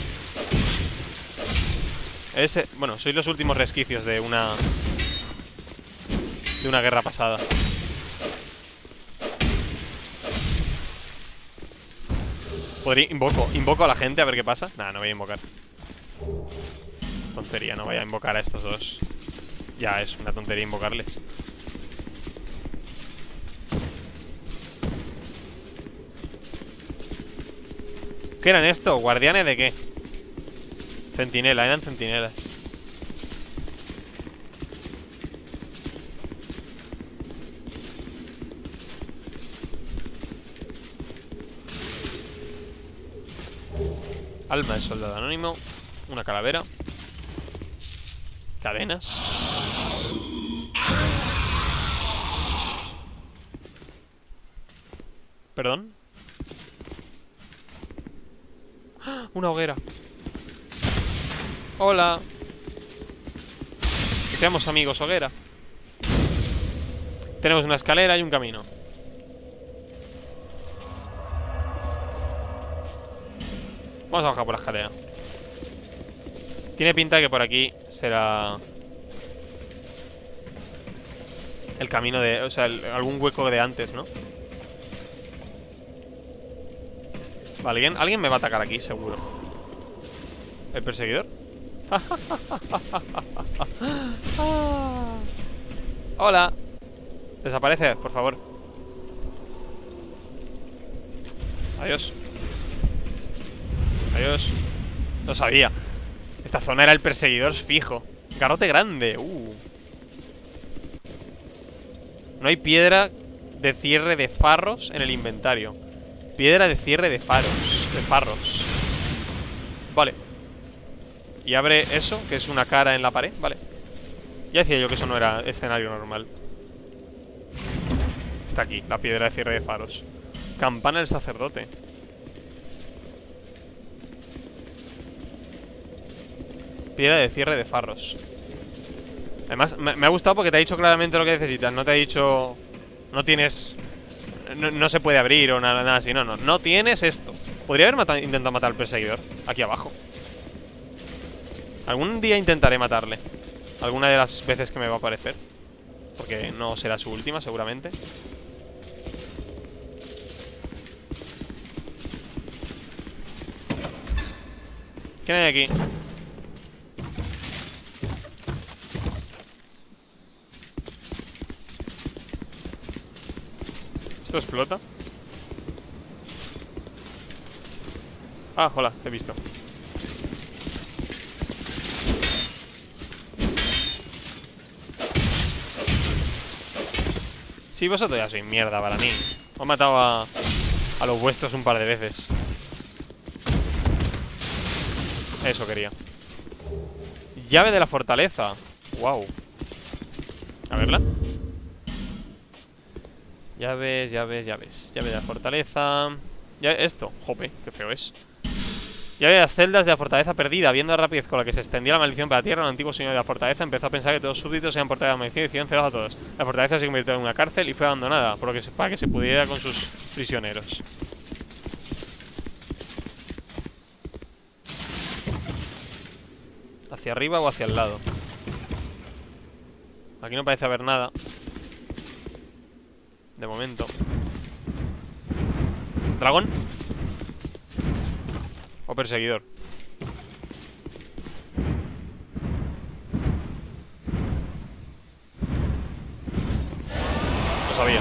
Ese, bueno, sois los últimos resquicios de una... De una guerra pasada. Podría... Invoco. Invoco a la gente a ver qué pasa. Nah, no voy a invocar. Tontería, no voy a invocar a estos dos. Ya es una tontería invocarles. ¿Qué eran esto? ¿Guardianes de qué? Centinela, eran centinelas. Alma de soldado anónimo. Una calavera. Cadenas. Perdón. ¡Ah! Una hoguera. Hola. Seamos amigos, hoguera. Tenemos una escalera y un camino. Vamos a bajar por la escalera. Tiene pinta de que por aquí será el camino de... O sea, el, algún hueco de antes, ¿no? Vale, ¿alguien, alguien me va a atacar aquí, seguro. ¿El perseguidor? Hola. Desaparece, por favor. Adiós. Adiós. No sabía. Esta zona era el perseguidor fijo. Garrote grande. Uh. No hay piedra de cierre de farros en el inventario. Piedra de cierre de faros. De farros. Vale. Y abre eso, que es una cara en la pared. Vale. Ya decía yo que eso no era escenario normal. Está aquí, la piedra de cierre de faros. Campana del sacerdote. Piedra de cierre de farros. Además, me, me ha gustado porque te ha dicho claramente lo que necesitas. No te ha dicho... No tienes... No, no se puede abrir o nada, nada así. No, no, no tienes esto. Podría haber matado, intentado matar al perseguidor. Aquí abajo. Algún día intentaré matarle. Alguna de las veces que me va a aparecer. Porque no será su última, seguramente. ¿Quién hay aquí? ¿Esto explota? Ah, hola, te he visto. Sí, vosotros ya sois mierda para mí. Os he matado a, a los vuestros un par de veces. Eso quería. Llave de la fortaleza. Wow. A verla. Llaves, llaves, llaves. Llave de la fortaleza. Ya, esto, jope, qué feo es. Llave de las celdas de la fortaleza perdida. Viendo la rapidez con la que se extendía la maldición para la tierra, el antiguo señor de la fortaleza empezó a pensar que todos sus súbditos se habían portado la maldición y decidieron cerrar a todos. La fortaleza se convirtió en una cárcel y fue abandonada, por lo que se, para que se pudiera ir con sus prisioneros. ¿Hacia arriba o hacia el lado? Aquí no parece haber nada. De momento. ¿Dragón? ¿O perseguidor? Lo sabía.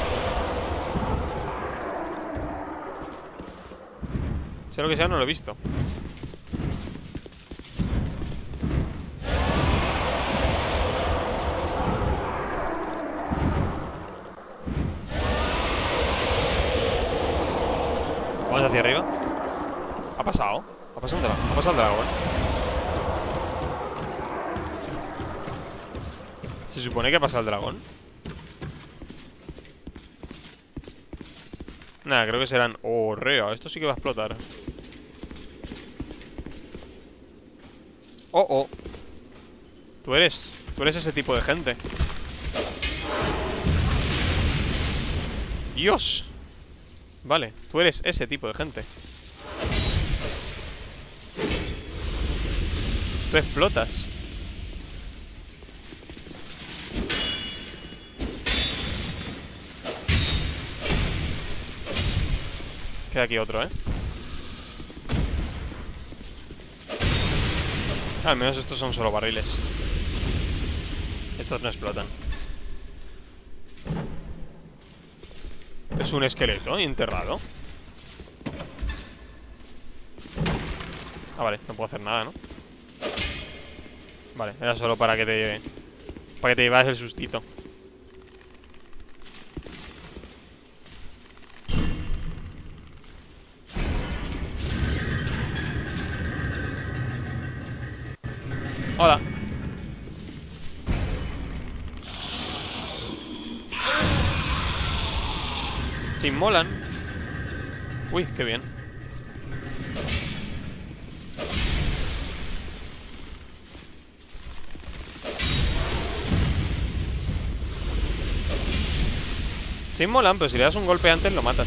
Sea lo que sea, no lo he visto. Vamos hacia arriba. ¿Ha pasado? ¿Ha pasado un dragón? ¿Ha pasado el dragón? ¿Se supone que ha pasado el dragón? Nada, creo que serán... Oh, rea, esto sí que va a explotar. Oh, oh. Tú eres... Tú eres ese tipo de gente. Dios. Vale, tú eres ese tipo de gente. Tú explotas. Queda aquí otro, ¿eh? Ah, al menos estos son solo barriles. Estos no explotan. Es un esqueleto enterrado. Ah, vale, no puedo hacer nada, ¿no? Vale, era solo para que te... Para que te llevas el sustito. Hola. Se inmolan. Uy, qué bien. Se inmolan, pero si le das un golpe antes lo matas.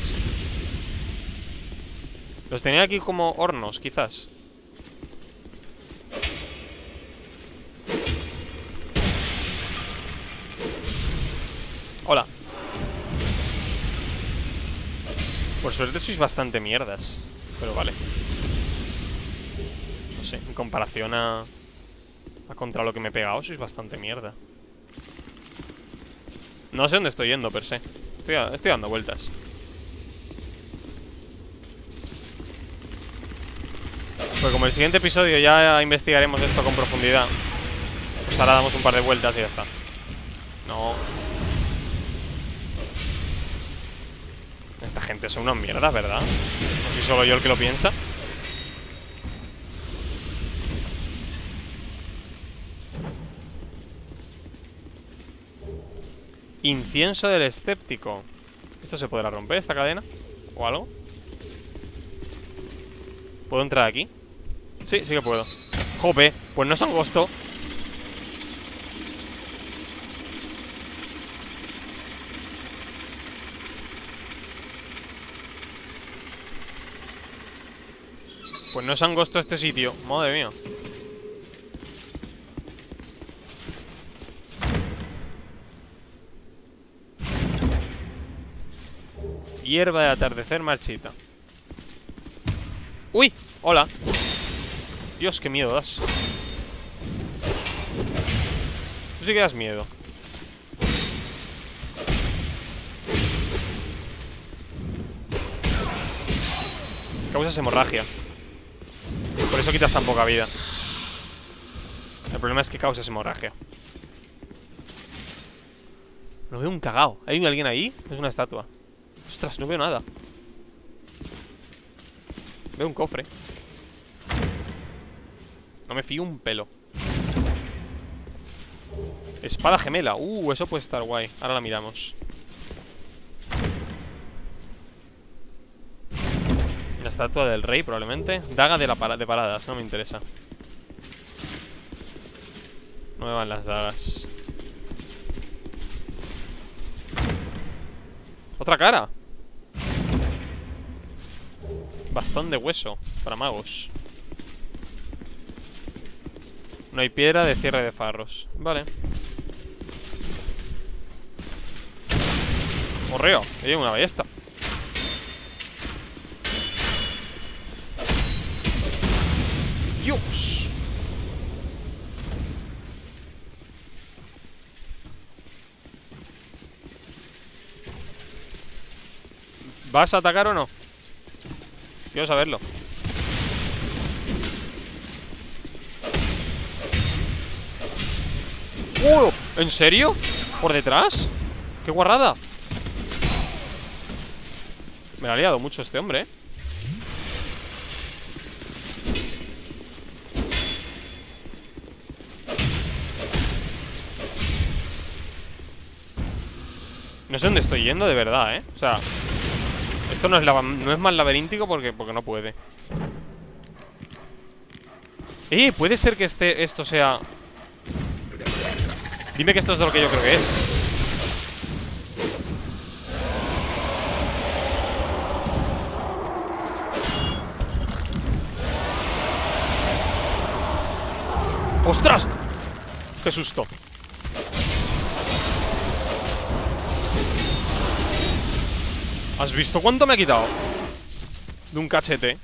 Los tenía aquí como hornos, quizás. Hola. Por suerte sois bastante mierdas. Pero vale. No sé, en comparación a... A contra lo que me he pegado, sois bastante mierda. No sé dónde estoy yendo, per se. Estoy, a... estoy dando vueltas. Pues como el siguiente episodio ya investigaremos esto con profundidad, pues ahora damos un par de vueltas y ya está. No. Esta gente son unas mierdas, ¿verdad? No soy solo yo el que lo piensa. Incienso del escéptico. ¿Esto se podrá romper, esta cadena? ¿O algo? ¿Puedo entrar aquí? Sí, sí que puedo. Jope, pues no es angosto. Pues no es angosto este sitio. Madre mía. Hierba de atardecer marchita. ¡Uy! ¡Hola! Dios, qué miedo das. Tú sí que das miedo. Causas hemorragia. Por eso quitas tan poca vida. El problema es que causas hemorragia. No veo un cagao. ¿Hay alguien ahí? Es una estatua. Ostras, no veo nada. Veo un cofre. No me fío un pelo. Espada gemela. Uh, eso puede estar guay. Ahora la miramos. La estatua del rey, probablemente. Daga de, la para de paradas, no me interesa. No me van las dagas. ¡Otra cara! Bastón de hueso para magos. No hay piedra de cierre de farros. Vale. Correo, que llevo una ballesta. Dios. ¿Vas a atacar o no? Quiero saberlo. ¡Oh! ¿En serio? ¿Por detrás? ¡Qué guarrada! Me la ha liado mucho este hombre, ¿eh? No sé dónde estoy yendo de verdad, ¿eh? O sea, esto no es, lava, no es más laberíntico porque, porque no puede. Eh, puede ser que este, esto sea... Dime que esto es de lo que yo creo que es. ¡Ostras! ¡Qué susto! ¿Has visto cuánto me ha quitado? De un cachete.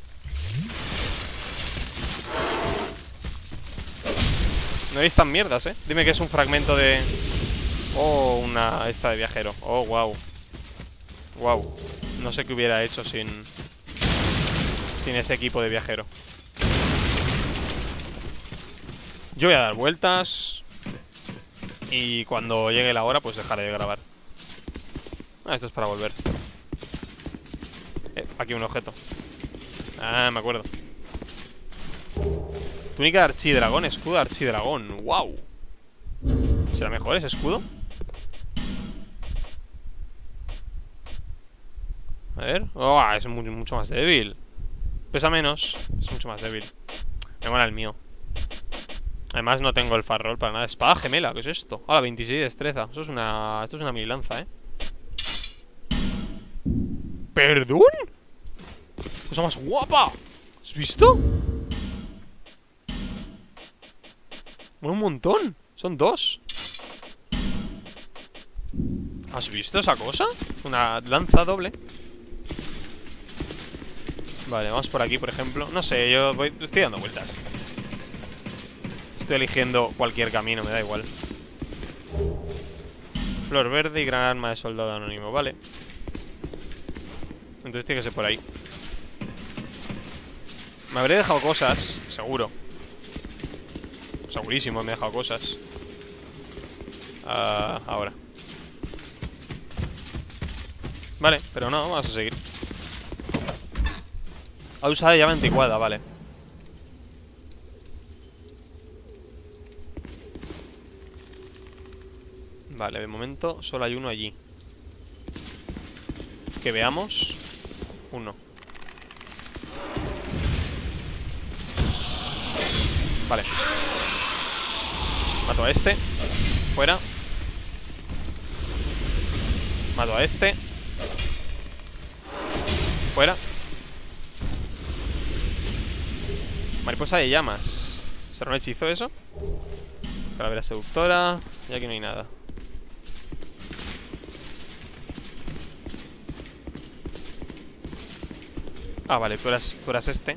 No veis tan mierdas, ¿eh? Dime que es un fragmento de... Oh, una... esta de viajero. Oh, wow. Wow. No sé qué hubiera hecho sin... Sin ese equipo de viajero. Yo voy a dar vueltas. Y cuando llegue la hora, pues dejaré de grabar. Ah, esto es para volver. Eh, aquí un objeto. Ah, me acuerdo. Túnica de archidragón, escudo de archidragón. Wow. ¿Será mejor ese escudo? A ver. Oh, es mucho, mucho más débil. Pesa menos. Es mucho más débil. Me mola el mío. Además no tengo el farrol para nada. Espada gemela, ¿qué es esto? Ah, la veintiséis de destreza. Eso es una... Esto es una mini lanza, ¿eh? ¿Perdón? Cosa más guapa. ¿Has visto? Bueno, un montón. Son dos. ¿Has visto esa cosa? Una lanza doble. Vale, vamos por aquí, por ejemplo. No sé, yo voy, estoy dando vueltas. Estoy eligiendo cualquier camino, me da igual. Flor verde y gran arma de soldado anónimo, vale. Entonces tiene que ser por ahí. Me habré dejado cosas, seguro. Segurísimo me he dejado cosas. uh, Ahora. Vale, pero no, vamos a seguir. Ha usado llave anticuada, vale. Vale, de momento solo hay uno allí. Que veamos. Uno. Vale. Mato a este. Fuera. Mato a este. Fuera. Mariposa de llamas. ¿Será un hechizo eso? Calavera seductora. Y aquí no hay nada. Ah, vale, tú eras, tú eras este.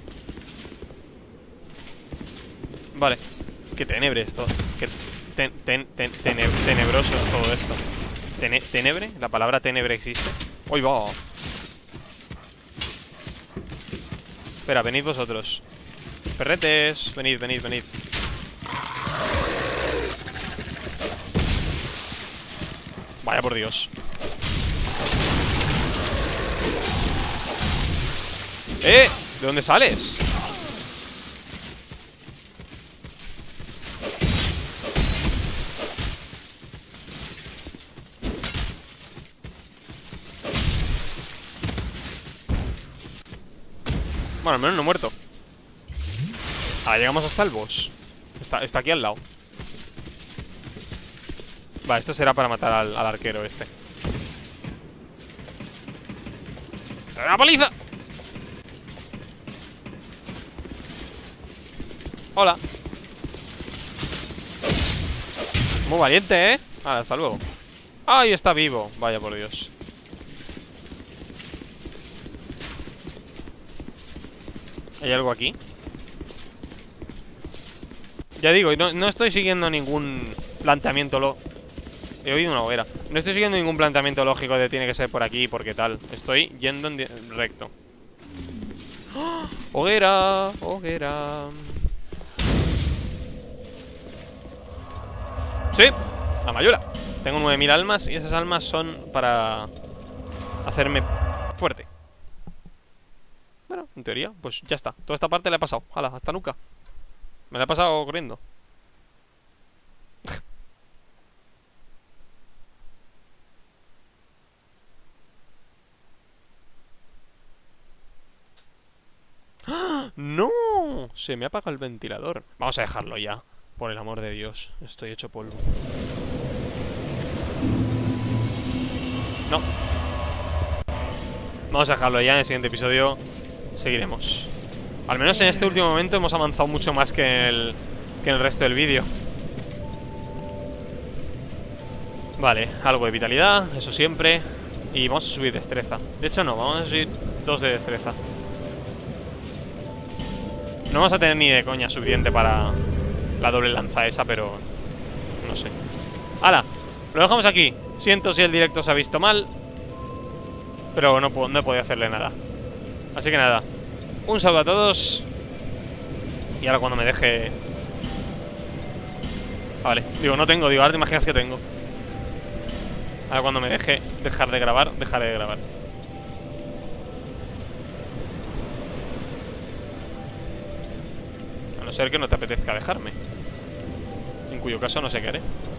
Vale. Qué tenebre esto. Qué ten, ten, ten, teneb tenebroso es todo esto. Tene ¿Tenebre? ¿La palabra tenebre existe? ¡Uy, va! Espera, venid vosotros. Perretes, venid, venid, venid. Vaya por Dios. ¡Eh! ¿De dónde sales? Bueno, al menos no he muerto. Ahora llegamos hasta el boss. Está, está aquí al lado. Vale, esto será para matar al, al arquero este. ¡Una paliza! Hola. Muy valiente, ¿eh? Ah, hasta luego. ¡Ay, está vivo! Vaya por Dios. ¿Hay algo aquí? Ya digo, no, no estoy siguiendo ningún planteamiento lo... He oído una hoguera. No estoy siguiendo ningún planteamiento lógico de tiene que ser por aquí, porque tal. Estoy yendo en recto. ¡Oh! Hoguera, hoguera. Sí, la mayura. Tengo nueve mil almas y esas almas son para hacerme fuerte. Bueno, en teoría, pues ya está. Toda esta parte la he pasado. Hala, hasta nunca. Me la he pasado corriendo. ¡No! Se me apaga el ventilador. Vamos a dejarlo ya. Por el amor de Dios. Estoy hecho polvo. No. Vamos a dejarlo ya. En el siguiente episodio seguiremos. Al menos en este último momento hemos avanzado mucho más que el, que en el resto del vídeo. Vale, algo de vitalidad, eso siempre. Y vamos a subir destreza. De hecho no, vamos a subir dos de destreza. No vamos a tener ni de coña suficiente para la doble lanza esa, pero no sé. ¡Hala! Lo dejamos aquí. Siento si el directo se ha visto mal, pero no, puedo, no he podido hacerle nada. Así que nada, un saludo a todos. Y ahora cuando me deje Vale, digo, no tengo, digo, ahora te imaginas que tengo. Ahora cuando me deje dejar de grabar, dejaré de grabar. A no ser que no te apetezca dejarme, en cuyo caso no sé qué haré.